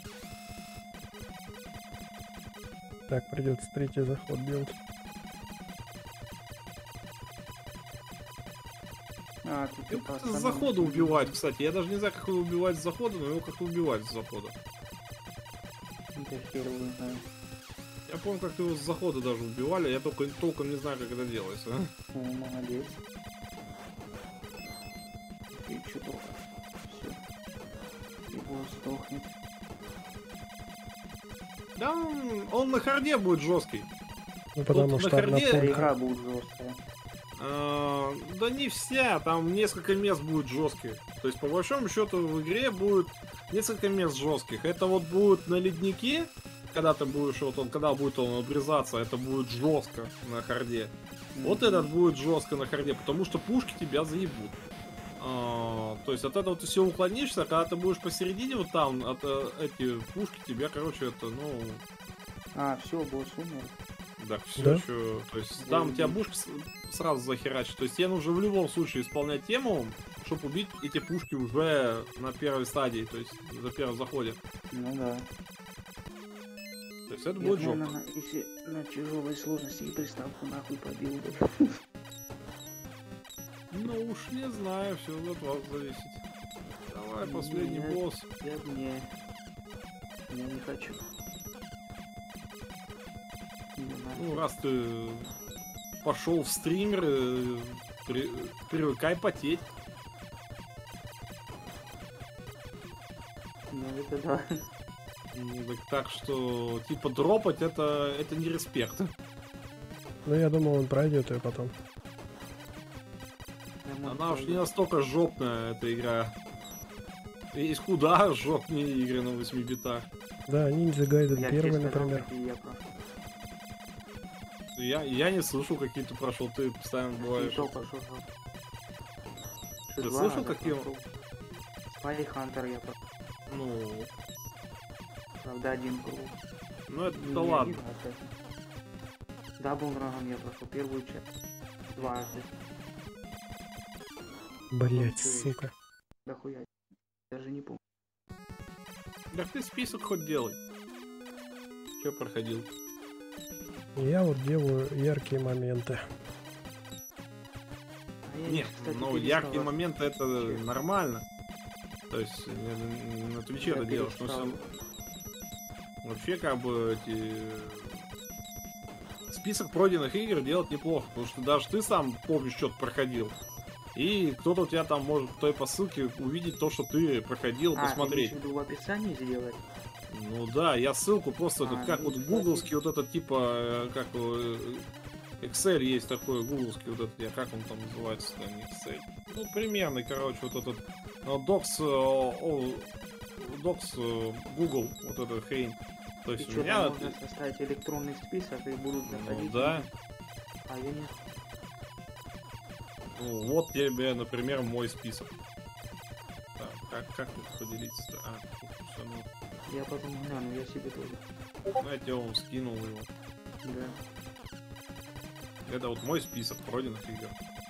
Так, придется третий заход делать. А, тут Его типа как-то с самому- захода убивать, кстати. Я даже не знаю, как его убивать с захода, но его как-то убивать с захода. Это первый, знаю. Я помню, как его с захода даже убивали, я только толком не знаю, как это делается. О, молодец. И чё только. Все. И босс сдохнет. Да, он, он на харде будет жесткий. Ну, потому на что одна харде- пулька. Игра будет жесткая. А, да не вся, там несколько мест будет жестких. То есть, по большому счету, в игре будет несколько мест жестких. Это вот будет на леднике, когда ты будешь, вот он, когда будет он обрезаться, это будет жестко на харде. Вот этот будет жестко на харде, потому что пушки тебя заебут. А, то есть от этого ты все уклонишься, а когда ты будешь посередине вот там, от, э, эти пушки тебя, короче, это, ну, А, все, босс умер. да, все Да? еще, то есть там тебя пушки с- сразу захерачат. То есть тебе нужно в любом случае исполнять тему, чтобы убить эти пушки уже на первой стадии, то есть за первым заходе. Ну да. То есть это Я, будет жопа. наверное, на- если на тяжелой сложности и приставку нахуй побил бы. Ну уж не знаю, все от вас зависит. Давай, последний Нет. босс. Я не. Я не хочу. Не Ну, надо. раз ты пошел в стримеры, при- привыкай потеть. Ну это да. Ну, так, так что, типа, дропать это, это не респект. Ну, я думал, он пройдет ее потом. Я, может, Она уж не пойду. настолько жопная, эта игра. Есть куда жопнее игры на восьми битах. Да, Ниндзя Гайден Я первый, тебе сказал, например. какие я прошел. Я, я не слышал, какие ты прошел, ты постоянно Какие бываешь. только что. Ты Два слышал, раза какие он? прошел. Спай Хантер я прошел. Ну, Правда, один круг. ну это Не, да не ладно. один, а пять. Дабл Драгон я прошел первую часть. Дважды. Блять, чё я- сука. Да хуя. Даже не помню. Так ты список хоть делай. Че проходил? Я вот делаю яркие моменты. А я, Нет, кстати, ну перестал яркие раз- моменты это Вообще. нормально. То есть э, на Твиче Я это делаешь, но перестал. всё- вообще как бы эти список пройденных игр делать неплохо, потому что даже ты сам помнишь, что ты проходил. И кто-то у тебя там может по той по ссылке увидеть то, что ты проходил, А, ты посмотреть. имеешь в виду в описании сделать? Ну да, я ссылку просто, А, этот, как ну, вот кстати. гугловский вот этот типа, э, как его, э, Excel есть такой, гугловский вот этот, я как он там называется-то, не Excel. Ну, примерный, короче, вот этот ну, Docs, э, о, Docs э, Google, вот эта хрень. То И есть у что, меня... там можно составить электронный список и будут Ну заходить? да. А я не... Ну, вот тебе, например, мой список. Так, как, как тут поделиться-то? А, тут всё, ну, Я потом гляну, я себе тоже. ну, я тебе он скинул его. Да. Это вот мой список пройденных игр.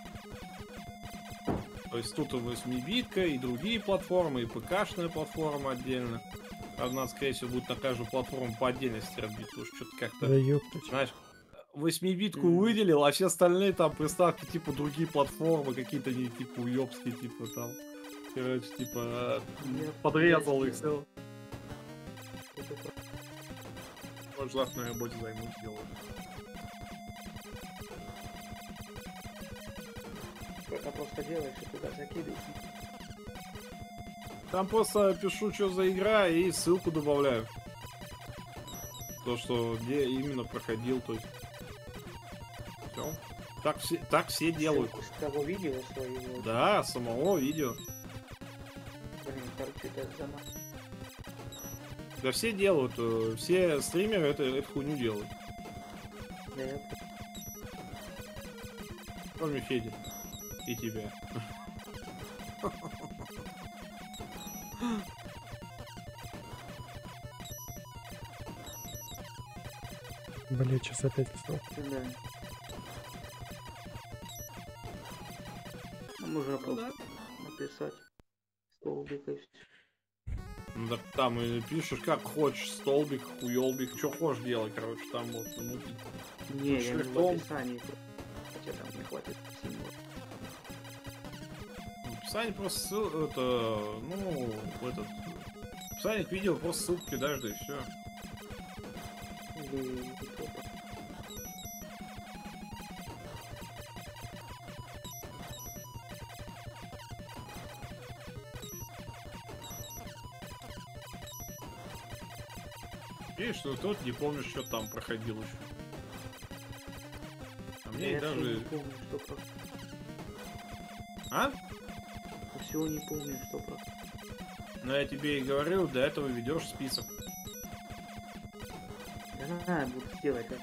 То есть тут и восьмибитка, и другие платформы, и ПК-шная платформа отдельно. Правда, надо, скорее всего, будет на каждую платформу по отдельности разбить, потому что что-то Да как-то, ёптать. знаешь, восьмибитку Мгм. выделил, а все остальные там приставки типа другие платформы, какие-то не типа уёбские, типа там. Короче, типа Я- подрезал я их, сделал. все. Это про- Может, завтра на работе займусь делать. Это просто делаешь и туда закидываешь. Там просто пишу, что за игра, и ссылку добавляю. То, что где именно проходил, то есть. Все. Так все, так все делают. Ссылку с того видео своего. Да, самого видео. Блин, короче, это зама. Да все делают, э, все стримеры это, эту хуйню делают. Да я... Кроме Феди. И тебя. Блять, сейчас опять встал. Да. Ну, можно просто написать столбик и все. Ну так там и пишешь как хочешь, столбик, хуёлбик, что хочешь делать, короче, там вот мутить. Не, я не в Шрифтом. описании. Хотя там не хватит символа. описании просто ссыл, это, ну, этот, в описании к видео просто ссылку кидаешь, да и все. Или ютуба. Видишь, что тот не помнишь, что там проходил еще. А мне Я и всё даже... не помню, что про... А? Всего не помню, что про... Ну я тебе и говорил, до этого ведешь список. Да надо буду сделать как.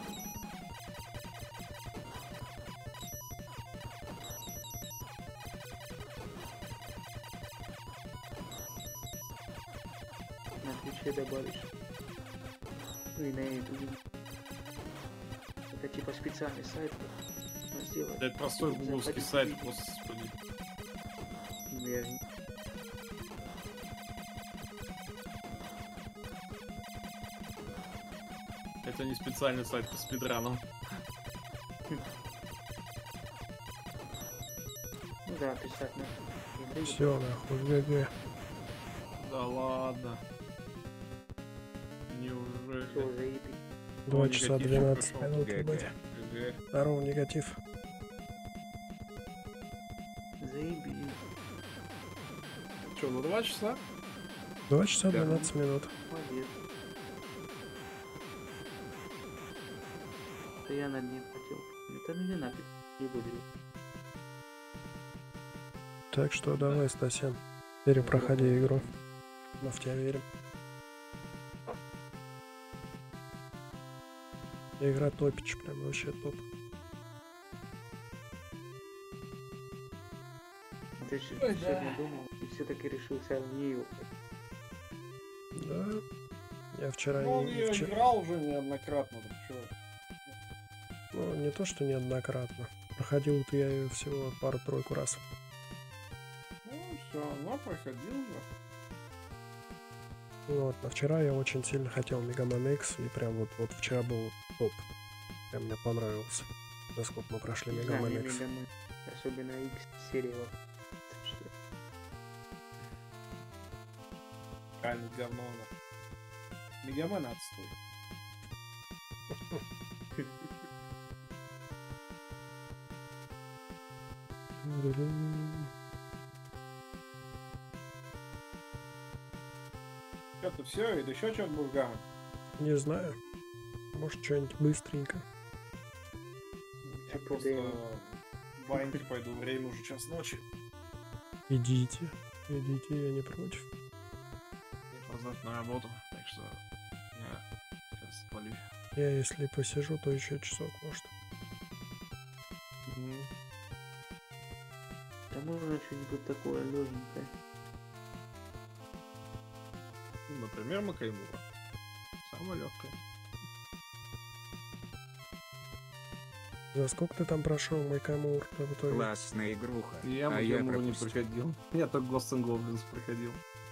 На Твиче добавишь. Ну и на ютубе. Это типа специальный сайт. Надо сделать. Это простой гугловский Заходите сайт, в видео. господи. Ну, я же не- Это не специальный сайт по спидранам. Ну да, писать на игры. Все, нахуй, ГГ. Да ладно. Всё, Неужели? заебись. два О, часа негативчик двенадцать пошел. минут, ГГ. ебать. ГГ. Здорово, негатив. Заебись. Че, на два часа? два часа Да. двенадцать минут. Молодец. Это я над ним хотел. Это мне нафиг не буду. Так что давай, Стасян, перепроходи игру. Мы в тебя верим. Игра топич, прям вообще топ. Ты же сегодня думал и все-таки решился в нее. Да. Я вчера Ну, он не... ее вчера- играл уже неоднократно, так чё? Ну, не то, что неоднократно. Проходил-то я ее всего пару-тройку раз. Ну, все, ну, проходил же. Вот, а вчера я очень сильно хотел Мегамен Икс, и прям вот, вот вчера был топ. Прям мне понравился, насколько мы прошли Не знаю, Мегамен мне Икс. Мегамен, особенно X серия. Что? Правильно, говно она. Мегамен отстой. Что-то все, или еще что-то был гамма? Не знаю. Может, что-нибудь быстренько. Я Типа просто демо. в баньке пойду, время уже час ночи. Идите. Идите, я не против. Я поздно на работу, так что я сейчас спалю. Я если посижу, то еще часок, может. Да можно что-нибудь такое легенькое. Ну, например, Макаймура. Самое легкое. За сколько ты там прошел, Майкамур? в итоге? Классная игруха. Я а я Макаймуру не пропустил. проходил. Я только Ghosts and Goblins проходил.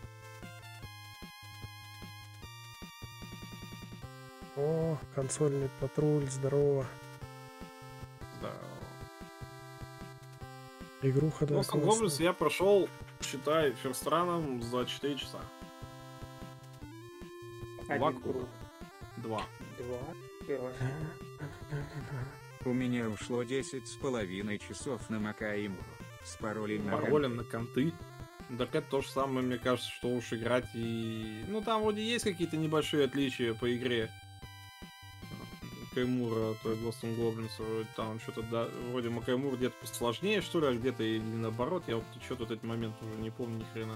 О, консольный патруль, здорово. Да. Игруха, да, Ghosts and классная. Goblins я прошел, считай, ферстраном за четыре часа. Два Один круга. круг. Два. Два. Первый. У меня ушло десять с половиной часов на Макаимуру. С паролем на Паролем на конты. Так это то же самое, мне кажется, что уж играть и... Ну, там вроде есть какие-то небольшие отличия по игре. Макаймура, то есть Ghosts and Goblins, вроде там что-то, да, вроде Макаймура где-то посложнее, что ли, а где-то или наоборот. Я вот что-то этот момент уже не помню ни хрена.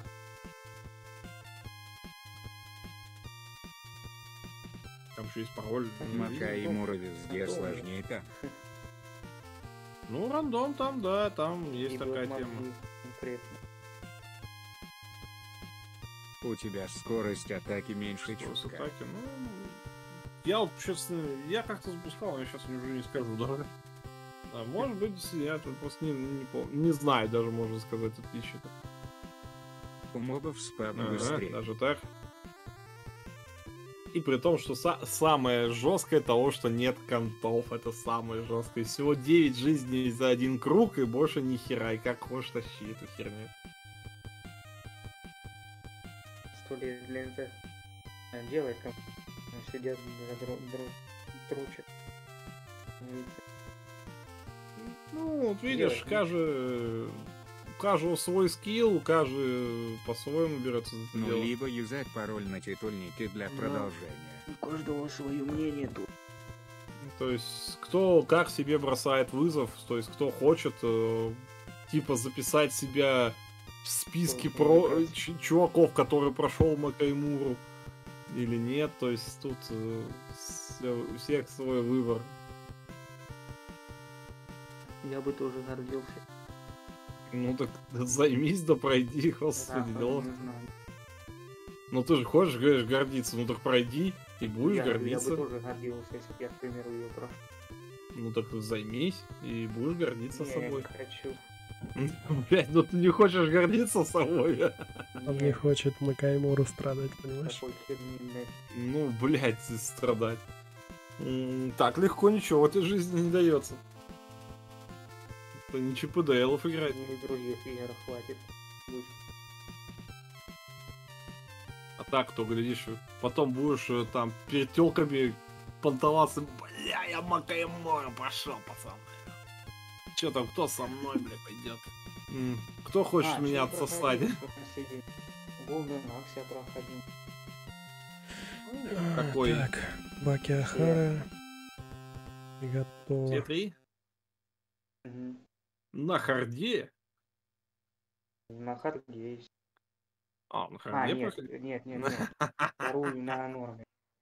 Там еще есть пароль. не видел. Макаимура везде Рандом. сложнее так. Ну, рандом там, да, там есть И такая вот тема. мозги конкретно. У тебя скорость атаки меньше Скорость чутка. атаки, ну... Я вот, честно, я как-то запускал, я сейчас уже не скажу, да. А, может быть, я тут просто не, не помню. Не знаю даже, можно сказать, отличие-то. У мобов спавн Ага, быстрее. даже так. И при том, что са- самое жесткое того, что нет контов. Это самое жесткое. Всего девять жизней за один круг, и больше ни хера. И как хочешь тащи эту херню. Сто лет для НЗ. Делает как сидят, дручат. Ну, вот видишь, Делать, ну. каждый... У каждого свой скилл, каждый по-своему берется за это Ну, дело. либо юзать пароль на титульнике для Да. продолжения. У каждого свое мнение тут. То есть, кто как себе бросает вызов, то есть, кто хочет, э, типа, записать себя в списке Тоже про играть. ч- чуваков, который прошел Макаймуру, или нет, то есть, тут э, всё- у всех свой выбор. Я бы тоже гордился. Ну так займись, да пройди, Да, господи, не дела. знаю. Ну ты же хочешь, говоришь, гордиться, ну так пройди, и будешь я, гордиться. Я бы тоже гордился, если бы я, к примеру, ее прошел. Ну так займись, и будешь гордиться Не, собой. я не хочу. Блять, ну ты не хочешь гордиться собой. Он не Нет, хочет Макаймуру страдать, понимаешь? такой херни, блядь. Ну, блять, страдать. М, Так легко ничего в этой жизни не дается. Это не ЧПДЛов играть. Ни других игр хватит. Будь. А так, то глядишь, потом будешь э, там перед телками понтоваться. Бля, я Макаймора пошел, пацаны. Че там, кто со мной, бля, пойдет? М, Кто хочет А, меня чё отсосать? проходил, сколько сидит? Golden Axe я проходил. А, Такой. Так, Баки Ахара. Все Готово. три? Мгм. На харде? На харде есть. А, на А, харде нет, проходил? нет, нет, нет. Вторую на норме.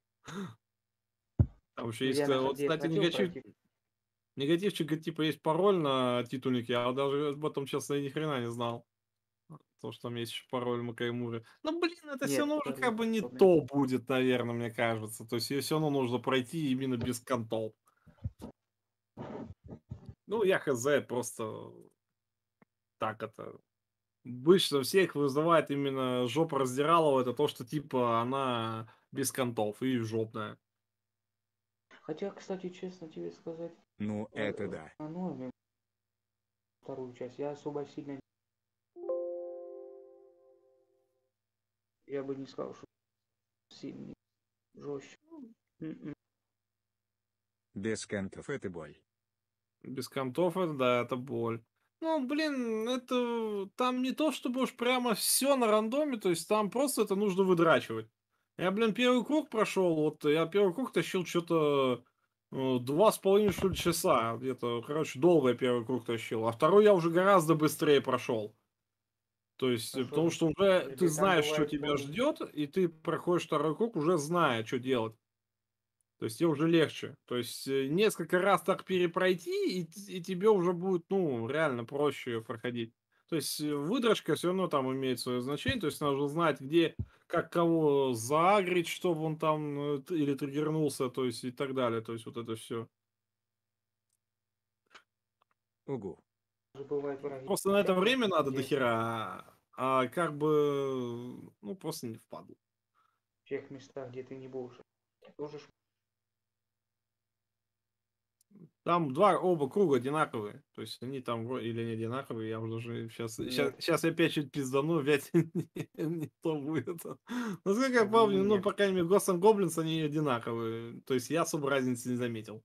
Там еще есть, Я на э, вот, харде кстати, хотел негатив, пройти. негативчик, типа, есть пароль на титульнике, я даже об этом, честно, ни хрена не знал. То, что там есть еще пароль Макаймуры. Ну, блин, это все Нет, равно уже второй как бы не подобный. то будет, наверное, мне кажется. То есть ее все равно нужно пройти именно без контов. Ну, я хз, просто так это. Обычно всех вызывает именно жопа раздиралова, это то, что типа она без контов и жопная. Хотя, кстати, честно тебе сказать, Ну, э, это да. на норме вторую часть я особо сильно... Я бы не сказал, что сильно жестче. М-м. Без кантов это боль. Без контов это, да, это боль. Ну, блин, это там не то, чтобы уж прямо все на рандоме, то есть там просто это нужно выдрачивать. Я, блин, первый круг прошел, вот я первый круг тащил что-то э, два с половиной, что ли, часа. Где-то, короче, долго я первый круг тащил. А второй я уже гораздо быстрее прошел. То есть, А э, что потому же, что уже ты там знаешь, что бывает тебя более... ждет, и ты проходишь второй круг, уже зная, что делать. То есть тебе уже легче. То есть э, несколько раз так перепройти, и, т- и тебе уже будет, ну, реально проще её проходить. То есть э, выдрочка все равно там имеет свое значение. То есть нужно знать, где, как кого заагрить, чтобы он там э, т- или триггернулся, то есть и так далее. То есть вот это все. Угу. Бывает враги Просто на это всякие, время надо где дохера, а, а как бы, ну, просто не впадло. в тех местах, где ты не будешь. Тоже ж- Там два, оба круга одинаковые. То есть они там вро- или не одинаковые, я уже даже сейчас, сейчас, Нет. сейчас я опять чуть пиздану, опять не, не то будет. Насколько я Нет. помню, ну, по крайней мере, Ghosts and Goblins, они одинаковые. То есть я особо разницы не заметил.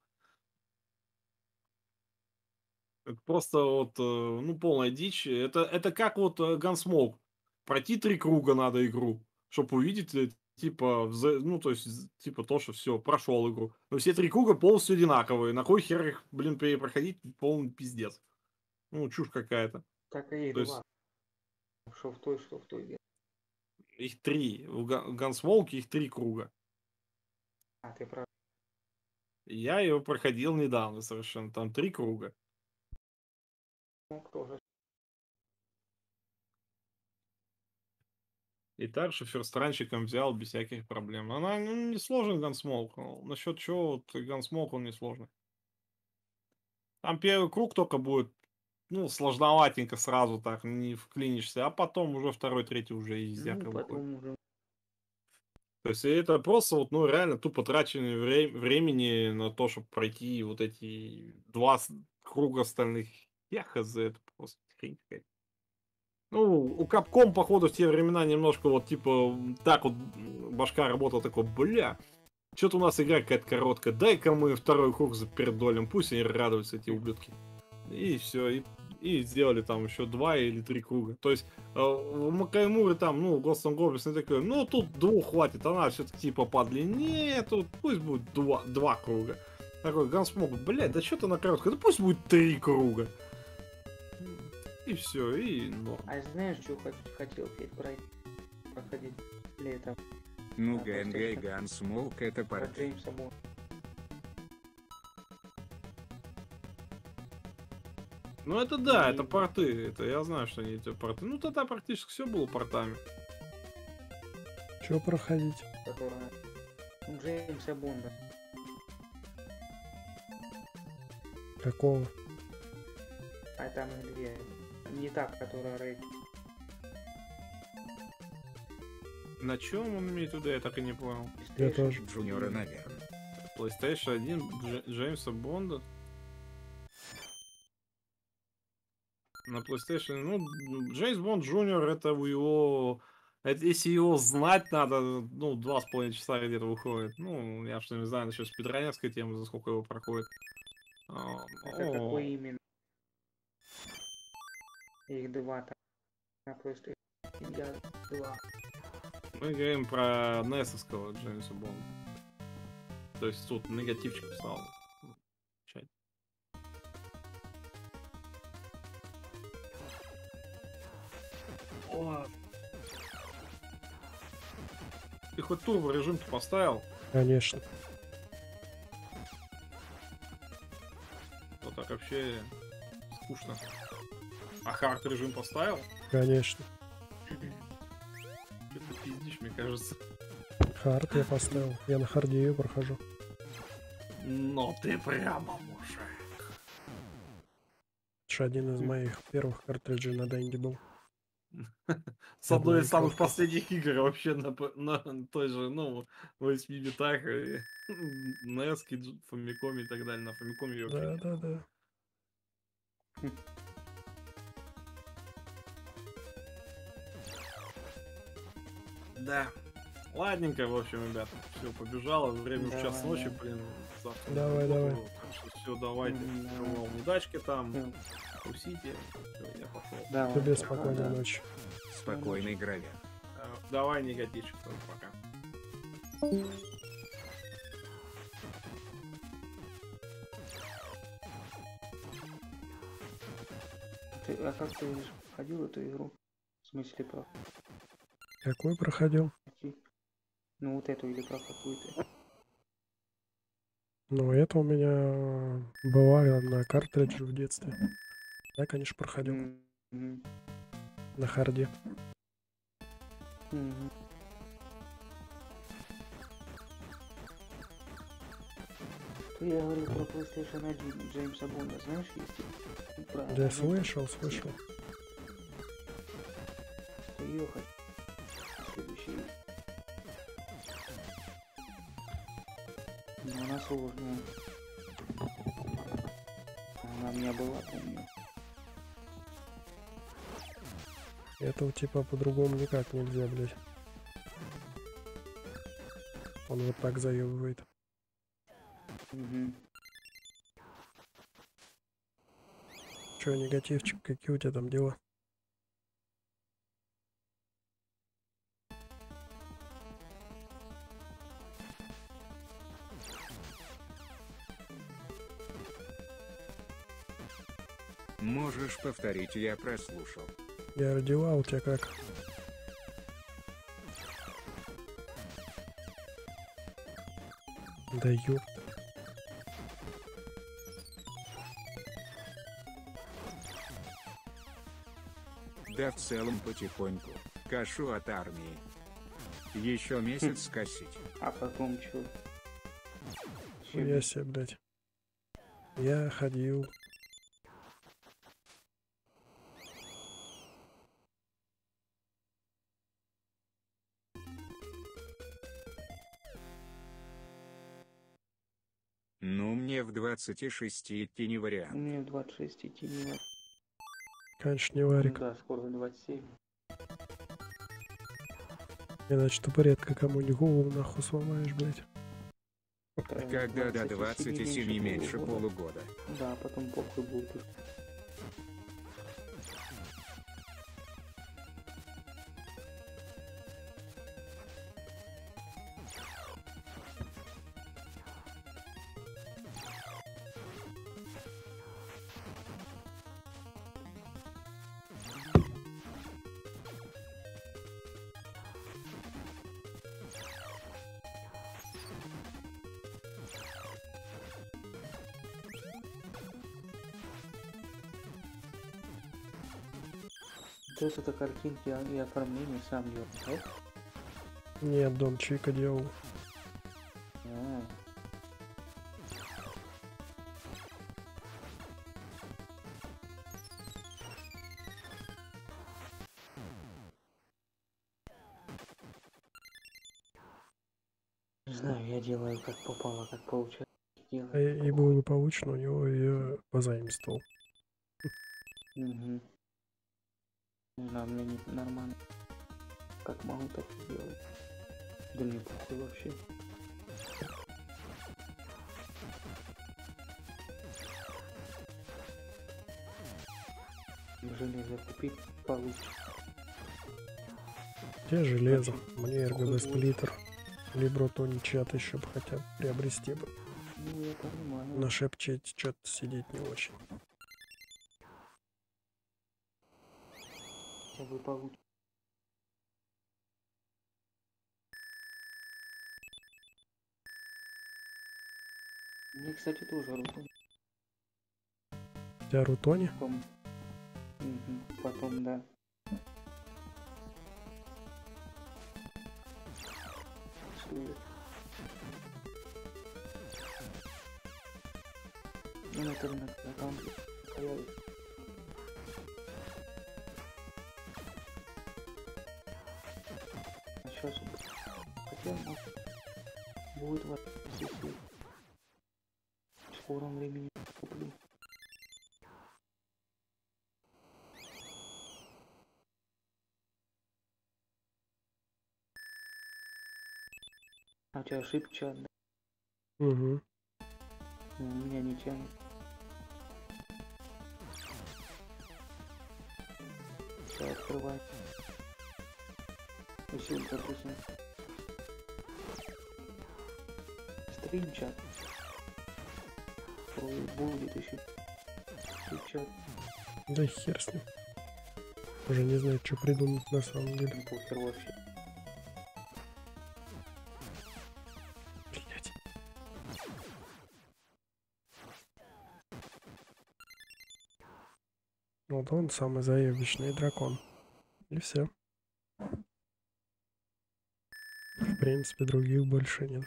Это просто вот, э, ну, полная дичь. Это, это как вот э, Gunsmoke. Пройти три круга надо игру, чтобы увидеть, э, типа, вза- ну, то есть, з- типа, то, что все, прошел игру. Но все три круга полностью одинаковые. На кой хер их, блин, перепроходить? Полный пиздец. Ну, чушь какая-то. Так и То есть, два. Что в той, что в той. их три. В Гансмолке их три круга. А, ты прав. Я его проходил недавно совершенно. Там три круга. Ну, тоже. И так же ферстранчиком взял без всяких проблем. Она ну, не сложный гансмолк. Насчет чего вот гансмолк он не сложный. Там первый круг только будет, ну, сложноватенько сразу так, не вклинишься. А потом уже второй, третий уже издяка Ну, выходит. потом уже То есть это просто вот, ну, реально тупо трачение вре- времени на то, чтобы пройти вот эти два с- круга остальных. Я хз, это просто хрень какая-то. Ну, у Capcom, походу, в те времена немножко вот, типа, м, так вот м, башка работала, такой, бля, что-то у нас игра какая-то короткая, дай-ка мы второй круг запердолим, пусть они радуются, эти ублюдки. И все, и, и сделали там еще два или три круга. То есть э, в Макаймуре там, ну, Ghosts and Goblins такой, ну, тут двух хватит, она все-таки типа подлиннее, тут пусть будет два, два круга. Такой Gunsmoke, блядь, да что-то на короткое, да пусть будет три круга. И все, и норм. А знаешь, что хот- хотел Федь пройти? Проходить летом. Ну, А, ГНГ и просто Гансмоук это Про порты. Джеймса Бонда. Ну это да, И- это порты, это я знаю, что они эти порты. Ну тогда практически все было портами. Че проходить? Которая... Ну, Джеймса Бонда. Какого? А там их две. Не та, которая Рейд. На чем он имеет в виду, я так и не понял. Я тоже. Джуниора, наверное. PlayStation один Дж- Джеймса Бонда. На PlayStation, ну, Джеймс Бонд Джуниор, это у его... Это если его знать надо, ну, два с половиной часа где-то выходит. Ну, я что не знаю насчет спидранерской темы, за сколько его проходит. А, Это о, какой именно? Их два там. На PlayStation. Я два. Мы говорим про несовского Джеймса Бонда. То есть тут негативчик писал. Чать. О. Ты хоть турбо режим-то поставил? Конечно. Вот так вообще скучно. А хард режим поставил? Конечно. Ты пиздишь, мне кажется. Хард я поставил. Я на харде ее прохожу. Но ты прямо мужик. Это же один из моих первых картриджей на Денге был. С одной из Одной самых кнопкой. последних игр вообще на, п- на той же, ну, восьми битах, и Неске, Фамикоме и так далее. На Фамикоме ее вообще Да, нет. да, да. Да. Ладненько, в общем, ребята. Все, побежало. Время в час Давай, ночи, да. блин. Завтра Давай, на работу. давай. Так что все, давайте. Мгм, Всего давай. вам удачки там. Ну, Тусите. Все, я пошел. давай, Тебе пока, спокойной да. ночи. Спокойной гравер. Э, Давай, негативчик, тоже пока. Ты, а как ты ходил эту игру? В смысле про Какой проходил? Ну вот эту или про какую-то. Ну, это у меня бывало на картридже в детстве. Я, конечно, проходил. М, мгм, На харде. мгм. То я говорю про PlayStation один Джеймса Бонда, знаешь, есть? Про Да я агента слышал, слышал. Ее хочу. Следующий. Но она сложная. Она у меня была, помню. Это типа по-другому никак нельзя, блядь. Он вот так заебывает. Мгм. Че, негативчик, какие у тебя там дела? Можешь повторить, я прослушал. Я родила, у тебя как? Да ёп. Да в целом потихоньку. Кашу от армии. Еще месяц скосить. А потом чё? Чё Я себе, блядь. Я ходил. Ну, мне в двадцати шести идти не У вариант. меня в двадцать шесть идти не надо. Конечно, не Ну варик. да, скоро двадцать семь. Иначе ты редко кому-нибудь голову нахуй сломаешь, блядь. Когда до двадцати семи меньше полугода. Да, потом похуй будет. То есть это картинки и оформление сам делал, да? Нет, Дон Чика делал. А, не знаю, я делаю как попало, как получается. А Делаю. и и благополучно у него ее позаимствовал. Угу. Не знаю, у меня не нормально. Как могу, так и делаю. Да мне похуй вообще. Железо купить получше. Где железо? Мне эр гэ бэ сплиттер. Либо Тони чат еще бы хотя бы приобрести бы. Ну, я понимаю. На шепче что-то сидеть не очень. Хотя бы получше. Мне, кстати, тоже руку. У тебя Рутони? Потом. Мгм, потом, да. Что? Ну, это на аккаунте появится. А сейчас хотя может будет вот если в скором времени куплю. А у тебя ошибка чат, да? Угу. Ну, у меня не тянет. Сейчас открывай. Если, допустим, стрим чат, то будет еще чат. Да хер с ним. Уже не знаю, что придумать на самом деле. Не похер вообще. Блять. Вот он самый заебищный дракон. И все. В принципе, других больше нет.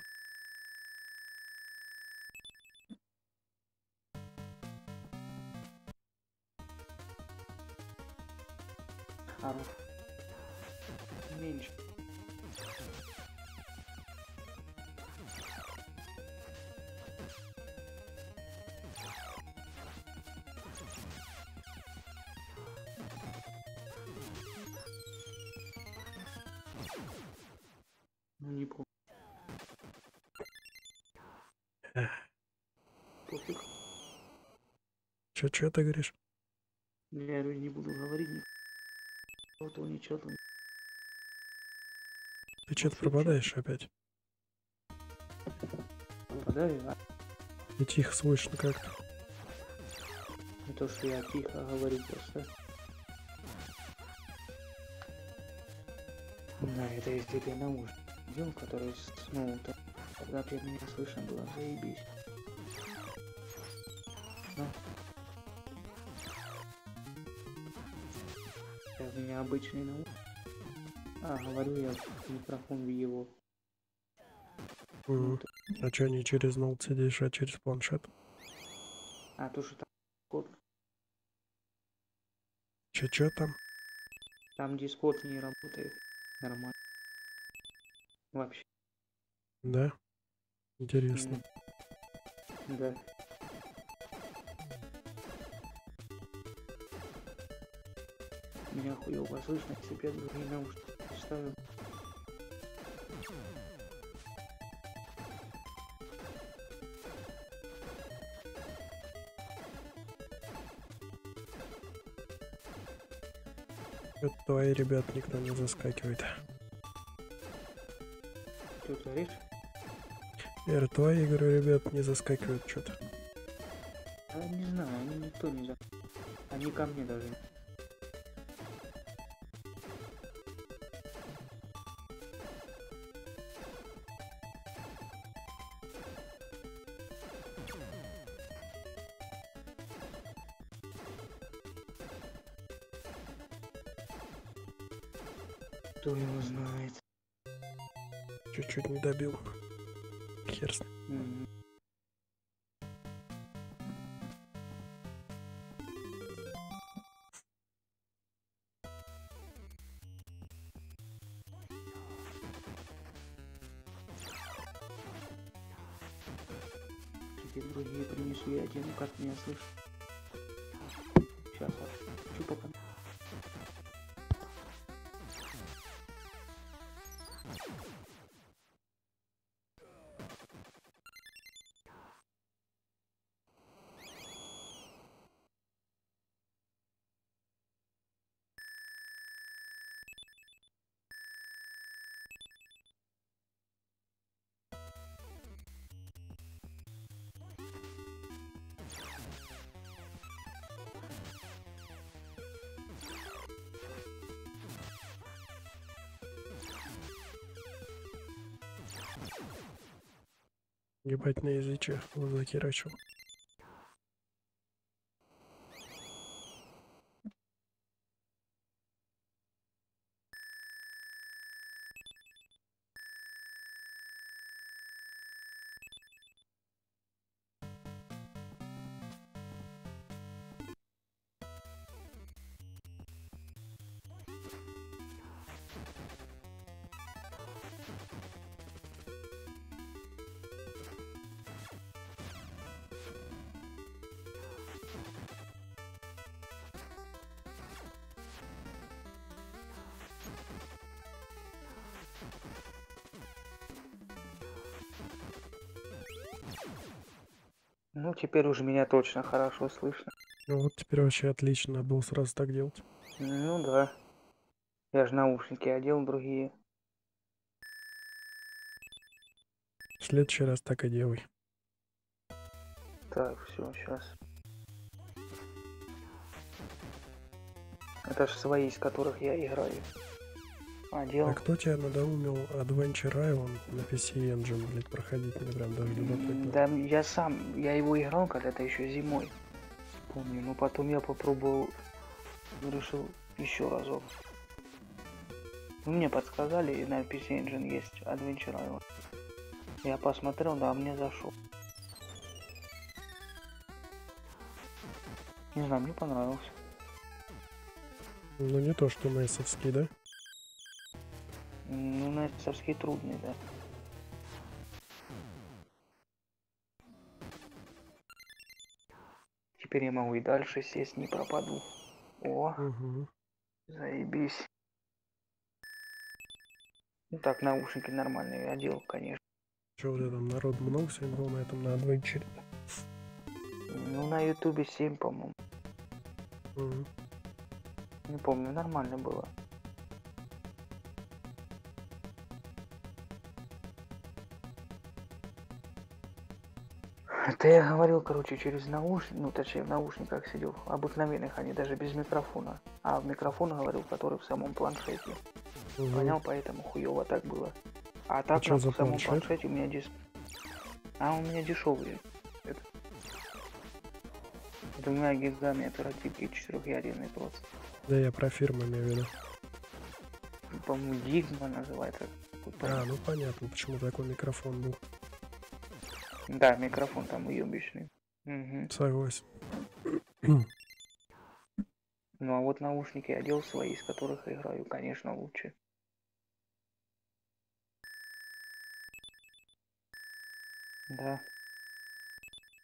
А, меньше. Ну не помню. Эх. Пофиг. Че, че ты говоришь? Я не буду говорить ни то ничего там. Ты что-то Вообще пропадаешь опять? Попадаю, а? И тихо слышно как-то. Не то, что я тихо говорю просто. Да, это если ты наушник делал, который с ноута. Тогда ты меня слышно было, заебись. Ну. Это у меня обычный наушник. А, говорю я в микрофон в его. Мгм. А че не через ноут сидишь, а через планшет? А, то, что там код. Че-че там? Там дискорд не работает. Нормально. Вообще. Да? Интересно. М. Да. Меня хуёво слышно, к себе другие наушники ставлю. Это твои ребят никто не заскакивает. Что творишь? Я говорю, твои, говорю, ребят не заскакивают что-то. А, не знаю, они никто не за... Они ко мне даже. Кто его знает? Чуть-чуть не добил. Хер с ним. Мгм. Теперь другие принесу я одену, как меня слышно. Сейчас, хочу пока. Ебать на языче его захерачил. Ну, теперь уже меня точно хорошо слышно. Ну вот теперь вообще отлично, надо было сразу так делать. Ну да. Я же наушники одел другие. В следующий раз так и делай. Так, все, сейчас. Это же свои, из которых я играю. Одел. А кто тебя надоумил Adventure Island на пи си Engine, блядь, проходить? Мне прям даже любопытно. Да, я сам, я его играл когда-то еще зимой. Помню, но потом я попробовал, решил еще разок. Ну, мне подсказали, и на пи си Engine есть Adventure Island. Я посмотрел, да, мне зашел. Не знаю, мне понравился. Ну не то, что Нейсовский, да? Ну, Нейсовский трудный, да. Теперь я могу и дальше сесть, не пропаду. О, Угу. заебись. Ну так, наушники нормальные одел, конечно. Че у тебя там народ много сегодня был на этом, на Adventure? Ну, на ютубе семь, по-моему. Угу. Не помню, нормально было. Это я говорил, короче, через наушники, ну, точнее, в наушниках сидел, обыкновенных, они даже без микрофона. А в микрофон говорил, который в самом планшете. Угу. Понял, поэтому хуёво так было. А так чё на за в самом планшет? планшете у меня диск. А у меня дешевый. Это, это у меня гигаметр оптики четырехъядерный просто. Да я про фирму имею в виду. По-моему, Дигма называется. А, ну понятно, почему такой микрофон был. Да, микрофон там уебищный. Угу. Согласен. Ну а вот наушники одел свои, из которых играю, конечно, лучше. Да.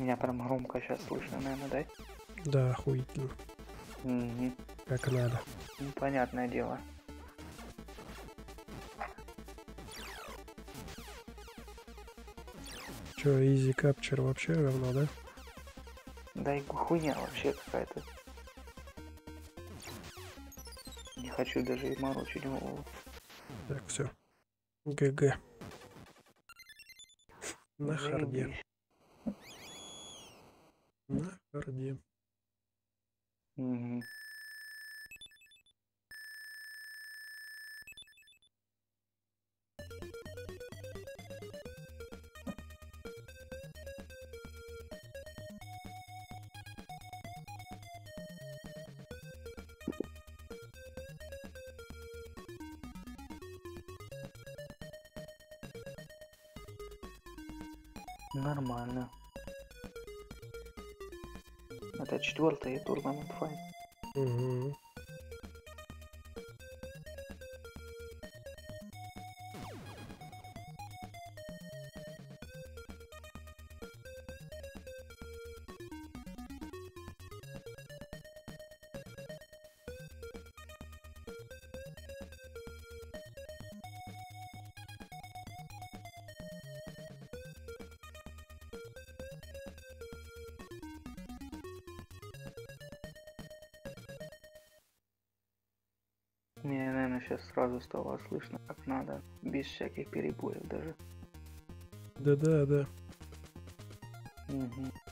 Меня прям громко сейчас слышно, наверное, да? Да, охуительно. Угу. Как надо. Ну, понятное дело. Чё, Easy Capture вообще равно, да? Да и хуйня вообще какая-то. Не хочу даже и морочить голову. Так, все. ГГ. На харде. Заебись. На харде. Угу. Нормально. Это четвертый турнамент файт. Угу. Мне, наверное, сейчас сразу стало слышно, как надо, без всяких перебоев даже. Да-да, да. Угу.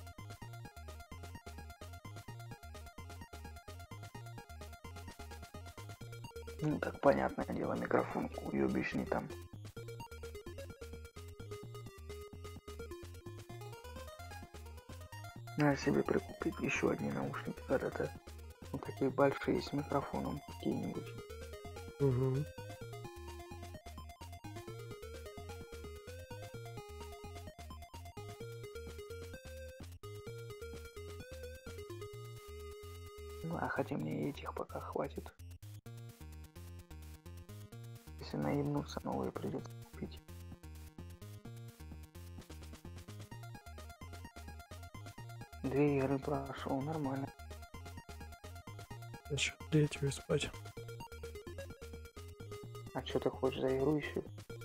Ну, так понятное дело, микрофон уебищный там. Надо себе прикупить еще одни наушники, когда-то. Вот такие большие с микрофоном какие-нибудь. Угу. Ну, а хотя мне и этих пока хватит. Если наебнуться, новые придется купить. Две игры прошел, нормально. Значит, третью и спать. А что ты хочешь за игру еще?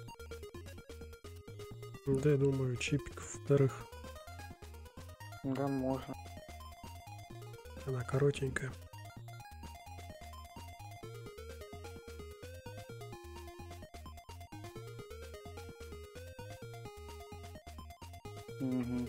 Да, я думаю, чипик вторых. Да, можно. Она коротенькая. Угу.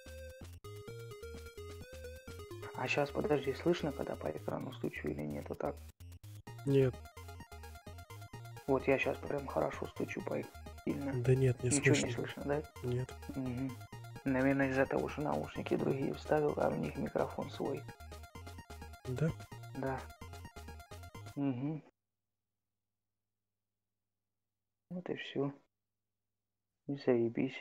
А сейчас, подожди, слышно, когда по экрану стучу или нет? Вот так. Нет, Вот я сейчас прям хорошо стучу по экрану. Сильно. да нет, не Ничего слышно. не слышно, да? Нет. Угу. Наверное, из-за того, что наушники другие вставил, а у них микрофон свой. Да? Да. Угу. Вот и все. И заебись.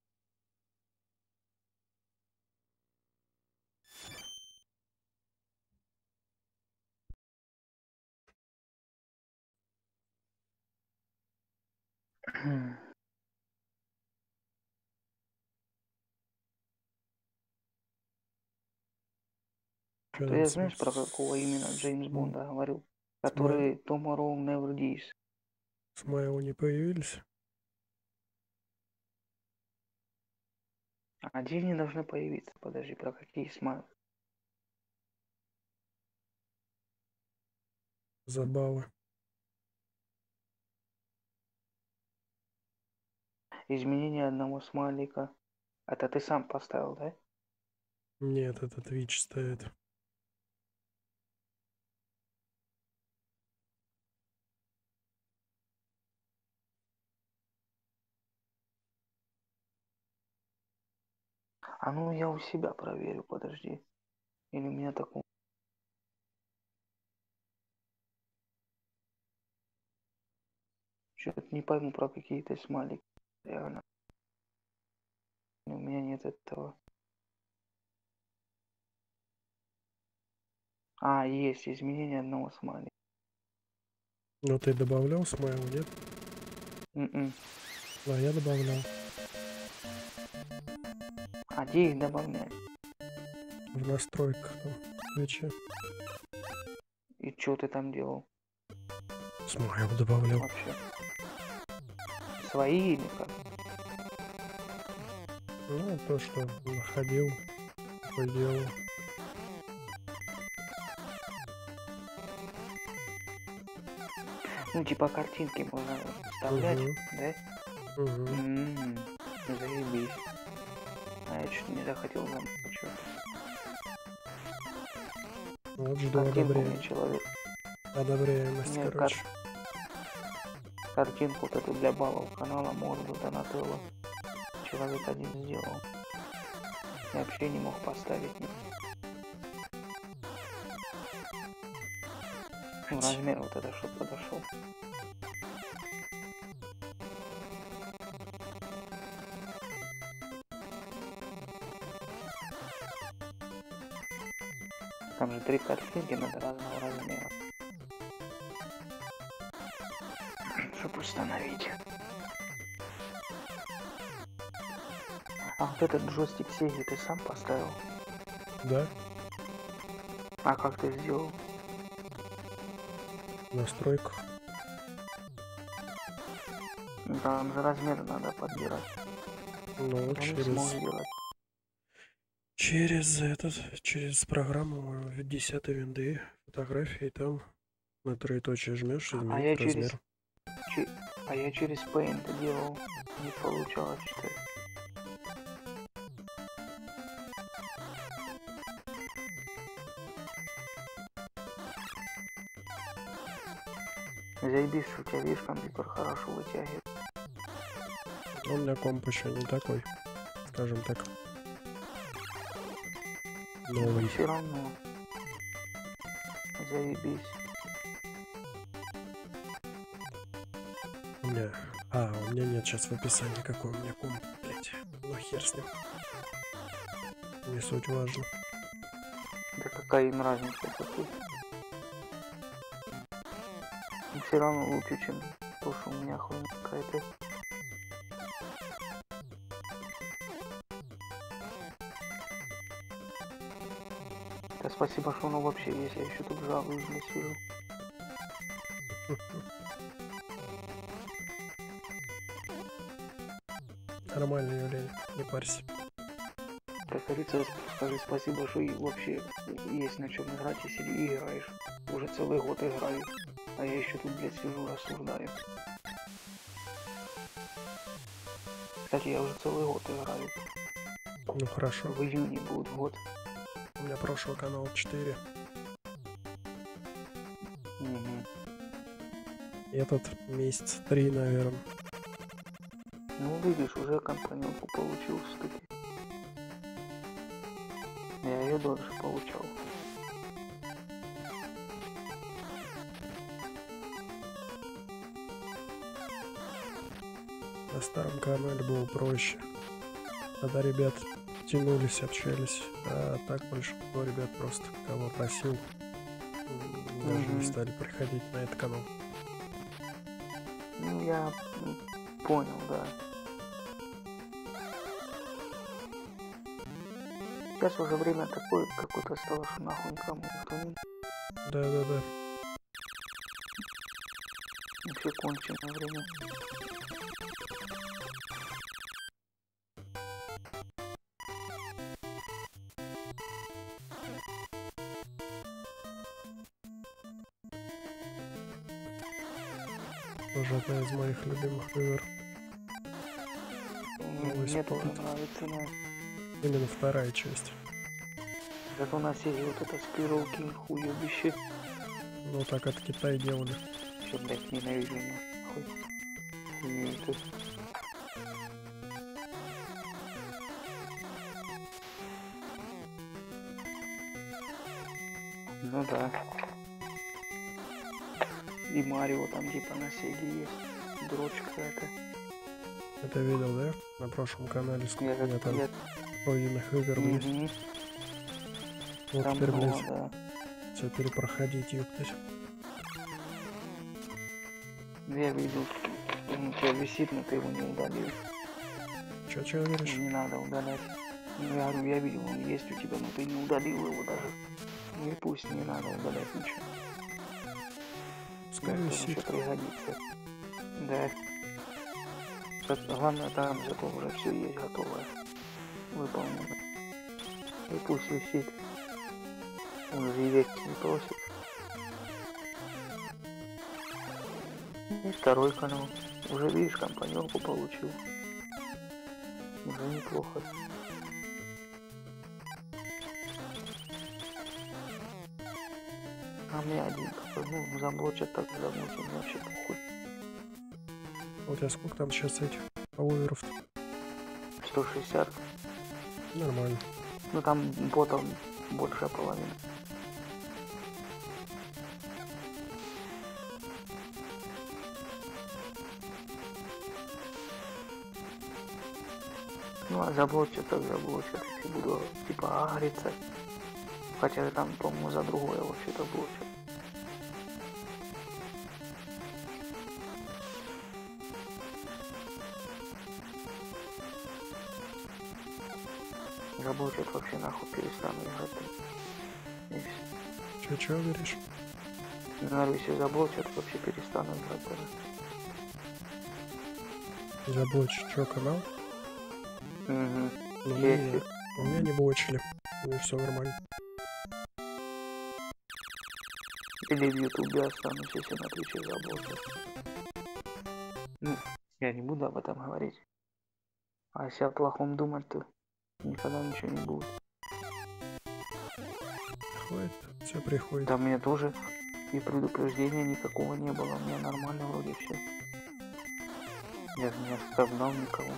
Чё То там я с- знаешь, про какого именно Джеймс с- Бонда говорил? с Который Tomorrow Never Dies. С Майо не появились? А где они должны появиться? Подожди, про какие смайлы? Забавы. Изменение одного смайлика. Это ты сам поставил, да? Нет, это Twitch стоит. А ну я у себя проверю, подожди. Или у меня такого... Что-то не пойму про какие-то смайлики. Реально. У меня нет этого. А, есть изменение одного смайлика. Но ты добавлял с Майо, нет? М-м. А я добавлял. А где их добавлять? В настройках там, в Твиче. И что ты там делал Смайл добавлял. вообще? Свои или как? Ну, то, что находил, то делал. Ну, типа картинки можно вставлять, Мгм. да? Угу. М, Заебись. А я что-то не захотел вам что-то. Вот жду Картинку мне одобрения. человек. Одобряемость, Мне короче. Картинку вот эту для баллов канала морду Донателло. Человек один сделал. Я вообще не мог поставить. Ну, размер вот это, чтоб подошел. Там же три картинки надо разного размера. Чтоб установить. А вот этот джойстик Сеги ты сам поставил? Да, А как ты сделал? в настройках. Ну, там же размер надо подбирать. Ну, Я не через... смог сделать. Через этот, через программу в десятой винды фотографии там на троеточие жмешь, А я изменить через... размер. че- А я через Paint делал. Не получалось, что ли? Заебись, что у тебя, видишь, компьютер хорошо вытягивает. У меня комп еще не такой, скажем так. Новый. Все равно. Заебись. У меня... А, у меня нет сейчас в описании, какой у меня комп, блять. Ну хер с ним. Не суть важно. Да какая им разница, какой? Все равно лучше, чем то, что у меня хуйня какая-то. Да спасибо, что оно вообще есть, я еще тут жалуюсь, не сижу. Нормальное явление, не парься. Как говорится, скажи спасибо, что и вообще есть на чем играть, если и играешь. Уже целый год играю, а я еще тут, блядь, сижу, рассуждаю. Кстати, я уже целый год играю. Ну хорошо. В июне будет год. У меня прошлого канала четыре. Угу. Этот месяц три, наверное. Ну, видишь, уже компаньонку получил все-таки. Я ее дольше получал. На старом канале было проще. Тогда ребят тянулись, общались. А так большинство ребят просто кого просил, м, даже не Мгм. стали приходить на этот канал. Ну, я м, понял, да. Сейчас уже время такое какое-то стало, что нахуй никому никто не... Да-да-да. Вообще конченое время. Тоже одна из моих любимых игр. Мне, Новый мне тоже спорт. нравится, но... Именно вторая часть. Зато на серии вот это Spiral King хуёбище. Ну так от Китая делали. Все, блядь, ненавижу нахуй. Хуйню эту. Ну да. И Марио там типа на Сеге есть. Дрочь какая-то. Это видел, да? На прошлом канале сколько Я у меня как там я... пройденных игр есть. Мгм. Вот Там теперь, много, блядь, да. все перепроходить, ёптать. Я видел, он у тебя висит, но ты его не удалил. Чё, чё говоришь? Не надо удалять. Ну, я говорю, я видел, он есть у тебя, но ты не удалил его даже. Ну и пусть, не надо удалять ничего. Пускай Это висит. еще пригодится. Да. Зато- Главное, там зато уже все есть готовое. Выполнено. И пусть висит. Он же и век не просит. И второй канал. Уже видишь, компаньонку получил. Уже неплохо. А мне один, какой, ну, заблочат, так заблочат, мне вообще похуй. А у тебя сколько там сейчас этих пауэров? сто шестьдесят. Нормально. Ну там ботом большая половина. Ну а заблочат, так заблочат, если буду типа агриться. Хотя там, по-моему, за другое вообще-то блочат. Заблочат вообще нахуй перестану играть. И все. Че, че говоришь? Наверное, если заблочат, вообще перестану играть даже. Заблочить что, канал? Угу. Ну, у меня Если. нет. У меня не блочили. Ну, все нормально. Или в ютубе останусь, если на твиче заблочат. Ну, я не буду об этом говорить. А если о плохом думать, то никогда ничего не будет. Приходит, все приходит. Да мне тоже и предупреждения никакого не было. У меня нормально вроде все. Я же не оставлял никого.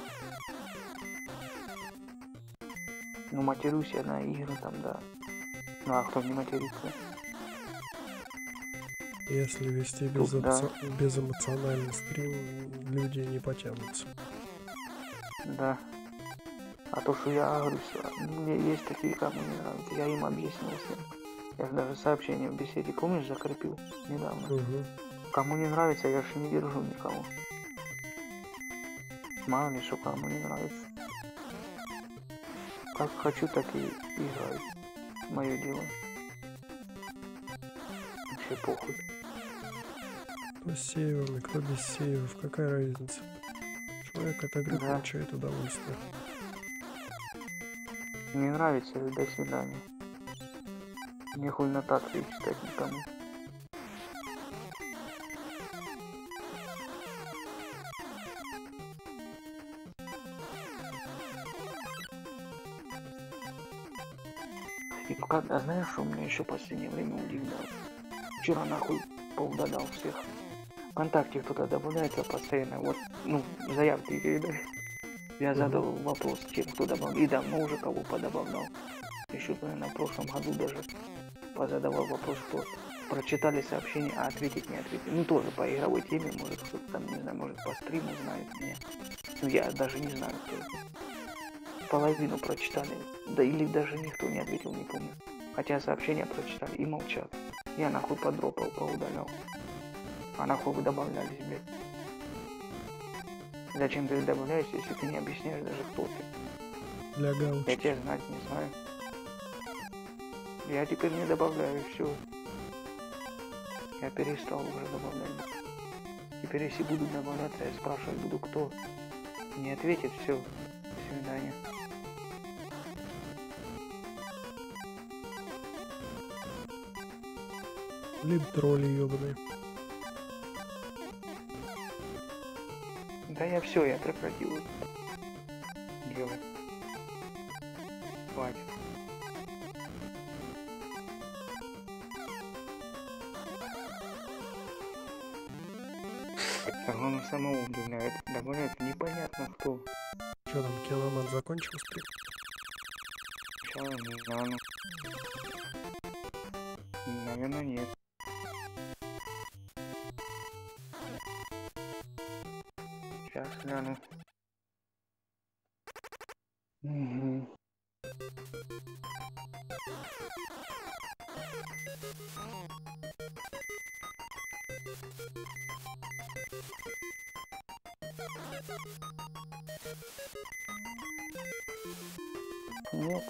Ну матерюсь я на игры там, да. Ну а кто не матерится? Если вести Тут, да. безэмоци- безэмоциональный стрим, люди не потянутся. Да. А то, что я агрюсь, мне есть такие, кому не нравится. Я им объяснил всем. Я же даже сообщение в беседе, помнишь, закрепил недавно. Угу. Кому не нравится, я же не держу никого. Мало ли, что кому не нравится. Как хочу, так и играю. Мое дело. Вообще похуй. Кто с сейвами, кто без сейвов, какая разница? Человек от игры Да. получает удовольствие. Не нравится, до свидания. Не хуй нотации читать никому. И пока, а знаешь, что меня еще в последнее время удивляло? Вчера нахуй поудалял всех. ВКонтакте кто-то добавляется постоянно. Вот, ну, заявки передали. Я задал вопрос тем, кто добавлял. И давно уже кого подобавлял. Еще, наверное, в прошлом году даже позадавал вопрос, кто прочитали сообщение, а ответить не ответили. Ну, тоже по игровой теме, может, кто-то там, не знаю, может, по стриму знает меня. Ну, я даже не знаю, кто это. Половину прочитали. Да или даже никто не ответил, не помню. Хотя сообщения прочитали и молчат. Я нахуй подропал, поудалял. А нахуй вы добавлялись, блядь. Зачем ты добавляешь, если ты не объясняешь даже, кто ты? Для Я галочки. тебя знать не знаю. Я теперь не добавляю, все. Я перестал уже добавлять. Теперь если буду добавляться, я спрашивать буду, кто. Не ответит, все. До свидания. Либо тролли ебаные. Да я все, я прекратил это делать. Хватит. А главное самого удивляет. Добавляет непонятно кто. Че там, Киноман закончил стрим? Сейчас не знаю. Наверное, нет. Сейчас гляну. Угу. Нет.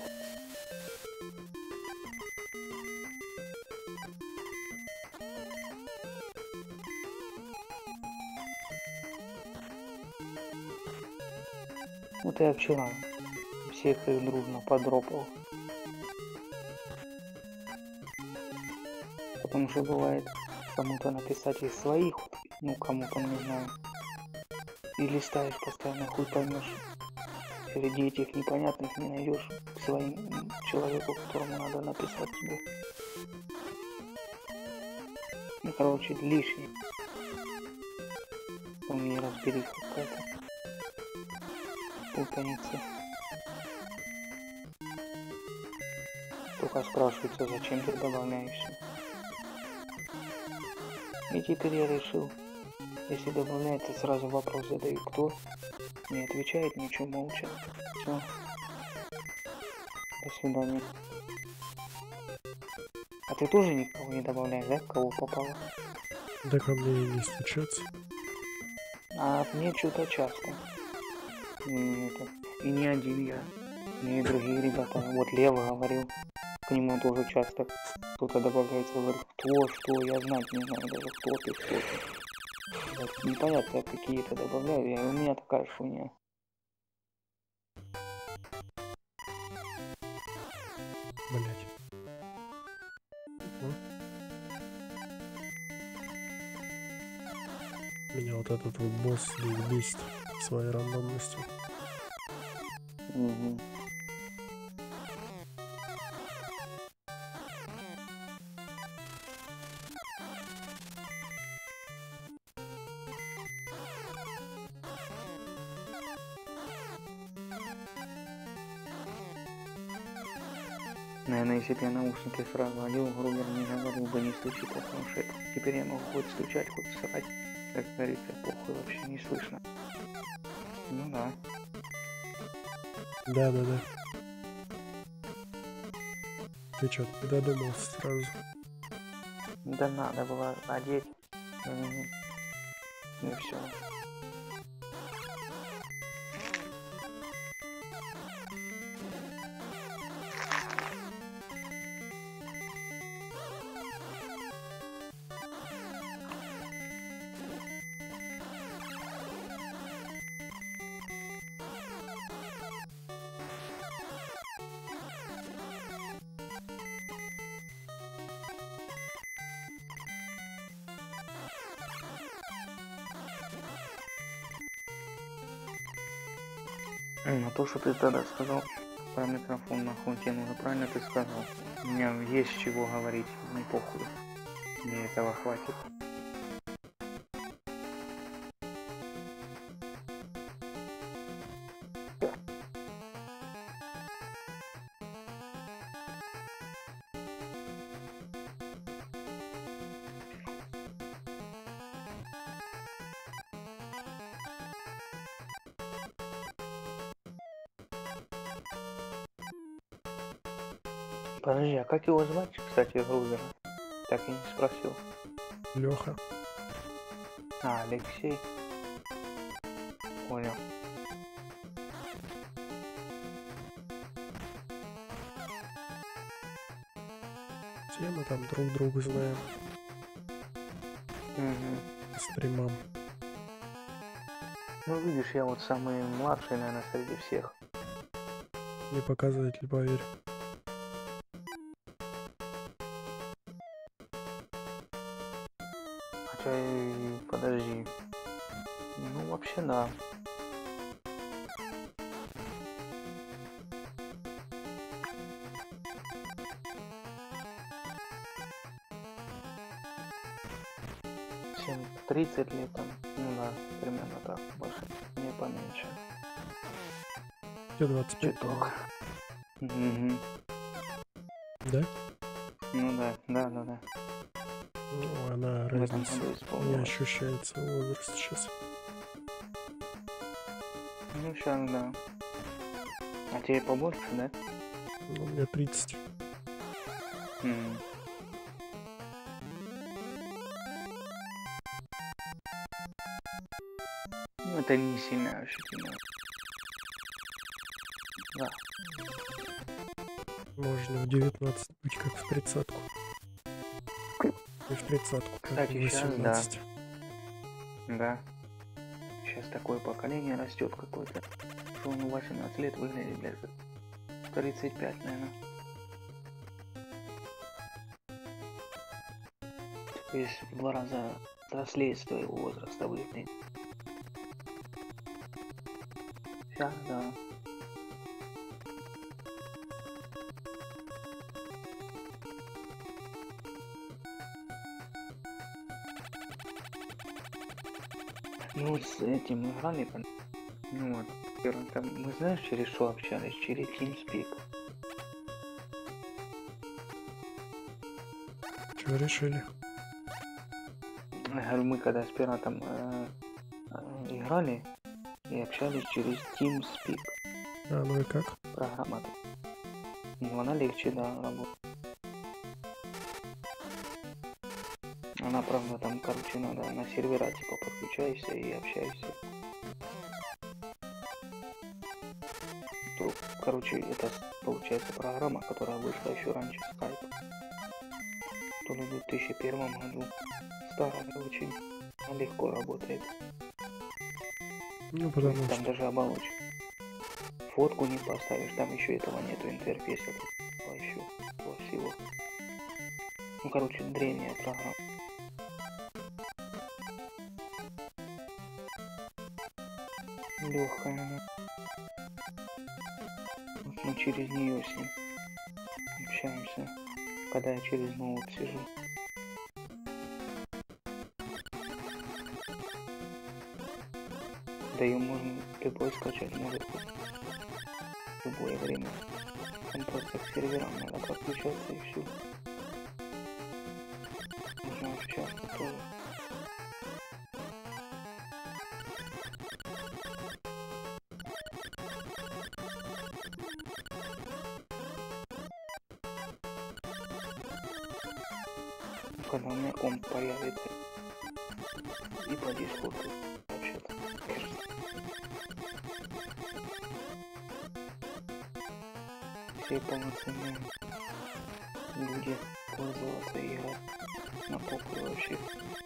Вот я вчера всех их дружно подропал. Потому что бывает кому-то написать из своих, ну кому-то, не знаю, и листаешь постоянно, хуй поймешь. Среди этих непонятных не найдешь своим человеку, которому надо написать тебе. Ну, короче, лишний. У меня разберись какая-то путаница. Только спрашивается, зачем ты добавляешься. И теперь я решил, если добавляется, сразу вопрос задаю, кто. Не отвечает ничего, молча. Все. До свидания. А ты тоже никого не добавляешь, да? Кого попало? Да ко мне и не стучаться. А мне что-то часто. И, это, и не один я, и другие ребята. Вот Лева говорил, к нему тоже часто кто-то добавляется, говорит, кто, что, я знать не знаю даже, кто ты, кто ты. Вот, непонятно, какие-то добавляю, и у меня такая шуня. Блять. Меня вот этот вот босс бесит своей рандомностью. Угу. Наверное, если бы я наушники сразу одел, Грубер не говорил бы, не стучи по планшету. Теперь я могу хоть стучать, хоть срать. Как говорится, похуй, вообще не слышно. Ну да. Да, да, да. Ты чё, ты додумался сразу? Да надо было одеть. Угу. И все. Ну то, что ты тогда сказал про микрофон на хунтен, уже правильно ты сказал. У меня есть чего говорить, не похуй. Мне этого хватит. Подожди, а как его звать, кстати, Грубера? Так и не спросил. Леха. А, Алексей. Понял. Все мы там друг друга знаем. Угу. Стримам. Ну видишь, я вот самый младший, наверное, среди всех. Не показатель, поверь. Хотя и подожди. Ну вообще да. Всем тридцать лет там. Ну да, примерно так. Больше не поменьше. Тебе двадцать пять. Чуток. Угу. Да? Ну да, да, да, да. Ну, она В этом разница. году Не исполнилось. ощущается возраст сейчас. Ну сейчас да. А тебе побольше, да? Ну, у меня тридцать. М. Ну это не сильно ощутимо. Да. Можно в девятнадцать быть как в тридцатку. И в тридцатку как Кстати, в щас, да. восемнадцать. Да. Сейчас такое поколение растет какое-то, что он в восемнадцать лет выглядит, блядь, как тридцать пять, наверное. То есть в два раза взрослее своего возраста выглядит. Сейчас, да. Ну, с этим играли, пон- ну вот, первым там, мы знаешь, через что общались? Через TeamSpeak. Что решили? Я говорю, мы когда с пиратом э, э, играли и общались через TeamSpeak. А, ну и как? Программа. Ну, она легче, да, работает. Она, правда, там, короче, надо на сервера, типа, подключаешься и общаешься. То, короче, это, получается, программа, которая вышла еще раньше Skype. То ли в две тысячи первом году. Старая очень. Она легко работает. Ну, То потому есть там что... даже оболочек. Фотку не поставишь, там еще этого нету интерфейса. Тут еще всего. Ну, короче, древняя программа. Легкая она. Вот мы через нее с ним общаемся, когда я через ноут сижу. Да ее можно любой скачать, может быть. В любое время. Там просто к серверам надо подключаться и все. Можно общаться тоже. Когда у меня комп появится и по дискорду общаться. Все полноценные люди пользоваться и играть на похуй вообще.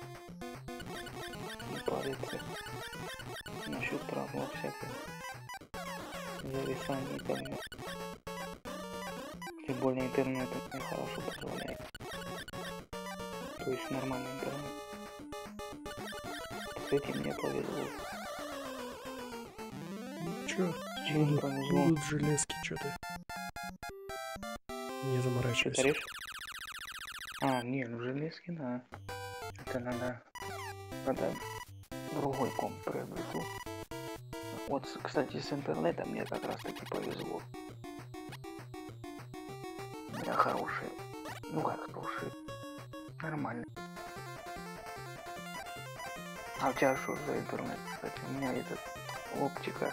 Не париться насчет правил всяких зависаний и так далее. Тем более интернет мне хорошо позволяет. То есть нормальный интернет. С этим мне повезло. Чё? Чем Будут, повезло? будут железки, чё ты? Не Что заморачивайся. творишь? А, не, ну железки, да. Это надо, когда другой комп приобрету. Вот, с- кстати, с интернетом мне как раз таки повезло. У меня хороший, ну как хороший, нормально. А у тебя что за интернет, кстати? У меня этот оптика.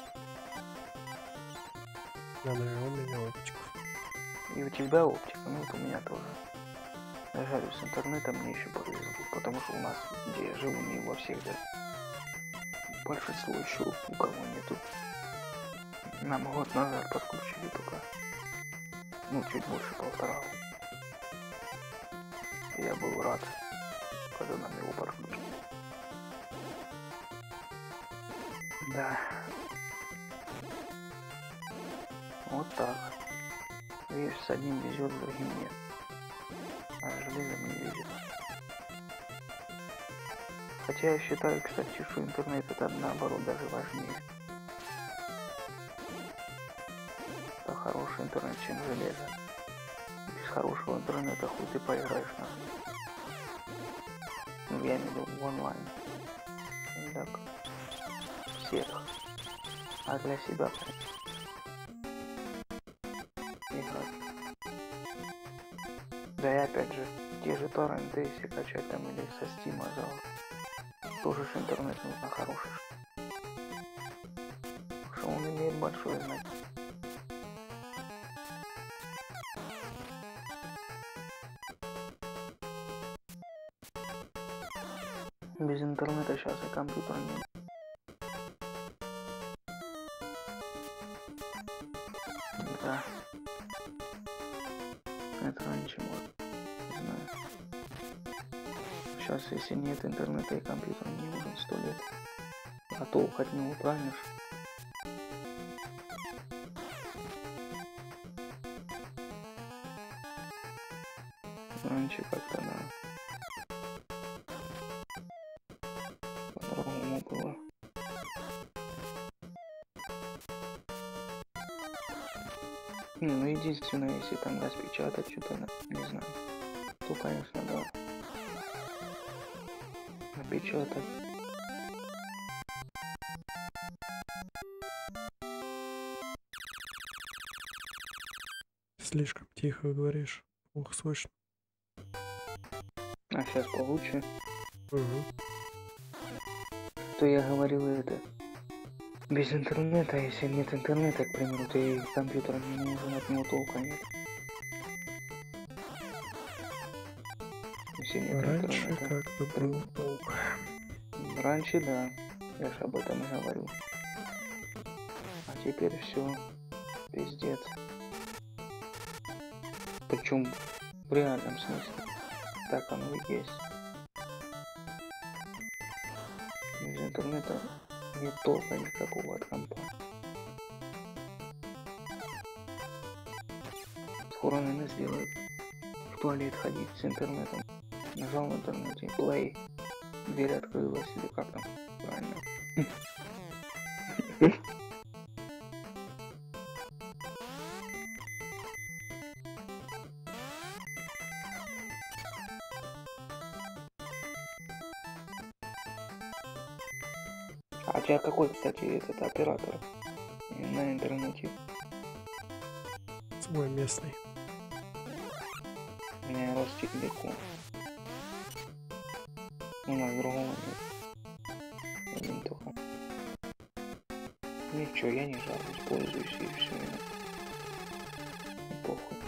Да, наверное, у меня оптику. И у тебя оптика, ну вот у меня тоже. Я говорю, с интернетом мне еще повезло, потому что у нас, где я живу, не во всех, да, большинство еще у кого нету. Нам год назад подключили только, ну, чуть больше полтора года. Я был рад, когда нам его подключили. Да. Вот так. Видишь, с одним везет, с другим нет. А железом не везет. Хотя я считаю, кстати, что интернет это наоборот даже важнее. Это хороший интернет, чем железо. Без хорошего интернета хуй ты поиграешь на. Ну я имею в виду в онлайн. Так. Всех. А для себя играть. Да и опять же, те же торренты, если качать там или со стима за тоже ж интернет нужно хороший. Что он имеет большое значение. Без интернета сейчас и компьютер нет. Да. Это раньше может. Не знаю. Сейчас, если нет интернета и компьютера, не нужен сто лет. А толк от него, правильно ж? Раньше как-то на по-другому было. Не, ну единственное, если там распечатать что-то, не знаю, то, конечно, да. Напечатать. Слишком тихо говоришь. Плохо слышно. А сейчас получше. Угу. То я говорил это. Без интернета, если нет интернета, к примеру, то и компьютер мне не нужен, от него толка нет. Если нет Раньше интернета. как-то был толк. Раньше, да. Я же об этом и говорю. А теперь все. Пиздец. Причем в реальном смысле. Так оно и есть. Без интернета нет толка никакого от компа. Скоро, наверное, сделают в туалет ходить с интернетом. Нажал в интернете play, дверь открылась или как там правильно. А у тебя какой, кстати, этот оператор на интернете? Свой местный. У меня Ростелеком. У нас другого нет. Один только. Ничего, я не жалуюсь, пользуюсь и все. Похуй.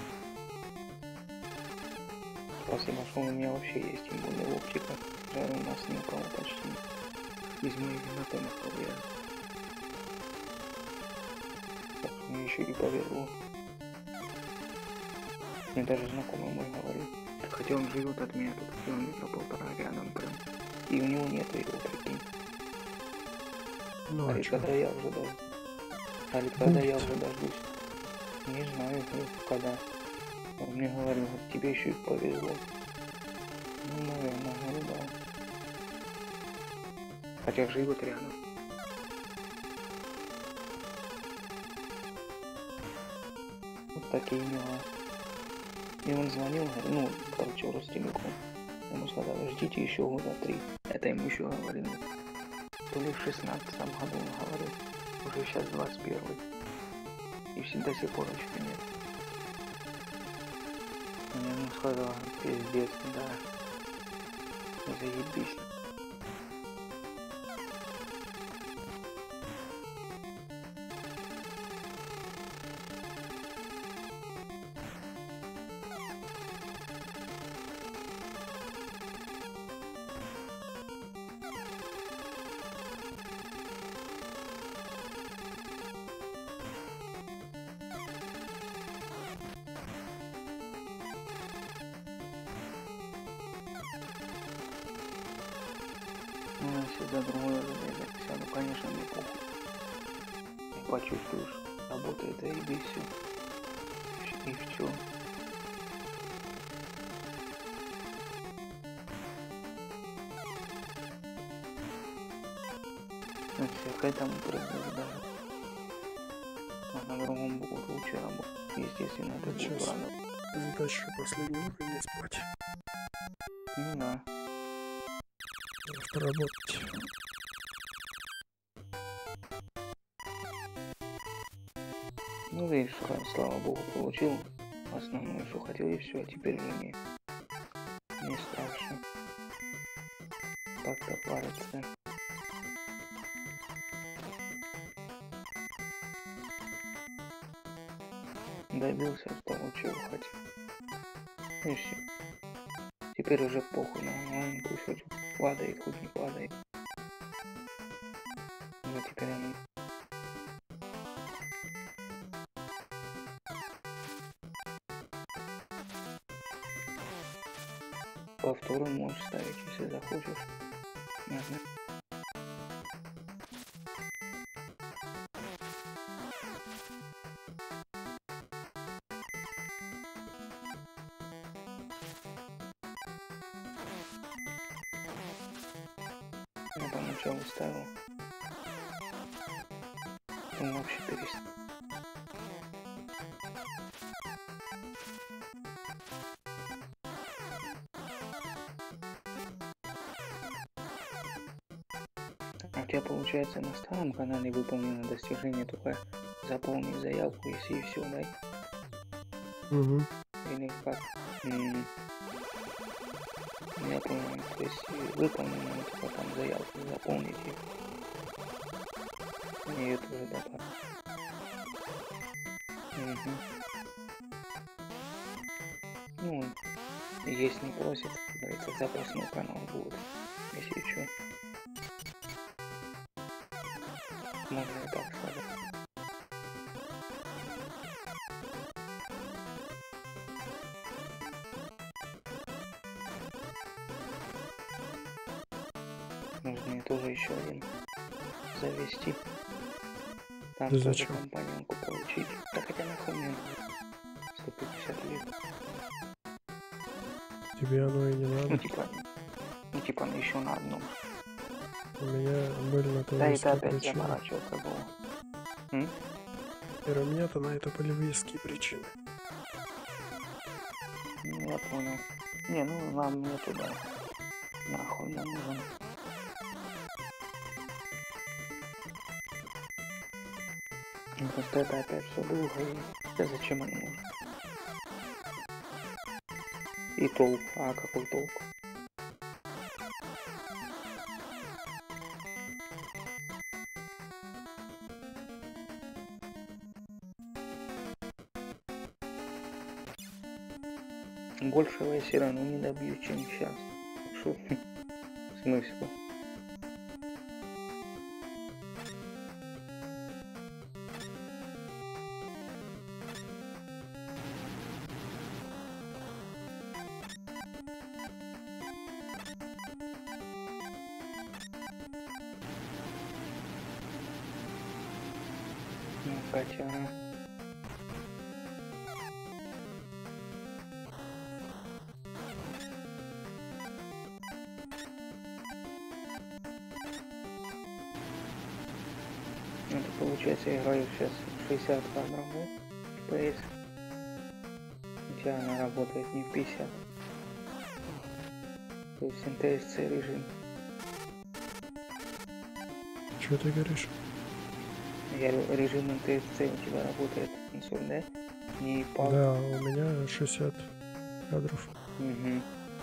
Спасибо, что у меня вообще есть, тем более оптика. Жаль, у нас никого почти из моих знакомых повлияет. Так, мне еще и повезло. Мне даже знакомый мой говорит. Хотя он живет от меня тут километра полтора рядом прям. И у него нету его, прикинь. Ну а Говорит, чё? когда я уже дождусь. Говорит, когда я уже дождусь. Не знаю, когда. Он мне говорил, вот тебе еще и повезло. Ну, наверное, ну да. Хотя живут рядом. Вот такие дела. И он звонил, ну, короче, Ростелеком. Ему сказали, ждите еще года три. Это ему еще говорили. То ли в шестнадцатом году он говорил. Уже сейчас двадцать первый. И все до сих пор еще нет. Он ему сказал, пиздец, да. Заебись. Ну, если за другое время сяду, конечно, не похуй. И почувствуешь, работает и все. И все. Значит, я к этому привык даже. А на другом будет лучше работать. Естественно, это будет Сейчас. рано. Задача последний уровень не спать. Ну да. Просто работать. Ну видишь, слава богу, получил основное, что хотел, и все, а теперь уже не, не страшно. Так-то париться. Добился того, чего хотел. И все. Теперь уже похуй на онлайн, пусть хоть падает, хоть не падает. Но теперь они... повторы можешь ставить, если захочешь. Ага. Я поначалу ставил. Потом вообще перестал. А у тебя получается на старом канале выполнено достижение только заполнить заявку, если и все, да? Угу. Или как? М, Я понял, то есть выполнено, но только там заявку заполнить и ее тоже добавить. Угу. Ну, если не просит, как говорится, запасной канал будет, если что. Можно и так сказать. Нужно мне тоже еще один завести. Там Да тоже зачем? компаньонку получить. Да хотя нахуй мне надо. сто пятьдесят лет. Тебе оно и не Ну надо. типа, ну типа еще на одном. У меня были на то Да это веские опять причины. заморачиваться было. М? Теперь у меня-то на это были веские причины. Ну я понял. Не, ну нам не туда. Нахуй нам нужен. Ну, просто это опять все долго и да зачем оно нужно? И толк. А какой толк? Большего я все равно не добью, чем сейчас. Шо? Смысл? Ну, Катя, ага. Это получается, я играю сейчас шестьдесят кадров, да? эф пи эс. У тебя она работает не в пятьдесят. То есть эн тэ эс си режим. Что ты говоришь? Я говорю, режим эн тэ эс си у тебя работает консоль, да? Не пал. Да, у меня шестьдесят кадров. Угу.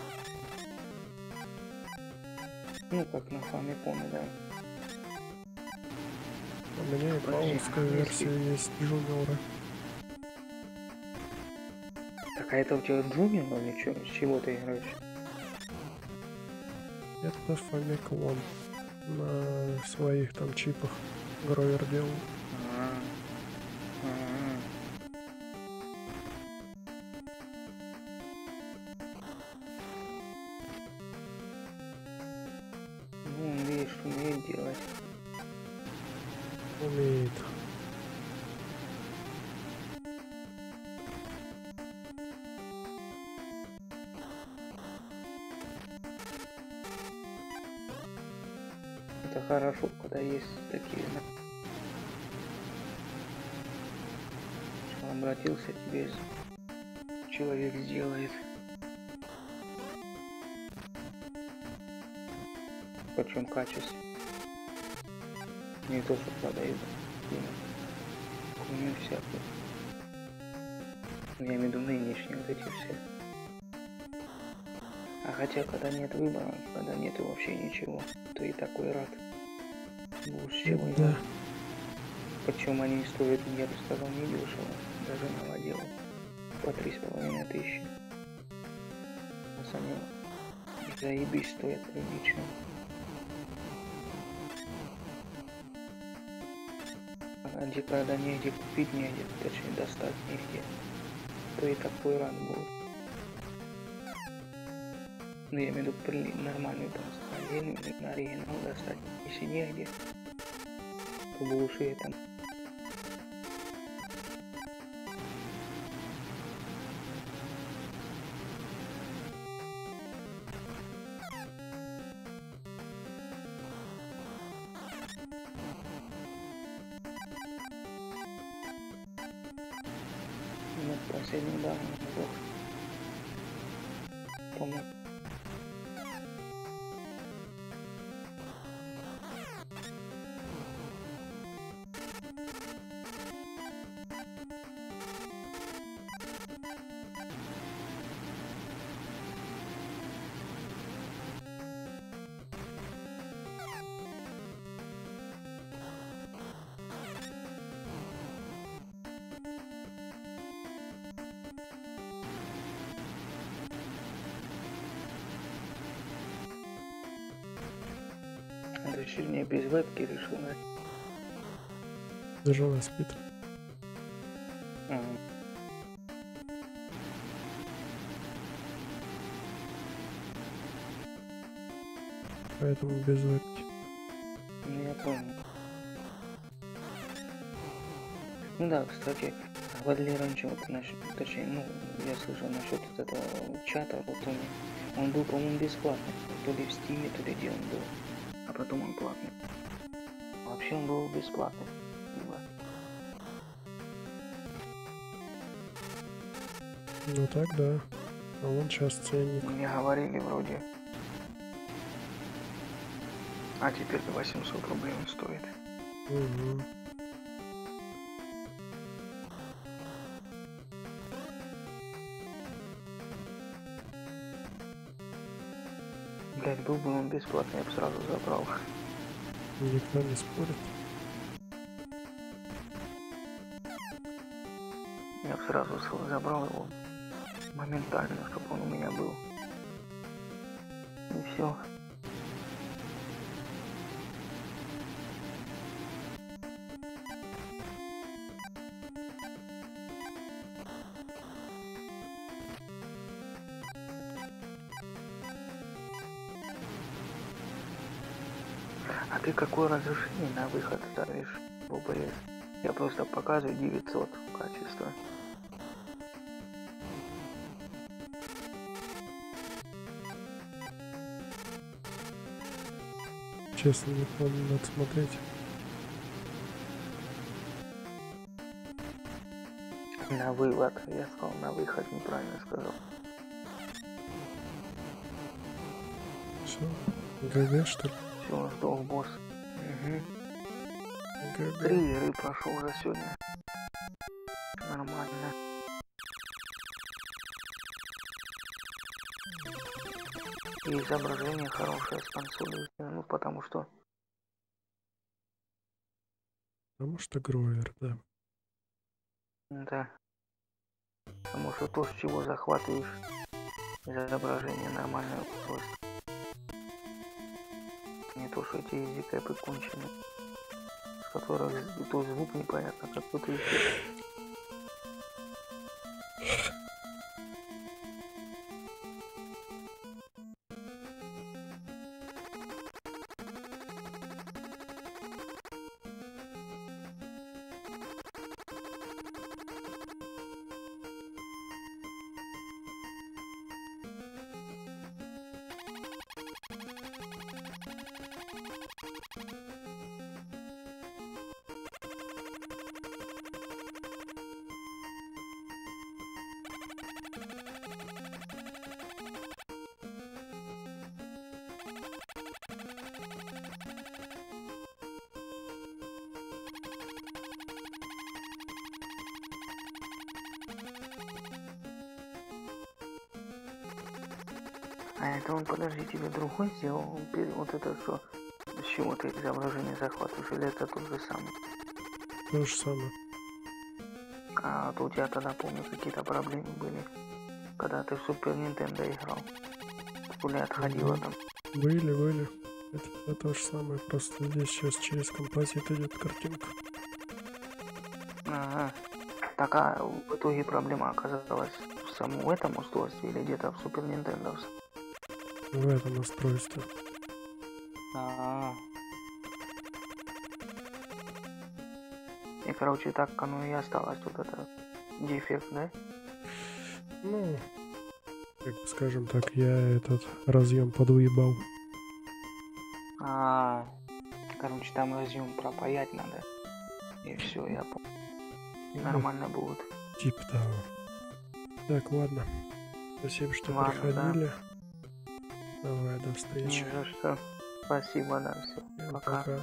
Ну, как на фамикоме, да. У меня и паунская версия есть джуниора. Так, а это у тебя джуниор или чё? С чего ты играешь? Это фамиклон. На своих там чипах Гровер делал. А, а, ну, он, видишь, умеет делать. Умеет. Это хорошо, когда есть такие, да, что обратился, тебе человек сделает. Причем качество. Не то, что продают. Хуйню всякую. Я имею в виду нынешние вот эти все. А хотя, когда нет выбора, когда нету вообще ничего, то и такой рад. Будешь чего Да. Причем они стоят, я бы сказал, не дешево. Даже новоделы. По три с половиной тысячи. А сами заебись стоят прилично. А где, когда негде купить, негде, точнее достать нигде, то и такой рад будет. Ну, я имею в виду при нормальную просто отдельную на оригинал достать. Если негде, то лучше там. Нет, последний удар не плохо. По-моему. Решил мне без вебки решил, да? Жена спит. Ага. Поэтому без вебки. Ну я понял. Ну да, кстати, говорили раньше вот насчет, точнее, ну, я слышал насчет вот этого чата Ротуни. Он был, по-моему, бесплатный. То ли в Стиме, то ли где он был. А потом он платный. Вообще он был бесплатный. Ну так да. А вон сейчас ценник. Мне говорили вроде. А теперь восемьсот рублей он стоит. Угу. Блять, был бы он бесплатный, я бы сразу забрал. Никто не спорит. Я бы сразу забрал его моментально, чтобы он у меня был. И все. А ты какое разрешение на выход ставишь в о бэ эс? Я просто показываю девятьсот качества. Честно, не помню, надо смотреть. На вывод, я сказал, на выход, неправильно сказал. Все. ГГ, что ли? Все, сдох босс. Угу. ГГ. Три игры прошел за сегодня. Нормально. И изображение хорошее с консолью, ну потому что... Потому что Гровер, да. Да. Потому что то, с чего захватываешь изображение, нормальное устройство. Не то, что эти языкэпы кончены, с которых то звук непонятно какой-то еще. А это он, подожди, тебе другой сделал? Вот это что? С чего ты изображение захватываешь? Или это тот же самый? То же самое. А то у тебя тогда, помню, какие-то проблемы были, когда ты в Супер Нинтендо играл. Пуля отходила там. Были, были. Это, это то же самое, просто здесь сейчас через композит идет картинка. Ага. Так, а в итоге проблема оказалась в самом этом устройстве или где-то в Супер Нинтендо? в этом устройстве. А. И, короче, так оно и осталось, вот это дефект, да? Ну, как бы скажем так, я этот разъем подуебал. А, короче, там разъем пропаять надо. И все, я понял. Нормально будет. Типа того. Так, ладно. Спасибо, что Ладно, приходили. Давай, до Не встречи. за что. Спасибо, да, все. Всем Пока. пока.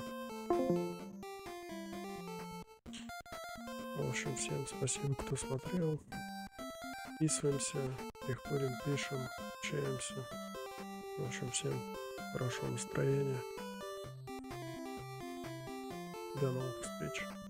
В общем, всем спасибо, кто смотрел. Подписываемся, приходим, пишем, общаемся. В общем, всем хорошего настроения. До новых встреч.